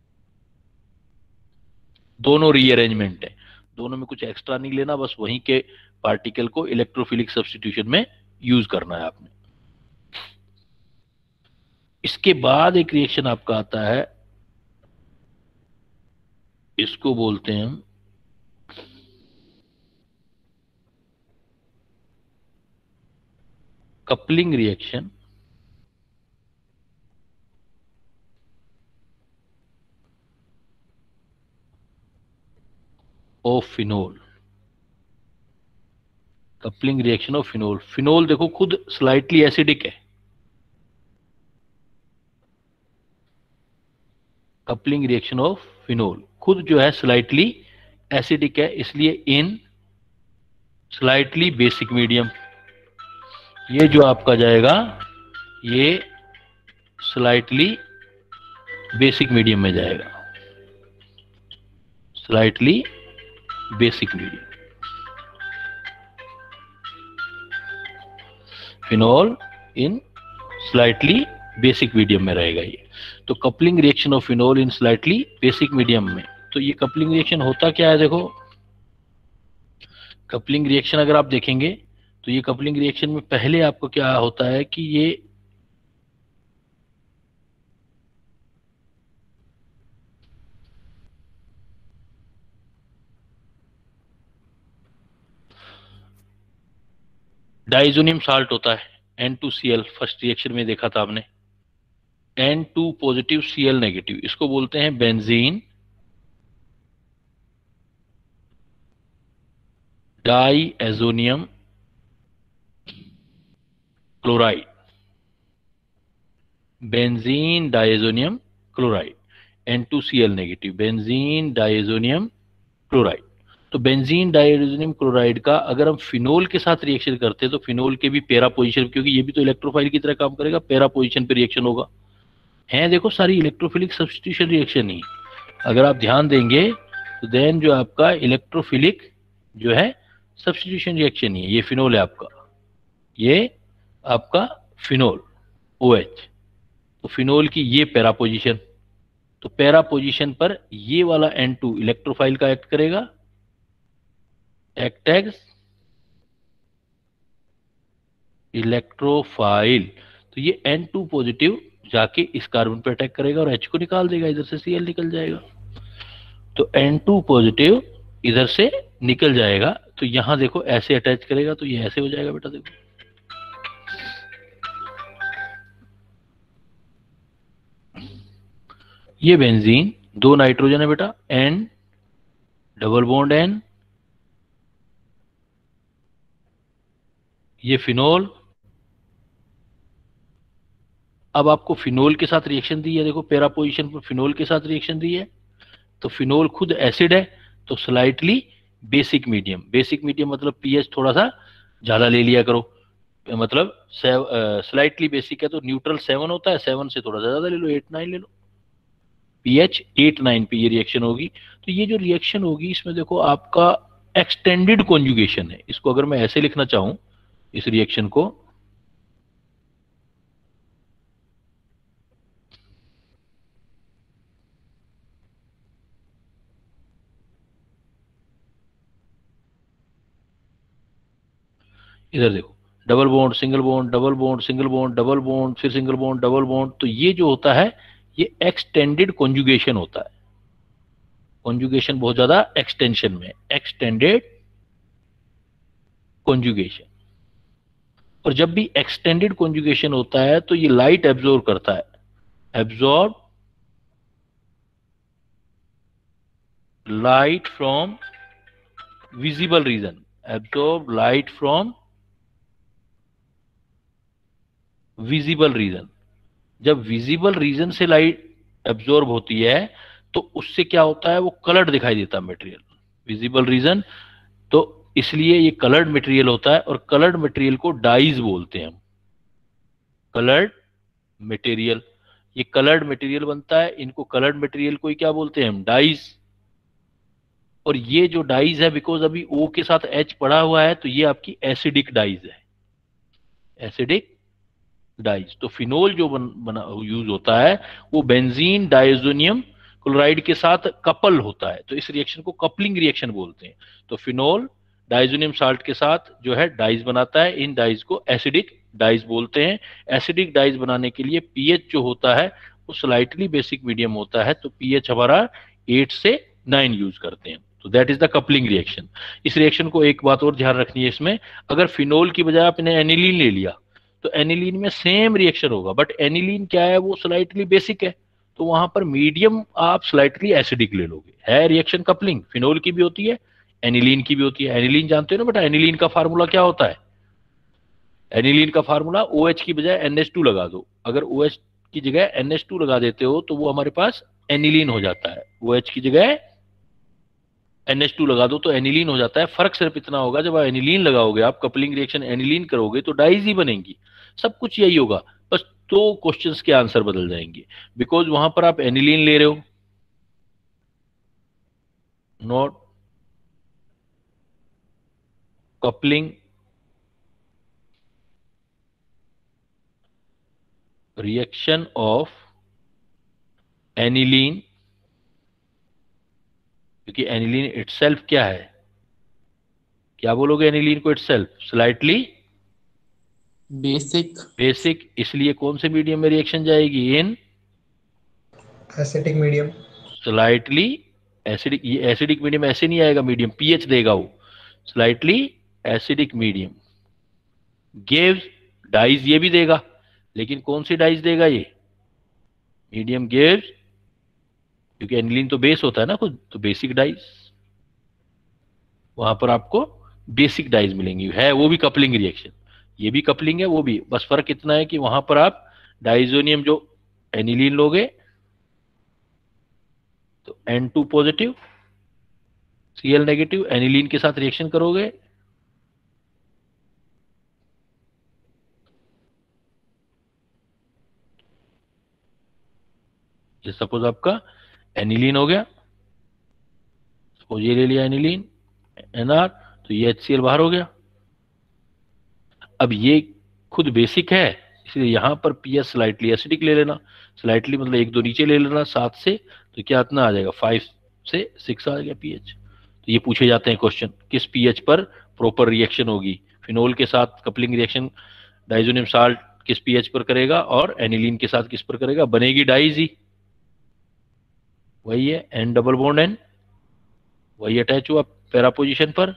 दोनों रीअरेंजमेंट है, दोनों में कुछ एक्स्ट्रा नहीं लेना, बस वहीं के पार्टिकल को इलेक्ट्रोफिलिक सब्स्टिट्यूशन में यूज करना है आपने। इसके बाद एक रिएक्शन आपका आता है, इसको बोलते हैं हम coupling reaction of phenol, coupling reaction of phenol. Phenol देखो खुद स्लाइटली एसिडिक है, कपलिंग रिएक्शन ऑफ फिनोल खुद जो है स्लाइटली एसिडिक है, इसलिए इन स्लाइटली बेसिक मीडियम, ये जो आपका जाएगा ये स्लाइटली बेसिक मीडियम में जाएगा, slightly basic medium, phenol in slightly basic medium में रहेगा ये। तो coupling reaction of phenol in slightly basic medium में, तो ये कपलिंग रिएक्शन होता क्या है, देखो कपलिंग रिएक्शन अगर आप देखेंगे तो ये कपलिंग रिएक्शन में पहले आपको क्या होता है कि ये डाइजोनियम साल्ट होता है N two C L, first reaction में देखा था आपने, N two positive C L negative, इसको बोलते हैं benzene diazonium chloride, benzene diazonium chloride, N two C L negative, benzene diazonium chloride. तो बेंजीन डाइएजोनियम क्लोराइड का अगर हम फिनोल के साथ रिएक्शन करते हैं तो फिनोल के भी पैरा पोजीशन, क्योंकि ये भी तो इलेक्ट्रोफाइल की तरह काम करेगा, पैरा पोजीशन पे रिएक्शन होगा, हैं देखो सारी इलेक्ट्रोफिलिक सब्स्टिट्यूशन रिएक्शन ही, अगर आप ध्यान देंगे तो देन जो आपका इलेक्ट्रोफिलिक जो है सब्स्टिट्यूशन रिएक्शन ही है, ये फिनोल है आपका, ये आपका फिनोल OH, तो फिनोल की ये पैरा पोजीशन, तो पैरा पोजीशन पर ये वाला एन टू इलेक्ट्रोफाइल का एक्ट करेगा, एक्ट एज इलेक्ट्रोफाइल, तो ये एन टू पॉजिटिव जाके इस कार्बन पर अटैक करेगा और H को निकाल देगा, इधर से Cl निकल जाएगा, तो एन टू पॉजिटिव इधर से निकल जाएगा, तो यहां देखो ऐसे अटैच करेगा तो ये ऐसे हो जाएगा बेटा, देखो ये बेंजीन, दो नाइट्रोजन है बेटा, N डबल बॉन्ड N, ये फिनोल, अब आपको फिनोल के साथ रिएक्शन दी है, देखो पैरा पोजीशन पर फिनोल के साथ रिएक्शन दी है, तो फिनोल खुद एसिड है तो slightly basic medium, basic medium मतलब पीएच थोड़ा सा ज्यादा ले लिया करो, मतलब स्लाइटली बेसिक है तो न्यूट्रल सेवन होता है, सेवन से थोड़ा सा ज्यादा ले लो, एट नाइन ले लो, पीएच एट नाइन पे ये रिएक्शन होगी। तो ये जो रिएक्शन होगी इसमें देखो आपका एक्सटेंडेड कॉन्जुगेशन है, इसको अगर मैं ऐसे लिखना चाहूं इस रिएक्शन को, इधर देखो double bond single bond double bond single bond double bond फिर सिंगल बॉन्ड डबल बॉन्ड, तो ये जो होता है ये एक्सटेंडेड कॉन्जुगेशन होता है, कॉन्जुगेशन बहुत ज्यादा एक्सटेंशन में, एक्सटेंडेड कॉन्जुगेशन, और जब भी एक्सटेंडेड कॉन्जुगेशन होता है तो ये लाइट एब्जॉर्ब करता है, absorb light from visible region, absorb light from visible region, जब विजिबल रीजन से लाइट एब्जॉर्ब होती है तो उससे क्या होता है, वो कलर्ड दिखाई देता है मटेरियल, विजिबल रीजन, तो इसलिए ये कलर्ड मटेरियल होता है, और कलर्ड मटेरियल को डाइज बोलते हैं हम, कलर्ड मटेरियल, ये कलर्ड मटेरियल बनता है, इनको कलर्ड मटेरियल को ही क्या बोलते हैं हम, डाइज, और ये जो डाइज है बिकॉज अभी O के साथ H पड़ा हुआ है तो ये आपकी एसिडिक डाइज है, एसिडिक डाइज। तो फिनोल जो बन, बना यूज होता है वो बेंजीन डाइएजोनियम क्लोराइड के साथ कपल होता है, तो इस रिएक्शन को कपलिंग रिएक्शन बोलते हैं। तो फिनोल डाइएजोनियम साल्ट के साथ जो है डाइज बनाता है, इन डाइज को एसिडिक डाइज बोलते हैं। एसिडिक डाइज बनाने के लिए पीएच जो होता है वो स्लाइटली बेसिक मीडियम होता है, तो पीएच हमारा एट से नाइन यूज करते हैं, तो that is the coupling reaction. इस रिएक्शन को एक बात और ध्यान रखनी है इसमें, अगर फिनोल की बजाय आपने एनिलीन ले लिया तो एनिलीन में सेम रिएक्शन होगा, बट एनिलीन क्या है, वो स्लाइटली बेसिक है, तो वहां पर मीडियम आप स्लाइटली एसिडिक ले लोगे, है रिएक्शन कपलिंग, फिनोल की भी होती है एनिलीन की भी होती है। एनिलीन जानते हो ना बेटा, एनिलीन का फार्मूला क्या होता है? एनिलीन का फार्मूला OH की बजाय एन एच टू लगा दो। अगर OH की जगह एन एच टू लगा देते हो तो वो हमारे पास एनिलीन हो जाता है। OH की जगह एन एच टू लगा दो तो एनिलीन हो जाता है। फर्क सिर्फ इतना होगा, जब आप एनिलीन लगाओगे, आप कपलिंग रिएक्शन एनिलीन करोगे तो डाइज ही बनेंगी। सब कुछ यही होगा, बस दो क्वेश्चंस के आंसर बदल जाएंगे, बिकॉज वहां पर आप एनिलीन ले रहे हो, not coupling reaction of aniline, क्योंकि एनिलीन इटसेल्फ क्या है, क्या बोलोगे एनिलीन को? Itself slightly basic. बेसिक। इसलिए कौन से मीडियम में रिएक्शन जाएगी? In acidic medium. Slightly acidic. ये एसिडिक मीडियम ऐसे नहीं आएगा, मीडियम पीएच देगा वो, slightly acidic medium gives dyes, ये भी देगा, लेकिन कौन सी डाइज देगा ये? मीडियम गिव्स, क्योंकि एनिलीन तो बेस होता है ना खुद, तो बेसिक डाइज, वहां पर आपको बेसिक डाइज मिलेंगी। है वो भी कपलिंग रिएक्शन, ये भी कपलिंग है, वो भी, बस फर्क इतना है कि वहां पर आप डाइजोनियम जो एनिलीन लोगे तो N two positive Cl negative aniline के साथ रिएक्शन करोगे, ये सपोज आपका एनिलीन हो गया, सपोज ये ले लिया एनिलीन एनआर, तो ये HCl बाहर हो गया। अब ये खुद बेसिक है, इसलिए यहां पर पीएच स्लाइटली एसिडिक ले लेना। स्लाइटली मतलब एक दो नीचे ले लेना सात से, तो क्या इतना आ जाएगा, फाइव से सिक्स आ गया पीएच। तो ये पूछे जाते हैं क्वेश्चन, किस पीएच पर प्रॉपर रिएक्शन होगी? फिनोल के साथ कपलिंग रिएक्शन डाइजोनियम साल्ट किस पीएच पर करेगा, और एनिलीन के साथ किस पर करेगा? बनेगी डाइज ही, वही है एन डबल बॉन्ड एन, वही अटैच हुआ पैरा पोजीशन पर,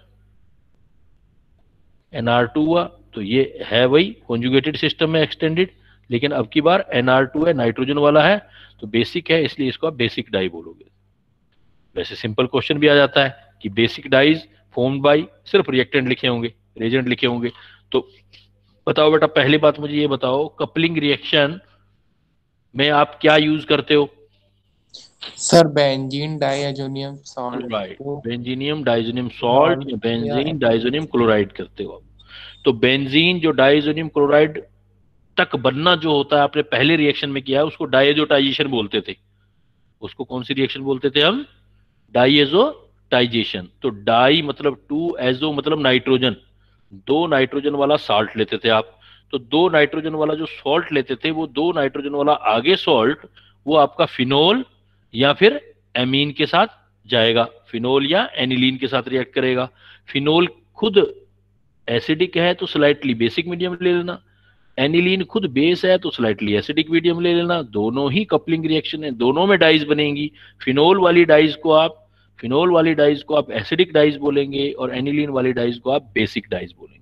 एन आर टू हुआ, तो ये है वही कॉन्जुगेटेड सिस्टम में एक्सटेंडेड, लेकिन अब की बार एन आर टू है, नाइट्रोजन वाला है, तो बेसिक है, इसलिए इसको आप बेसिक डाई बोलोगे। वैसे सिंपल क्वेश्चन भी आ जाता है कि बेसिक डाइज फॉर्म्ड बाय, सिर्फ रिएक्टेंट लिखे होंगे, रेजेंट लिखे होंगे। तो बताओ बेटा, पहली बात मुझे ये बताओ, कपलिंग रिएक्शन में आप क्या यूज करते हो? Sir benzene diazonium salt chloride, को बेंजीनियम डाइजोनियम सॉल्ट सॉल्ट या या बेंजीन डाइजोनियम क्लोराइड करते हो आप। तो बेंजीन जो डाइजोनियम क्लोराइड तक बनना जो होता है, आपने पहले रिएक्शन में किया है, उसको डाइएजोटाइजेशन बोलते थे। उसको कौन सी रिएक्शन बोलते थे हम? डाइएजोटाइजेशन। तो डाई मतलब टू, एजो मतलब नाइट्रोजन, दो नाइट्रोजन वाला साल्ट लेते थे आप। तो दो नाइट्रोजन वाला जो सॉल्ट लेते थे, वो दो नाइट्रोजन वाला आगे सॉल्ट, वो आपका फिनोल या फिर एमीन के साथ जाएगा, फिनोल या एनिलीन के साथ रिएक्ट करेगा। फिनोल खुद एसिडिक है तो स्लाइटली बेसिक मीडियम ले लेना, एनिलीन खुद बेस है तो स्लाइटली एसिडिक मीडियम ले लेना। दोनों ही कपलिंग रिएक्शन है, दोनों में डाइज बनेंगी। फिनोल वाली डाइज को आप फिनोल वाली डाइज को आप एसिडिक डाइज बोलेंगे, और एनिलीन वाली डाइज को आप बेसिक डाइज बोलेंगे।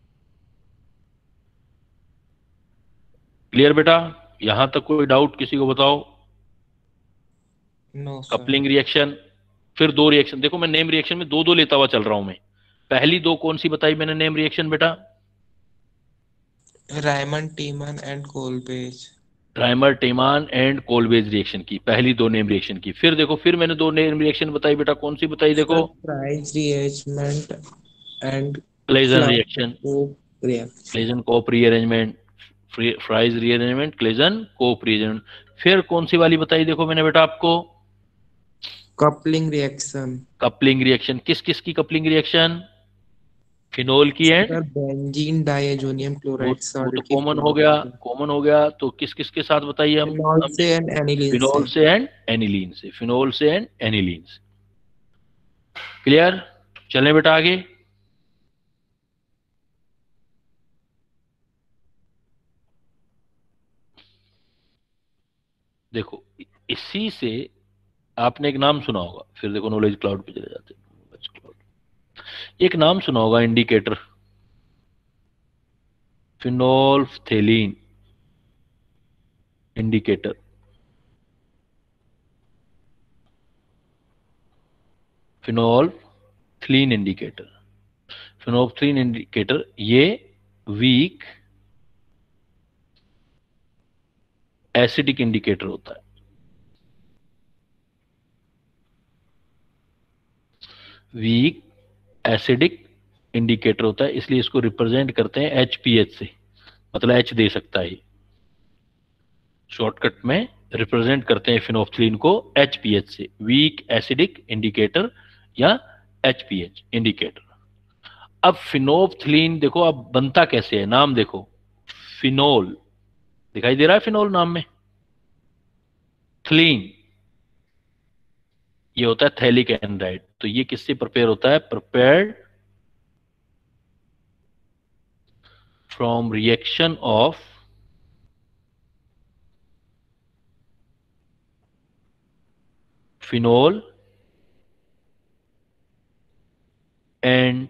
क्लियर बेटा? यहां तक कोई डाउट किसी को बताओ? No sir. कपलिंग रिएक्शन, फिर दो रिएक्शन देखो, मैं नेम रिएक्शन में दो दो लेता हुआ चल रहा हूं मैं। पहली दो कौन सी बताई मैंने नेम रिएक्शन बेटा? Reimer Tiemann and Kolbe's. Reimer Tiemann and Kolbe's reaction की, पहली दो नेम रिएक्शन की। फिर देखो, फिर मैंने दो नेम रिएक्शन बताई बेटा, कौन सी बताई देखो? Sir Fries rearrangement and Claisen flower reaction, Cope reaction. Claisen Cope rearrangement, Fries rearrangement, Claisen Cope rearrangement. फिर कौन सी वाली बताई देखो मैंने बेटा आपको? Coupling reaction. कपलिंग रिएक्शन, किस किस की कपलिंग रिएक्शन? फिनोल की एंड, सर बेंजीन डाइअजोनियम वो क्लोराइड वो तो सॉल्ट की कॉमन हो गया, फिनोल कॉमन हो गया, तो किस किस के साथ बताइए हम हमने? से एंड एनिलीन फिनोल से। से एंड एनिलीन से, फिनोल से एंड एनिलीन से। क्लियर? चलें बेटा आगे। देखो, इसी से आपने एक नाम सुना होगा, फिर देखो नॉलेज क्लाउड पे चले जाते हैं। नॉलेज क्लाउड, एक नाम सुना होगा, indicator, phenolphthalein indicator. Phenolphthalein phenolphthalein indicator, phenolphthalein indicator ये वीक एसिडिक इंडिकेटर होता है। वीक एसिडिक इंडिकेटर होता है, इसलिए इसको रिप्रेजेंट करते हैं एच पी एच से, मतलब एच दे सकता है। शॉर्टकट में रिप्रेजेंट करते हैं फिनोल्फथलीन को एच पी एच से, वीक एसिडिक इंडिकेटर या एच पी एच इंडिकेटर। अब फिनोल्फथलीन देखो अब बनता कैसे है, नाम देखो, फिनोल दिखाई दे रहा है, फिनोल नाम में, थलीन ये होता है थैलिक एनहाइड्राइड। तो ये किससे प्रिपेयर होता है, prepared from reaction of phenol and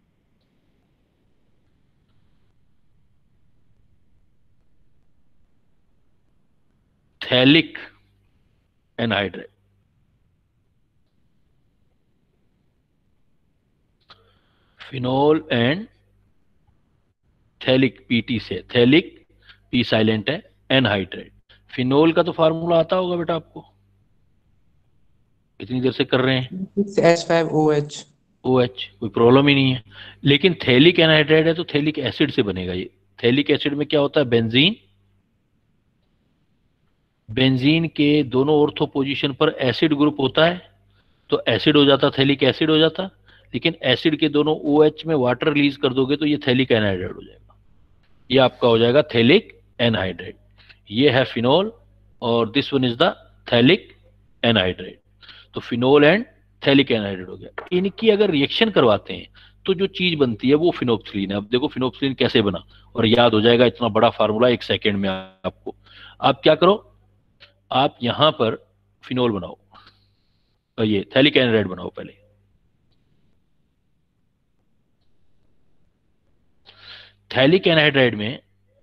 phthalic anhydride. Phenol and phthalic, P T से, थैलिक पी साइलेंट है, एनहाइड्राइड। फिनोल का तो फार्मूला आता होगा बेटा आपको, इतनी देर से कर रहे हैं, H five O H. O H, कोई प्रॉब्लम ही नहीं है। लेकिन थैलिक एनहाइड्राइड है तो थैलिक एसिड से बनेगा ये। थैलिक एसिड में क्या होता है, बेंजीन, बेंजीन के दोनों ऑर्थो पोजीशन पर एसिड ग्रुप होता है, तो एसिड हो जाता, थैलिक एसिड हो जाता। लेकिन एसिड के दोनों ओ एच में वाटर रिलीज कर दोगे तो ये थैलिक एनहाइड्राइड हो जाएगा, ये आपका हो जाएगा थैलिक एनहाइड्राइड। ये है फिनोल और this one is the phthalic anhydride. तो फिनोल एंड थैलिक एनहाइड्राइड हो गया। इनकी अगर रिएक्शन करवाते हैं तो जो चीज बनती है वो फिनोल्फथलीन है। अब देखो फिनोल्फथलीन कैसे बना, और याद हो जाएगा इतना बड़ा फार्मूला एक सेकेंड में आपको। आप क्या करो, आप यहां पर फिनोल बनाओ और ये थैलिक एनहाइड्राइड बनाओ पहले। थैलिक एनहाइड्राइड में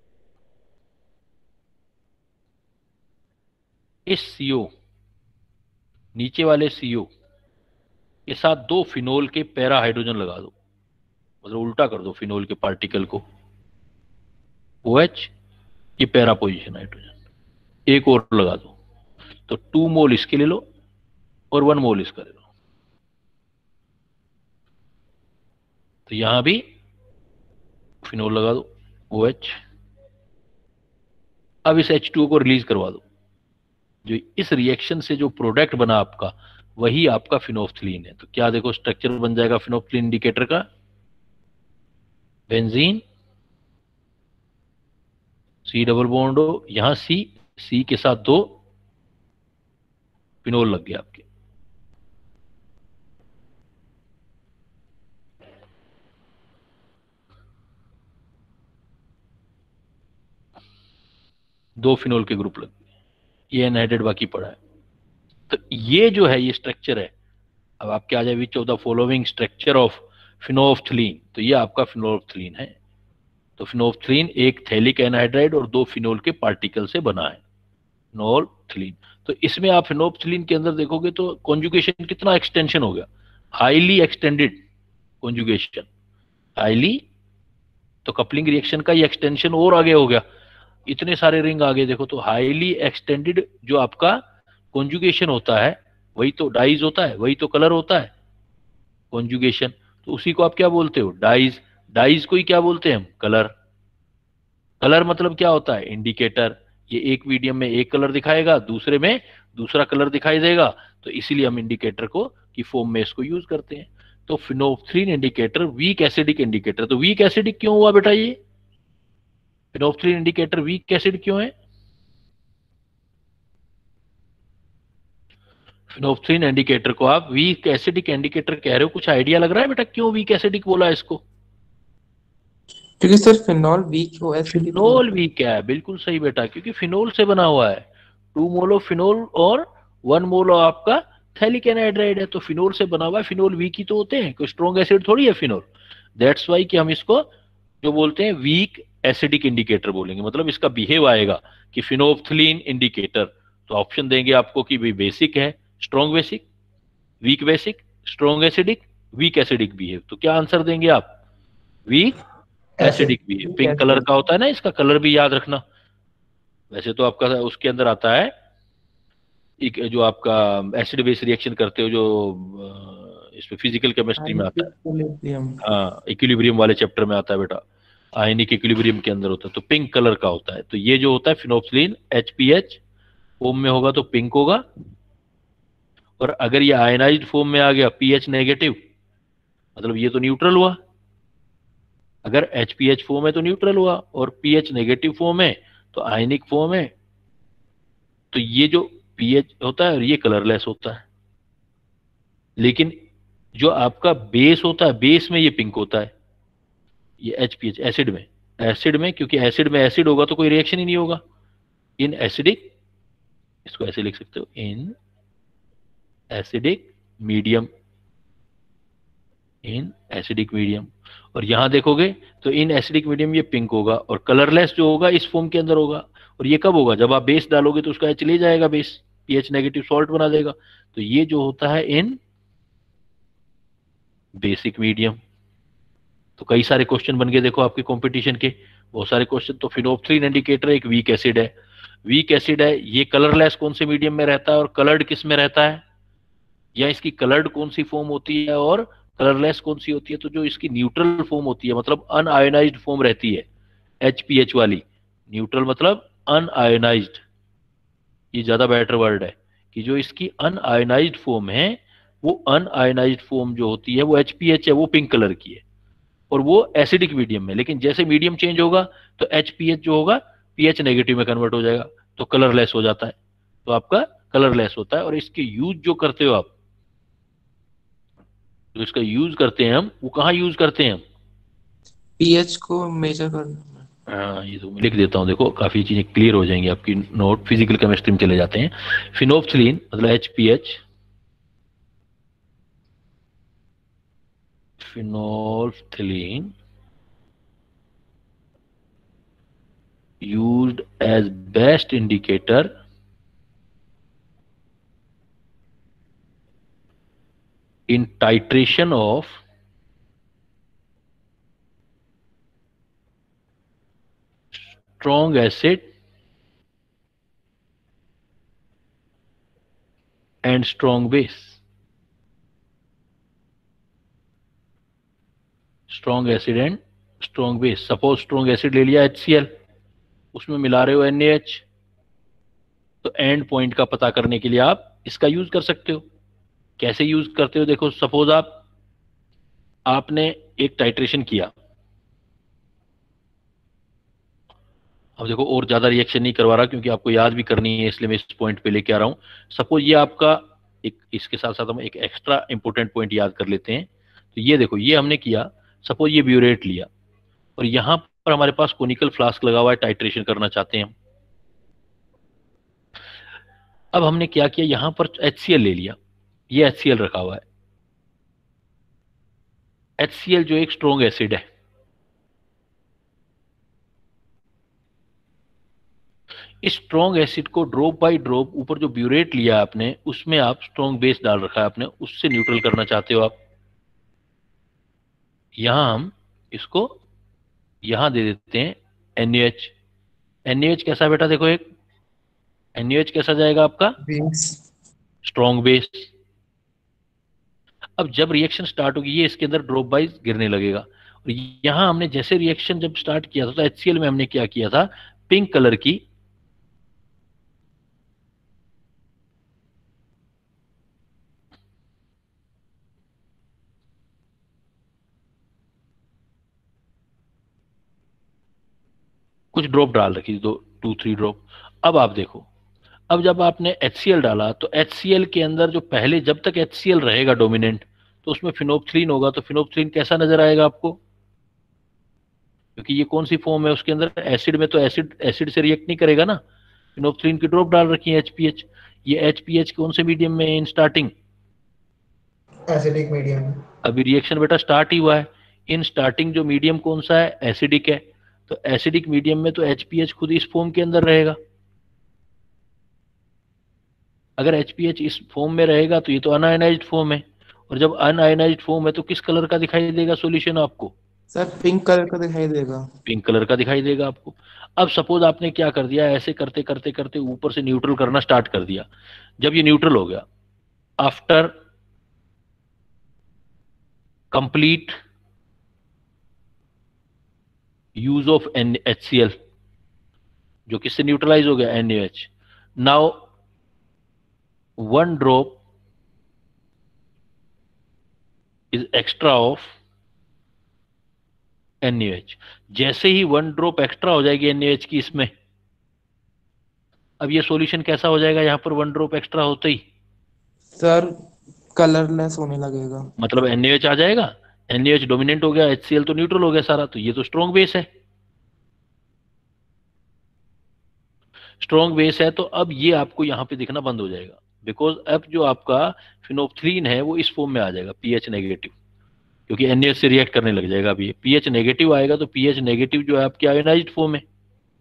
इस सीओ, नीचे वाले सीओ के साथ दो फिनोल के पैरा हाइड्रोजन लगा दो, मतलब उल्टा कर दो फिनोल के पार्टिकल को, OH ये पैरा पोजीशन हाइड्रोजन, एक और लगा दो, तो टू मोल इसके ले लो और वन मोल इसका ले लो। तो यहां भी फिनोल लगा दो, OH। अब इस एच टू ओ को रिलीज करवा दो, जो इस रिएक्शन से जो प्रोडक्ट बना आपका वही आपका फिनोल्फथलीन है। तो क्या देखो स्ट्रक्चर बन जाएगा फिनोल्फथलीन इंडिकेटर का, बेंजीन, सी डबल बॉन्ड हो, यहां सी, सी के साथ दो फिनोल लग गया आपके। दो फिनोल के ग्रुप लग गए, ये एनहाइड्राइड बाकी पड़ा है। तो ये जो है ये स्ट्रक्चर है। अब आपके आ जाए which of the following structure of phenolphthalein, तो ये आपका फिनोल्फथलीन है। तो फिनोल्फथलीन एक थैलिक एनहाइड्राइड और दो फिनोल के पार्टिकल से बना है, फिनोल्फथलीन। तो इसमें आप फिनोल्फथलीन के अंदर देखोगे तो कॉन्जुगेशन कितना एक्सटेंशन हो गया, हाईली एक्सटेंडेड कॉन्जुगेशन, हाईली, तो कपलिंग रिएक्शन का ये एक्सटेंशन और आगे हो गया, इतने सारे रिंग आगे देखो। तो हाईली एक्सटेंडेड जो आपका कॉन्जुगेशन होता है वही तो डाइज होता है, वही तो कलर होता है, कॉन्जुगेशन। तो उसी को आप क्या बोलते हो, डाइज। डाइज को ही क्या बोलते हैं हम, कलर। कलर मतलब क्या होता है, इंडिकेटर। ये एक मीडियम में एक कलर दिखाएगा, दूसरे में दूसरा कलर दिखाई देगा, तो इसीलिए हम इंडिकेटर को की फॉर्म में इसको यूज करते हैं। तो phenolphthalein indicator weak acidic indicator. तो वीक एसिडिक क्यों हुआ बेटा, ये फिनोल्फथलीन इंडिकेटर वीक एसिड क्यों है, फिनोल्फथलीन इंडिकेटर को आप वीक एसिडिक इंडिकेटर कह रहे हो, कुछ आइडिया लग रहा है बेटा क्यों वीक एसिडिक बोला इसको? क्योंकि सर फिनॉल वीक हो, एसिडिक फिनोल वीक है, बिल्कुल सही बेटा, क्योंकि फिनोल से बना हुआ है। टू मोल ऑफ फिनोल और वन मोल ऑफ आपका थैलिक एनहाइड्राइड है, तो फिनोल से बना हुआ है। फिनोल वीक ही तो होते हैं, कोई स्ट्रॉन्ग एसिड थोड़ी है फिनोल। दैट्स वाई कि हम इसको जो बोलते हैं वीक एसिडिक इंडिकेटर बोलेंगे, मतलब इसका बिहेव आएगा कि फिनोल्फथलीन इंडिकेटर। तो ऑप्शन देंगे आपको कि भाई बेसिक है, strong basic, weak basic, strong acidic weak acidic behave. तो क्या आंसर देंगे आप? Weak acidic behave. Pink colour का होता है ना, इसका कलर भी याद रखना। वैसे तो आपका उसके अंदर आता है एक जो आपका एसिड बेस रिएक्शन करते हो, जो अ, इसमें फिजिकल केमिस्ट्री में आता है, इक्विलिब्रियम। हाँ इक्विलिब्रियम वाले चैप्टर में आता है बेटा, आयनिक इक्विलिब्रियम के अंदर होता है, तो पिंक कलर का होता है। तो ये जो होता है phenolphthalein H P H form में होगा तो पिंक होगा, और अगर ये आयनाइज्ड फॉर्म में आ गया पीएच नेगेटिव, मतलब ये तो न्यूट्रल हुआ। अगर एच पी एच फॉर्म है तो न्यूट्रल हुआ, और पीएच नेगेटिव फॉर्म है तो आयनिक फॉर्म है। तो ये जो पीएच होता है और ये कलरलेस होता है। लेकिन जो आपका बेस होता है, बेस में ये पिंक होता है, ये एच पी एच एसिड में। एसिड में, क्योंकि एसिड में एसिड होगा तो कोई रिएक्शन ही नहीं होगा। इन एसिडिक, इसको ऐसे लिख सकते हो, in acidic medium, in acidic medium. और यहां देखोगे तो इन एसिडिक मीडियम ये पिंक होगा, और कलरलेस जो होगा इस फॉर्म के अंदर होगा। और ये कब होगा? जब आप बेस डालोगे तो उसका एच ले जाएगा, बेस पीएच नेगेटिव सॉल्ट बना देगा। तो ये जो होता है इन बेसिक मीडियम। तो कई सारे क्वेश्चन बन गए देखो आपके कंपटीशन के, बहुत सारे क्वेश्चन। तो फिनोप्सिलीन इंडिकेटर एक वीक एसिड है, वीक एसिड है, ये कलरलेस कौन से मीडियम में रहता है और कलर्ड किस में रहता है, या इसकी कलर्ड कौन सी फॉर्म होती है और कलरलेस कौन सी होती है? तो जो इसकी न्यूट्रल फॉर्म होती है, मतलब अनआयोनाइज्ड फॉर्म रहती है, एच पी एच वाली। न्यूट्रल मतलब अनआयोनाइज्ड, ये ज्यादा बेटर वर्ड है, कि जो इसकी अनआयोनाइज्ड फॉर्म है, वो अनआयोनाइज्ड फॉर्म जो होती है वो एच पी एच है, वो पिंक कलर की है, और वो एसिडिक मीडियम में। लेकिन जैसे मीडियम चेंज होगा तो एच पी एच जो होगा पीएच नेगेटिव में कन्वर्ट हो जाएगा, तो कलरलेस हो जाता है। तो आपका कलरलेस होता है। और इसके यूज जो करते हो आप, जो इसका यूज करते हैं हम, वो कहाँ यूज करते हैं हम? पीएच को मेजर करना। हाँ, ये तो मैं लिख देता हूँ, देखो काफी चीजें क्लियर हो जाएंगी आपकी। नोट फिजिकल केमिस्ट्री में चले जाते हैं। फिनोप्सिलीन मतलब H P H, phenolphthalein used as best indicator in titration of strong acid and strong base। strong acid and strong base, suppose strong acid ले लिया एच सी एल, उसमें मिला रहे हो एन ए एच, तो एंड पॉइंट का पता करने के लिए आप इसका यूज कर सकते हो। कैसे यूज करते हो? देखो सपोज आप आपने एक टाइट्रेशन किया, अब देखो और ज्यादा रिएक्शन नहीं करवा रहा क्योंकि आपको याद भी करनी है, इसलिए मैं इस पॉइंट पे लेके आ रहा हूं। सपोज ये आपका एक, इसके साथ साथ हम एक एक्स्ट्रा इंपॉर्टेंट पॉइंट याद कर लेते हैं। तो ये देखो, ये हमने किया, सपोज ये ब्यूरेट लिया, और यहां पर हमारे पास कोनिकल फ्लास्क लगा हुआ है, टाइट्रेशन करना चाहते हैं हम। अब हमने क्या किया, यहां पर एच सी एल ले लिया, ये एच सी एल रखा हुआ है। एच सी एल जो एक स्ट्रॉन्ग एसिड है, इस स्ट्रॉन्ग एसिड को ड्रॉप बाय ड्रॉप, ऊपर जो ब्यूरेट लिया आपने उसमें आप स्ट्रॉन्ग बेस डाल रखा है आपने, उससे न्यूट्रल करना चाहते हो आप। यहां हम इसको यहां दे देते हैं N A H. N A H कैसा बेटा? देखो एक एन ए एच कैसा जाएगा आपका? बेस। Strong base. अब जब रिएक्शन स्टार्ट होगी, ये इसके अंदर ड्रॉप वाइज गिरने लगेगा। और यहां हमने जैसे रिएक्शन जब स्टार्ट किया था तो एच सी एल में हमने क्या किया था, पिंक कलर की कुछ ड्रॉप डाल रखी, दो टू थ्री ड्रॉप। अब आप देखो, अब जब आपने एच सी एल डाला तो एच सी एल के अंदर जो पहले, जब तक एच सी एल रहेगा डोमिनेंट, तो उसमें फिनोप्सिलीन होगा। तो फिनोप्सिलीन कैसा नजर आएगा आपको? क्योंकि ये कौन सी फॉर्म है उसके अंदर, एसिड में, तो एसिड एसिड से रिएक्ट नहीं करेगा ना। फिनोप्सिलीन की ड्रॉप डाल रखी है एच पी एच। ये एच पी एच कौन से मीडियम में इन स्टार्टिंग? Acidic medium. अभी रिएक्शन बेटा स्टार्ट ही हुआ है। इन स्टार्टिंग जो मीडियम कौन सा है? एसिडिक है। तो एसिडिक मीडियम में तो एच पी एच खुद इस फॉर्म के अंदर रहेगा। अगर एच पी एच इस फॉर्म में रहेगा तो ये तो अनआयोनाइज्ड फॉर्म है, और जब अनआयनाइज्ड फॉर्म है तो किस कलर का दिखाई देगा सॉल्यूशन आपको? सर पिंक कलर का दिखाई देगा। पिंक कलर का दिखाई देगा आपको। अब सपोज आपने क्या कर दिया, ऐसे करते करते करते ऊपर से न्यूट्रल करना स्टार्ट कर दिया। जब ये न्यूट्रल हो गया, after complete use of N H C L, जो किससे न्यूट्रलाइज हो गया, N A H, now one drop is extra of N A H. जैसे ही वन ड्रॉप एक्स्ट्रा हो जाएगी एन ए एच की इसमें, अब ये सॉल्यूशन कैसा हो जाएगा यहां पर वन ड्रॉप एक्स्ट्रा होते ही? सर कलरलेस होने लगेगा। मतलब एन ए एच आ जाएगा, एन ए एच डोमिनेंट हो गया, एच सी एल तो न्यूट्रल हो गया सारा, तो ये तो स्ट्रॉन्ग बेस है। स्ट्रॉन्ग बेस है तो अब ये आपको यहां पे दिखना बंद हो जाएगा, बिकॉज अब जो आपका फिनोप्थलीन है वो इस फॉर्म में आ जाएगा, पीएच नेगेटिव, क्योंकि एन ए एच से रिएक्ट करने लग जाएगा। अभी पीएच नेगेटिव आएगा तो पीएच नेगेटिव जो है आपकी आयोनाइज्ड फॉर्म है।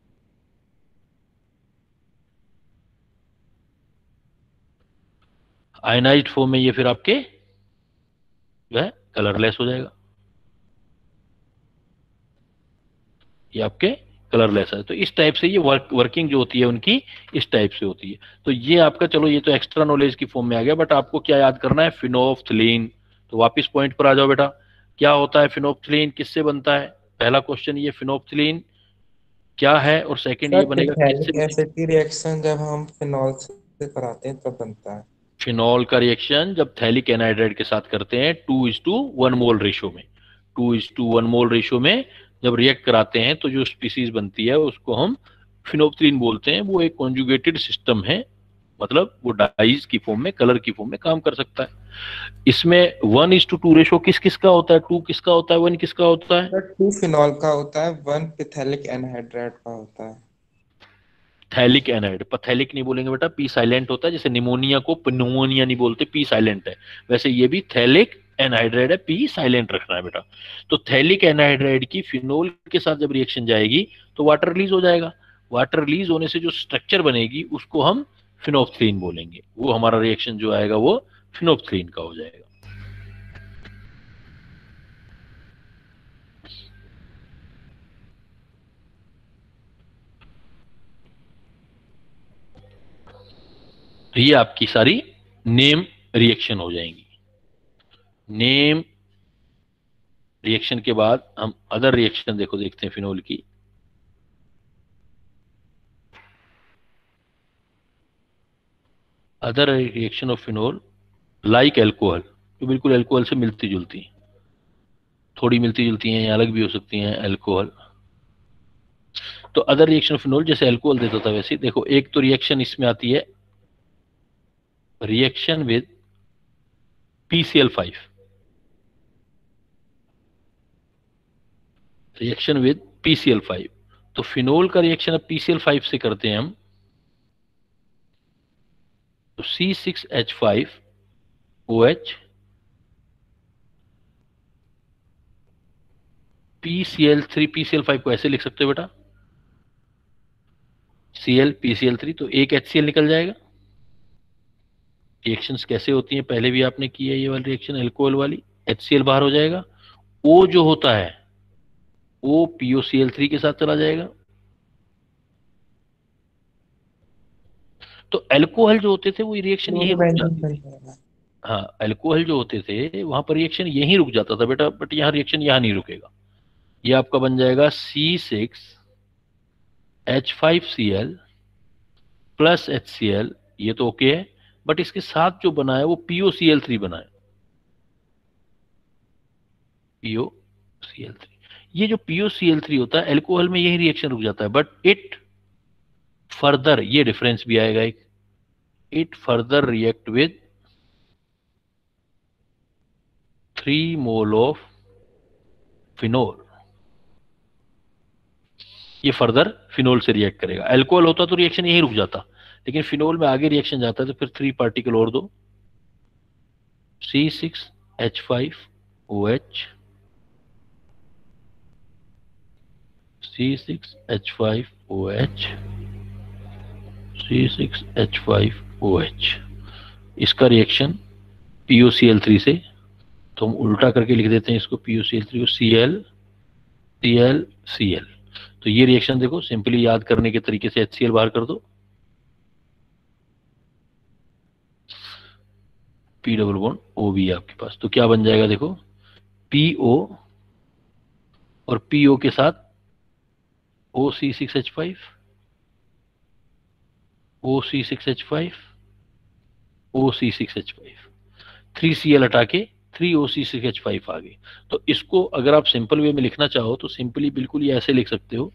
आयोनाइज्ड फॉर्म में ये फिर आपके जो है कलरलेस हो जाएगा, ये आपके कलरलेस है। तो इस टाइप से ये वर्क वर्किंग जो होती है उनकी इस टाइप से होती है। तो ये आपका, चलो ये तो एक्स्ट्रा नॉलेज की फॉर्म में आ गया, बट आपको क्या याद करना है, फिनोप्थलीन। तो वापस पॉइंट पर आ जाओ बेटा, क्या होता है फिनोप्थलीन, किससे बनता है? पहला क्वेश्चन ये, फिनोप्थलीन क्या है, और सेकंड ये सर बनेगा टिथैलिक किससे बनेगा? एसिड की रिएक्शन जब हम फिनॉल से कराते हैं तब बनता है। फिनॉल का रिएक्शन जब थैलिक एनहाइड्राइड के साथ करते हैं two is to one mole ratio में, two is to one mole ratio में जब रिएक्ट कराते हैं तो जो स्पीसीज बनती है उसको हम फिनोप्थलीन बोलते हैं। वो एक कॉन्जुगेटेड सिस्टम है, मतलब वो डाइज की फॉर्म में, कलर की फॉर्म में काम कर सकता है। इसमें one is to two ratio किस किस का होता है, टू किसका होता है, वन किसका होता है? सर टू फिनॉल का होता है, वन पिथैलिक एनहाइड्राइड का होता है। थैलिक एनाइड, पथैलिक नहीं बोलेंगे बेटा, पी साइलेंट होता है। जैसे निमोनिया को पन्यूमोनिया नहीं बोलते, पी साइलेंट है, वैसे ये भी थैलिक एनहाइड्राइड है, पी साइलेंट रखना है बेटा। तो थैलिक एनहाइड्राइड की फिनोल के साथ जब रिएक्शन जाएगी तो वाटर रिलीज हो जाएगा। वाटर रिलीज होने से जो स्ट्रक्चर बनेगी उसको हम फिनोप्थलीन बोलेंगे। वो हमारा रिएक्शन जो आएगा वो फिनोप्थलीन का हो जाएगा। तो ये आपकी सारी नेम रिएक्शन हो जाएंगी। नेम रिएक्शन के बाद हम अदर रिएक्शन देखो देखते हैं फिनोल की। Other reaction of phenol like alcohol, जो बिल्कुल एल्कोहल से मिलती जुलती हैं, थोड़ी मिलती जुलती हैं या अलग भी हो सकती हैं एल्कोहल। तो अदर रिएक्शन ऑफ फिनोल जैसे एल्कोहल देता था वैसे देखो, एक तो रिएक्शन इसमें आती है reaction with P C L five, reaction with P C L five. तो फिनोल का रिएक्शन अब पी सी एल फाइव से करते हैं हम, तो C six H five O H P C L three, P C L five को ऐसे लिख सकते हो बेटा, Cl P C L three, तो एक एच सी एल निकल जाएगा। रिएक्शंस कैसे होती हैं पहले भी आपने की है ये वाली रिएक्शन एल्कोहल वाली, एच सी एल बाहर हो जाएगा, O जो होता है O P O C L three के साथ चला जाएगा। तो एल्कोहल जो होते थे वो रिएक्शन यही रुक जाती थी। हाँ, एल्कोहल जो होते थे वहां पर रिएक्शन यहीं रुक जाता था बेटा, बट यहाँ रिएक्शन यहाँ नहीं रुकेगा। ये आपका बन जाएगा C six H five C L plus H C L, ये तो ओके है, बट इसके साथ जो बना है वो P O C L three बना है, P O C L three. ये जो P O C L three होता है एल्कोहल में यही रिएक्शन रुक जाता है, बट इट फर्दर, ये डिफरेंस भी आएगा एक, it further react with three mole of phenol. ये फर्दर फिनोल से रिएक्ट करेगा। एल्कोहल होता तो रिएक्शन यही रुक जाता, लेकिन फिनोल में आगे रिएक्शन जाता है तो फिर थ्री पार्टिकल और दो, C six H five O H C six H five O H C six H five O H. इसका reaction P O C L three से तो हम उल्टा करके लिख देते हैं इसको, P O C L three को C L C L C L. तो ये रिएक्शन देखो सिंपली याद करने के तरीके से एच सी एल बाहर कर दो, पी डबल बॉन्ड ओ भी है आपके पास, तो क्या बन जाएगा देखो, पी ओ और पी ओ के साथ O C six H five, O C six H five, O C six H five, three C L हटा के three O C six H five आ गए। तो इसको अगर आप सिंपल वे में लिखना चाहो तो सिंपली बिल्कुल ये ऐसे लिख सकते हो,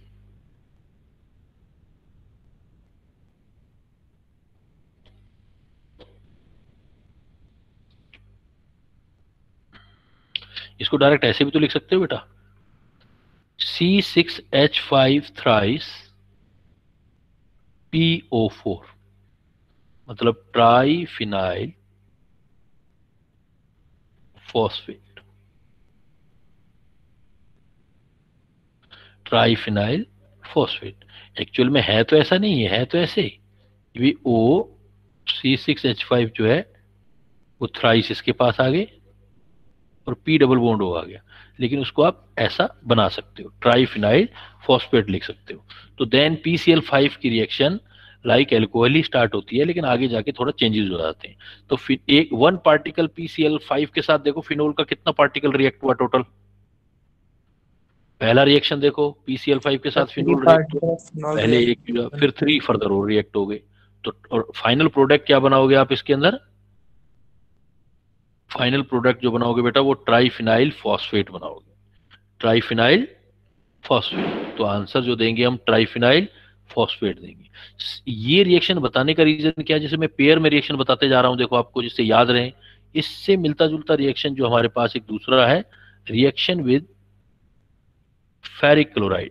इसको डायरेक्ट ऐसे भी तो लिख सकते हो बेटा, C six H five thrice P O four, मतलब tri phenyl phosphate, tri phenyl phosphate. Actual में है तो ऐसा नहीं है, है तो ऐसे भी O C six H five जो है वो थ्राइस इसके पास आ गए और पी डबल बॉन्ड ओ आ गया, लेकिन उसको आप ऐसा बना सकते हो, ट्राई फिनाइल फॉस्फेट लिख सकते हो। तो then P C L five की रिएक्शन लाइक एल्कोहल ही स्टार्ट होती है, लेकिन आगे जाके थोड़ा चेंजेस हो जाते हैं। तो फिर एक one particle P C L five के साथ देखो फिनोल का कितना पार्टिकल रिएक्ट हुआ टोटल, पहला रिएक्शन देखो पी सी एल फाइव के साथ थ्री फिनोल रिएक्ट हुआ, पार्टिकल फिनॉल पहले एक किया, फिर थ्री फर्दर और रिएक्ट हो गए। तो और फाइनल प्रोडक्ट क्या बनाओगे आप इसके अंदर, फाइनल प्रोडक्ट जो बनाओगे बेटा वो ट्राईफिनाइल फॉस्फेट बनाओगे, ट्राईफिनाइल फॉस्फेट। तो आंसर जो देंगे हम ट्राईफिनाइल फॉस्फेट देंगे। ये रिएक्शन बताने का रीजन क्या है, जैसे मैं पेयर में रिएक्शन बताते जा रहा हूं देखो आपको, जिससे याद रहे। इससे मिलता जुलता रिएक्शन जो हमारे पास एक दूसरा है, reaction with ferric chloride,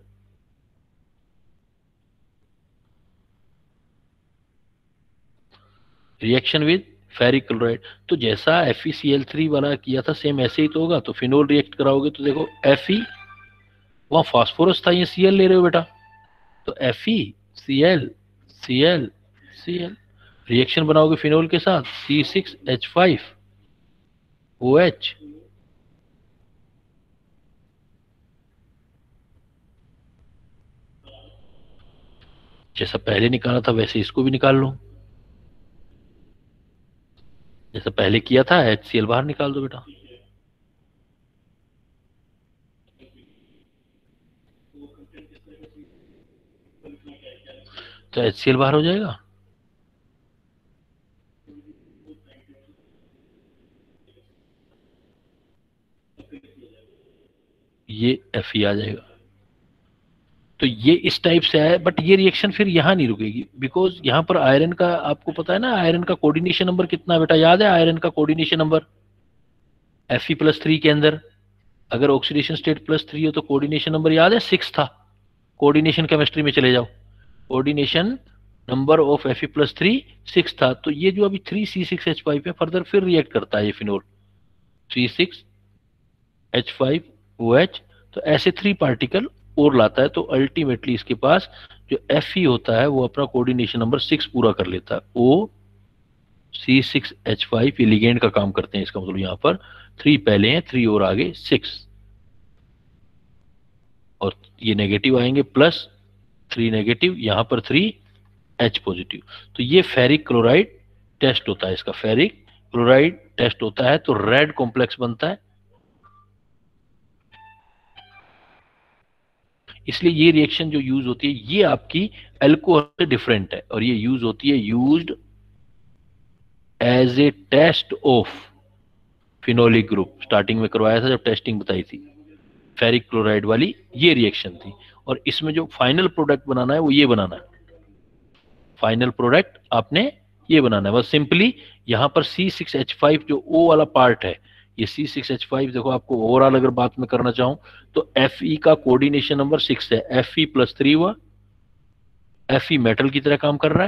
reaction with ferric chloride. तो जैसा F E C L three वाला किया था सेम ऐसे ही तो होगा। तो फिनोल रिएक्ट कराओगे तो देखो एफ ई, वहां फास्फोरस था, ये सी एल ले रहे हो बेटा, तो F E C L C L C L, reaction बनाओगे फिनोल के साथ C six H five O H, जैसा पहले निकाला था वैसे इसको भी निकाल लो, जैसा पहले किया था एच सी एल बाहर निकाल दो बेटा। तो एच सी एल बाहर हो जाएगा, ये एफ ई आ जाएगा। तो ये इस टाइप से है, बट ये रिएक्शन फिर यहाँ नहीं रुकेगी, बिकॉज यहाँ पर आयरन का आपको पता है ना, आयरन का कोऑर्डिनेशन नंबर कितना है बेटा, याद है आयरन का coordination number F E plus three के अंदर, अगर ऑक्सीडेशन स्टेट प्लस थ्री हो तो कोऑर्डिनेशन नंबर याद है सिक्स था, कोऑर्डिनेशन केमिस्ट्री में चले जाओ, coordination number of F E plus three six था। तो ये जो अभी three C six H five है फर्दर फिर रिएक्ट करता है ये phenol C six H five O H, तो ऐसे थ्री पार्टिकल और लाता है। तो अल्टीमेटली इसके पास जो एफ ई होता है वो अपना कोऑर्डिनेशन नंबर सिक्स पूरा कर लेता है, O C six H five, ये लिगेंड का काम करते हैं, इसका मतलब यहाँ पर थ्री पहले हैं, थ्री और आगे सिक्स, और ये नेगेटिव आएंगे प्लस थ्री नेगेटिव, यहाँ पर थ्री एच पॉजिटिव। तो ये फेरिक क्लोराइड टेस्ट होता है, इसका फेरिक क्लोराइड टेस्ट होता है, तो रेड कॉम्प्लेक्स बनता है। इसलिए ये रिएक्शन जो यूज होती है ये आपकी अल्कोहल से डिफरेंट है, और ये यूज होती है used as a test of phenolic group. Starting में करवाया था जब टेस्टिंग बताई थी, फेरिक क्लोराइड वाली ये रिएक्शन थी। और इसमें जो फाइनल प्रोडक्ट बनाना है वो ये बनाना है, फाइनल प्रोडक्ट आपने ये बनाना है बस सिंपली। यहां पर सी सिक्स एच फाइव जो ओ वाला पार्ट है, ये सी सिक्स एच फाइव देखो, आपको ओवरऑल अगर बात में करना चाहूं तो एफ ई का कोऑर्डिनेशन नंबर सिक्स है, एफ ई प्लस थ्री हुआ, एफ ई मेटल की तरह काम कर रहा है,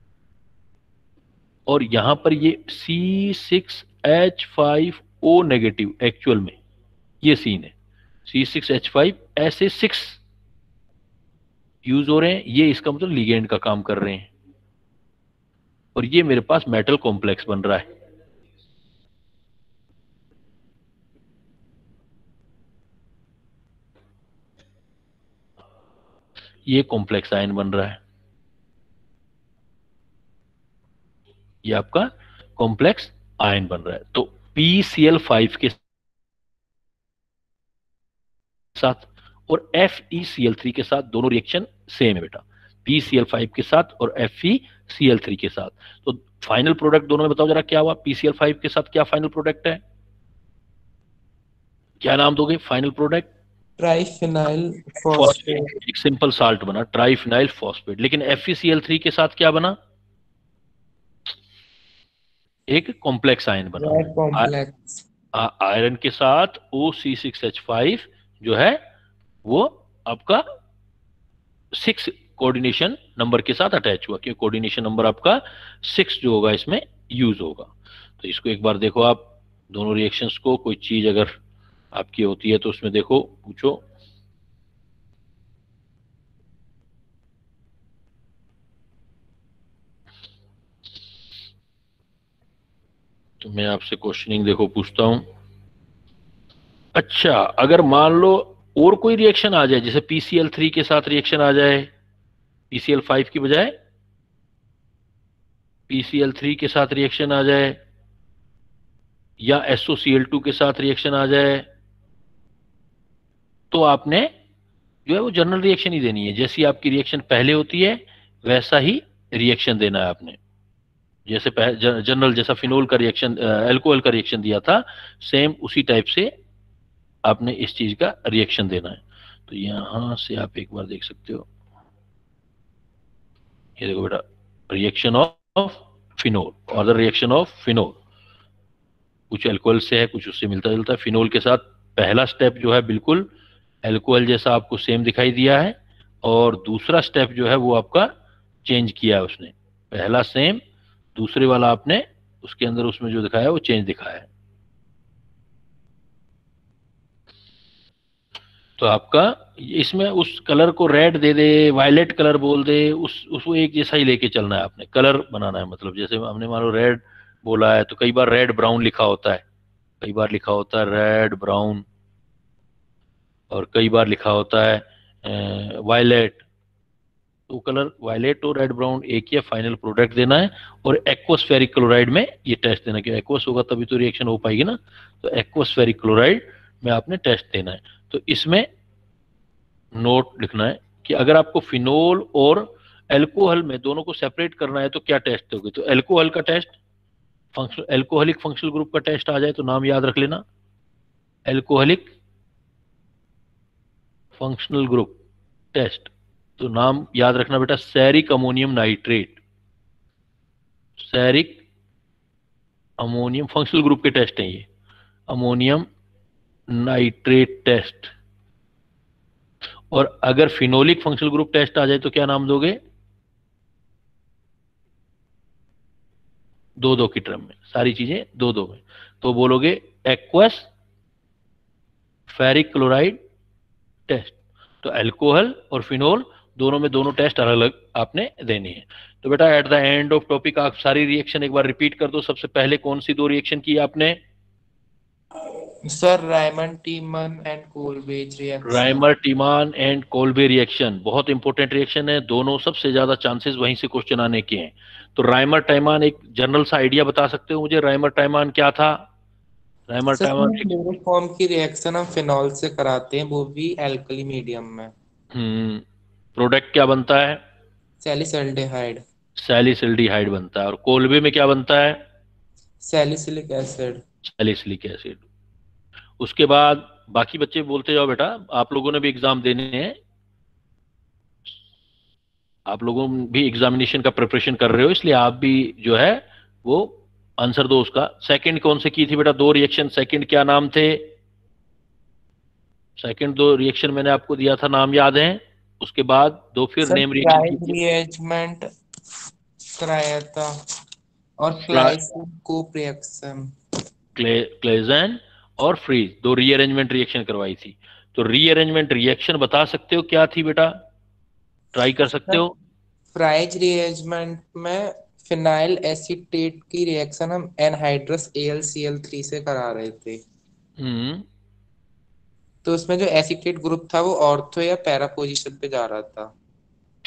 और यहां पर ये C six H five O negative actual में ये सीन है, सी सिक्स एच फाइव ऐसे सिक्स यूज हो रहे हैं, ये इसका मतलब लिगेंड का काम कर रहे हैं, और ये मेरे पास मेटल कॉम्प्लेक्स बन रहा है। ये कॉम्प्लेक्स आयन बन रहा है, ये आपका कॉम्प्लेक्स आयन बन रहा है। तो पी सी एल फाइव के साथ और F E C L three के साथ दोनों रिएक्शन सेम है बेटा, पी सी एल फाइव के साथ और F E C L three के साथ। तो फाइनल प्रोडक्ट दोनों में बताओ जरा क्या हुआ, पी सी एल फाइव के साथ क्या फाइनल प्रोडक्ट है, क्या नाम दोगे final product? Triphenyl phosphate, phosphate. एक सिंपल साल्ट बना ट्राइफिनाइल फॉस्फेट। लेकिन F E C L three के साथ क्या बना, एक कॉम्प्लेक्स आयन बना। Red complex. आयरन के साथ O C six H five जो है वो आपका सिक्स कोऑर्डिनेशन नंबर के साथ अटैच हुआ, क्योंकि कोऑर्डिनेशन नंबर आपका सिक्स जो होगा इसमें यूज होगा। तो इसको एक बार देखो आप दोनों रिएक्शंस को, कोई चीज अगर आपकी होती है तो उसमें देखो, पूछो। तो मैं आपसे क्वेश्चनिंग देखो पूछता हूं। अच्छा, अगर मान लो और कोई रिएक्शन आ जाए, जैसे पी सी एल थ्री के साथ रिएक्शन आ जाए, पी सी एल फाइव की बजाय पी सी एल थ्री के साथ रिएक्शन आ जाए, या S O C L two के साथ रिएक्शन आ जाए, तो आपने जो है वो जनरल रिएक्शन ही देनी है। जैसी आपकी रिएक्शन पहले होती है वैसा ही रिएक्शन देना है आपने। जैसे जनरल, जैसा फिनोल का रिएक्शन, अल्कोहल का रिएक्शन दिया था, सेम उसी टाइप से आपने इस चीज का रिएक्शन देना है। तो यहां से आप एक बार देख सकते हो, ये देखो बेटा, रिएक्शन ऑफ फिनोल और द रिएक्शन ऑफ फिनोल, कुछ अल्कोहल से है, कुछ उससे मिलता जुलता है। फिनोल के साथ पहला स्टेप जो है बिल्कुल अल्कोहल जैसा आपको सेम दिखाई दिया है, और दूसरा स्टेप जो है वो आपका चेंज किया है उसने। पहला सेम, दूसरे वाला आपने उसके अंदर उसमें जो दिखाया है वो चेंज दिखाया है। तो आपका इसमें उस कलर को रेड दे दे, वायलेट कलर बोल दे, उस उसको एक जैसा ही लेके चलना है आपने, कलर बनाना है। मतलब जैसे हमने मान लो रेड बोला है तो कई बार रेड ब्राउन लिखा होता है, कई बार लिखा होता है रेड ब्राउन, और कई बार लिखा होता है वायलेट। तो कलर वायलेट और रेड ब्राउन एक ही फाइनल प्रोडक्ट देना है, और एक्वसफेरिक क्लोराइड में ये टेस्ट देना, क्योंकि एक्वस होगा तभी तो रिएक्शन हो पाएगी ना। तो एक्वसफेरिक क्लोराइड में आपने टेस्ट देना है। तो इसमें नोट लिखना है कि अगर आपको फिनोल और एल्कोहल में दोनों को सेपरेट करना है तो क्या टेस्ट दोगे। तो एल्कोहल का test, functional alcoholic functional group का टेस्ट आ जाए तो नाम याद रख लेना, एल्कोहलिक फंक्शनल ग्रुप टेस्ट। तो नाम याद रखना बेटा, ceric ammonium nitrate, ceric ammonium functional group के टेस्ट हैं ये, अमोनियम नाइट्रेट टेस्ट। और अगर फिनोलिक फंक्शनल ग्रुप टेस्ट आ जाए तो क्या नाम दोगे, दो दो की टर्म में, सारी चीजें दो दो में। तो बोलोगे एक्वस फेरिक क्लोराइड टेस्ट। तो अल्कोहल और फिनोल दोनों में दोनों टेस्ट अलग अलग आपने देने हैं। तो बेटा at the end of topic आप सारी रिएक्शन एक बार रिपीट कर दो। सबसे पहले कौन सी दो रिएक्शन की आपने? Sir Reimer Tiemann and Kolbe's reaction. Reimer Tiemann and Kolbe reaction बहुत इंपॉर्टेंट रिएक्शन है, दोनों सबसे ज्यादा चांसेस वहीं से क्वेश्चन आने के हैं। तो राइमर टाइमान, एक जनरल सा आइडिया बता सकते हो मुझे, राइमर टाइमान क्या था? राइमर सर टाइमान, क्लोरोफॉर्म की रिएक्शन हम फिनॉल से कराते हैं, वो भी एल्कली मीडियम में। हम्म प्रोडक्ट क्या बनता है? सैलिसल्डिहाइड। सैलिसिल्डिहाइड बनता है। और कोल्बे में क्या बनता है? Salicylic acid. Salicylic acid. उसके बाद बाकी बच्चे बोलते जाओ बेटा, आप लोगों ने भी एग्जाम देने हैं, आप लोगों भी एग्जामिनेशन का प्रिपरेशन कर रहे हो, इसलिए आप भी जो है वो आंसर दो उसका। सेकंड कौन से की थी बेटा, दो रिएक्शन, सेकंड क्या नाम थे? सेकंड दो रिएक्शन मैंने आपको दिया था, नाम याद है? उसके बाद दो फिर सर नेम रिएक्शन की प्राइज थी। रिएजमेंट कराया था, और फ्रा- क्लाइसिन कोप रिएक्शन। क्ले, क्लेजन और फ्रीज, दो रीअरेंजमेंट रिएक्शन करवाई थी। तो रीअरेंजमेंट रिएक्शन बता सकते हो क्या थी बेटा? ट्राई कर सकते सर हो? प्राइज रिएजमेंट में फिनाइल एसीटेट की रिएक्शन हम anhydrous A L C L three से करा रहे थे। हम्म तो उसमें जो एसीटेट ग्रुप था वो ऑर्थो या पैरा पोजीशन पे जा रहा था।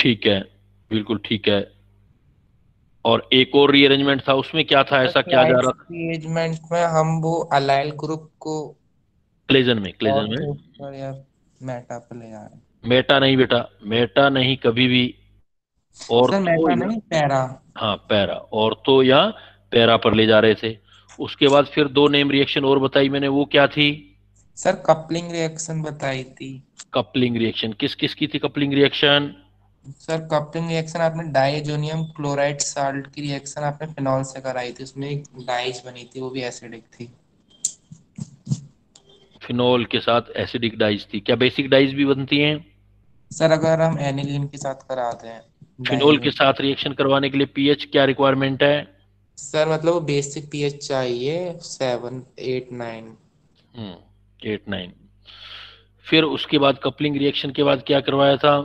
ठीक है, बिल्कुल ठीक है। और एक और रीअरेंजमेंट था, उसमें क्या था, ऐसा क्या जा रहा था? रीअरेंजमेंट में हम वो अलाइल ग्रुप को क्लेजन में, क्लेजन और में के ऊपर या मेटा पे ले जा रहे हैं। मेटा नहीं बेटा, मेटा नहीं कभी भी। सर ऑर्थो मेटा या, नहीं, पैरा। हाँ पैरा, ऑर्थो या पैरा पर ले जा रहे थे। उसके बाद फिर दो नेम रिएक्शन और बताई मैंने, वो क्या थी? सर कपलिंग रिएक्शन बताई थी। कपलिंग रिएक्शन किस किस की थी coupling reaction? Sir coupling reaction आपने डाइजोनियम क्लोराइड साल्ट की रिएक्शन आपने फिनॉल से कराई थी, उसमें एक डाइज बनी थी, वो भी एसिडिक थी। फिनोल के साथ एसिडिक डाइज थी। क्या बेसिक डाइज भी बनती हैं? सर अगर हम एनिलीन के साथ कराते हैं फिनोल के डाइजोनियम। साथ रिएक्शन करवाने के लिए पीएच क्या रिक्वायरमेंट है? सर मतलब वो बेसिक पीएच चाहिए, seven eight nine. Hmm eight nine. फिर उसके बाद कपलिंग रिएक्शन के बाद क्या करवाया था?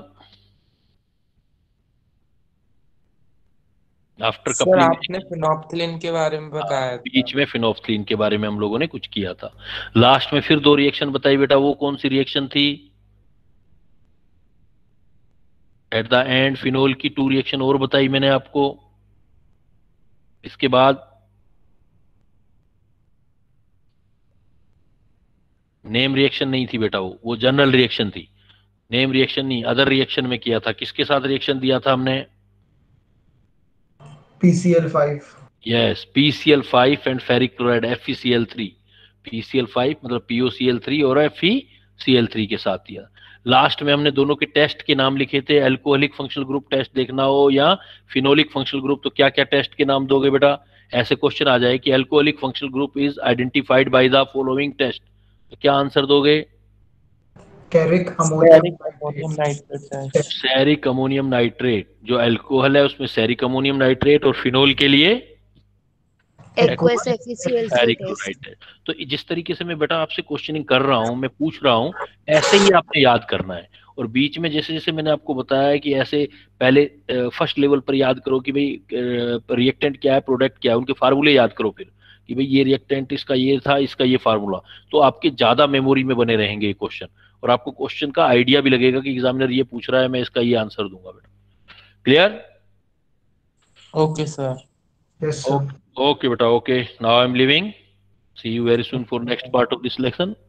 आफ्टर सर कपलिंग आपने फिनोप्थिलिन के बारे में बताया था। बीच में फिनोफ्थलीन के बारे में हम लोगों ने कुछ किया था। लास्ट में फिर दो रिएक्शन बताई बेटा, वो कौन सी रिएक्शन थी? एट द एंड फिनोल की टू रिएक्शन और बताई मैंने आपको। इसके बाद नेम रिएक्शन नहीं थी बेटा, वो वो जनरल रिएक्शन थी। नेम रिएक्शन नहीं, अदर रिएक्शन में किया था। किसके साथ रिएक्शन दिया था हमने? P C L five. Yes, P C L five and ferric chloride F E C L three. P C L five मतलब P O C L three और F E C L three के साथ दिया। लास्ट में हमने दोनों के टेस्ट के नाम लिखे थे, एल्कोहलिक फंक्शनल ग्रुप टेस्ट देखना हो या फिनोलिक फंक्शनल ग्रुप, तो क्या क्या टेस्ट के नाम दोगे बेटा? ऐसे क्वेश्चन आ जाए कि alcoholic functional group is identified by the following test, तो क्या आंसर दोगे? Carrick ammonium ceric ammonium nitrate. Nitrate है। सैरिक अमोनियम नाइट्रेट, जो अल्कोहल है उसमें सैरिक अमोनियम नाइट्रेट, और फिनोल के लिए एक्वस एफिशियल थ्री फेरिक टेस्ट। क्लोराइड है। तो जिस तरीके से मैं बेटा आपसे क्वेश्चनिंग कर रहा हूँ, मैं पूछ रहा हूँ, ऐसे ही आपने याद करना है। और बीच में जैसे जैसे मैंने आपको बताया है कि ऐसे पहले फर्स्ट लेवल पर याद करो कि भाई रिएक्टेंट क्या है, प्रोडक्ट क्या है, उनके फार्मूले याद करो फिर कि भाई ये रिएक्टेंट इसका ये था, इसका ये फार्मूला। तो आपके ज्यादा मेमोरी में बने रहेंगे ये क्वेश्चन, और आपको क्वेश्चन का आइडिया भी लगेगा कि एग्जामिनर ये पूछ रहा है, मैं इसका ये आंसर दूंगा बेटा। Clear? Okay sir. Yes, sir. Okay, beta. Okay. Now I'm leaving. See you very soon for next part of this lesson.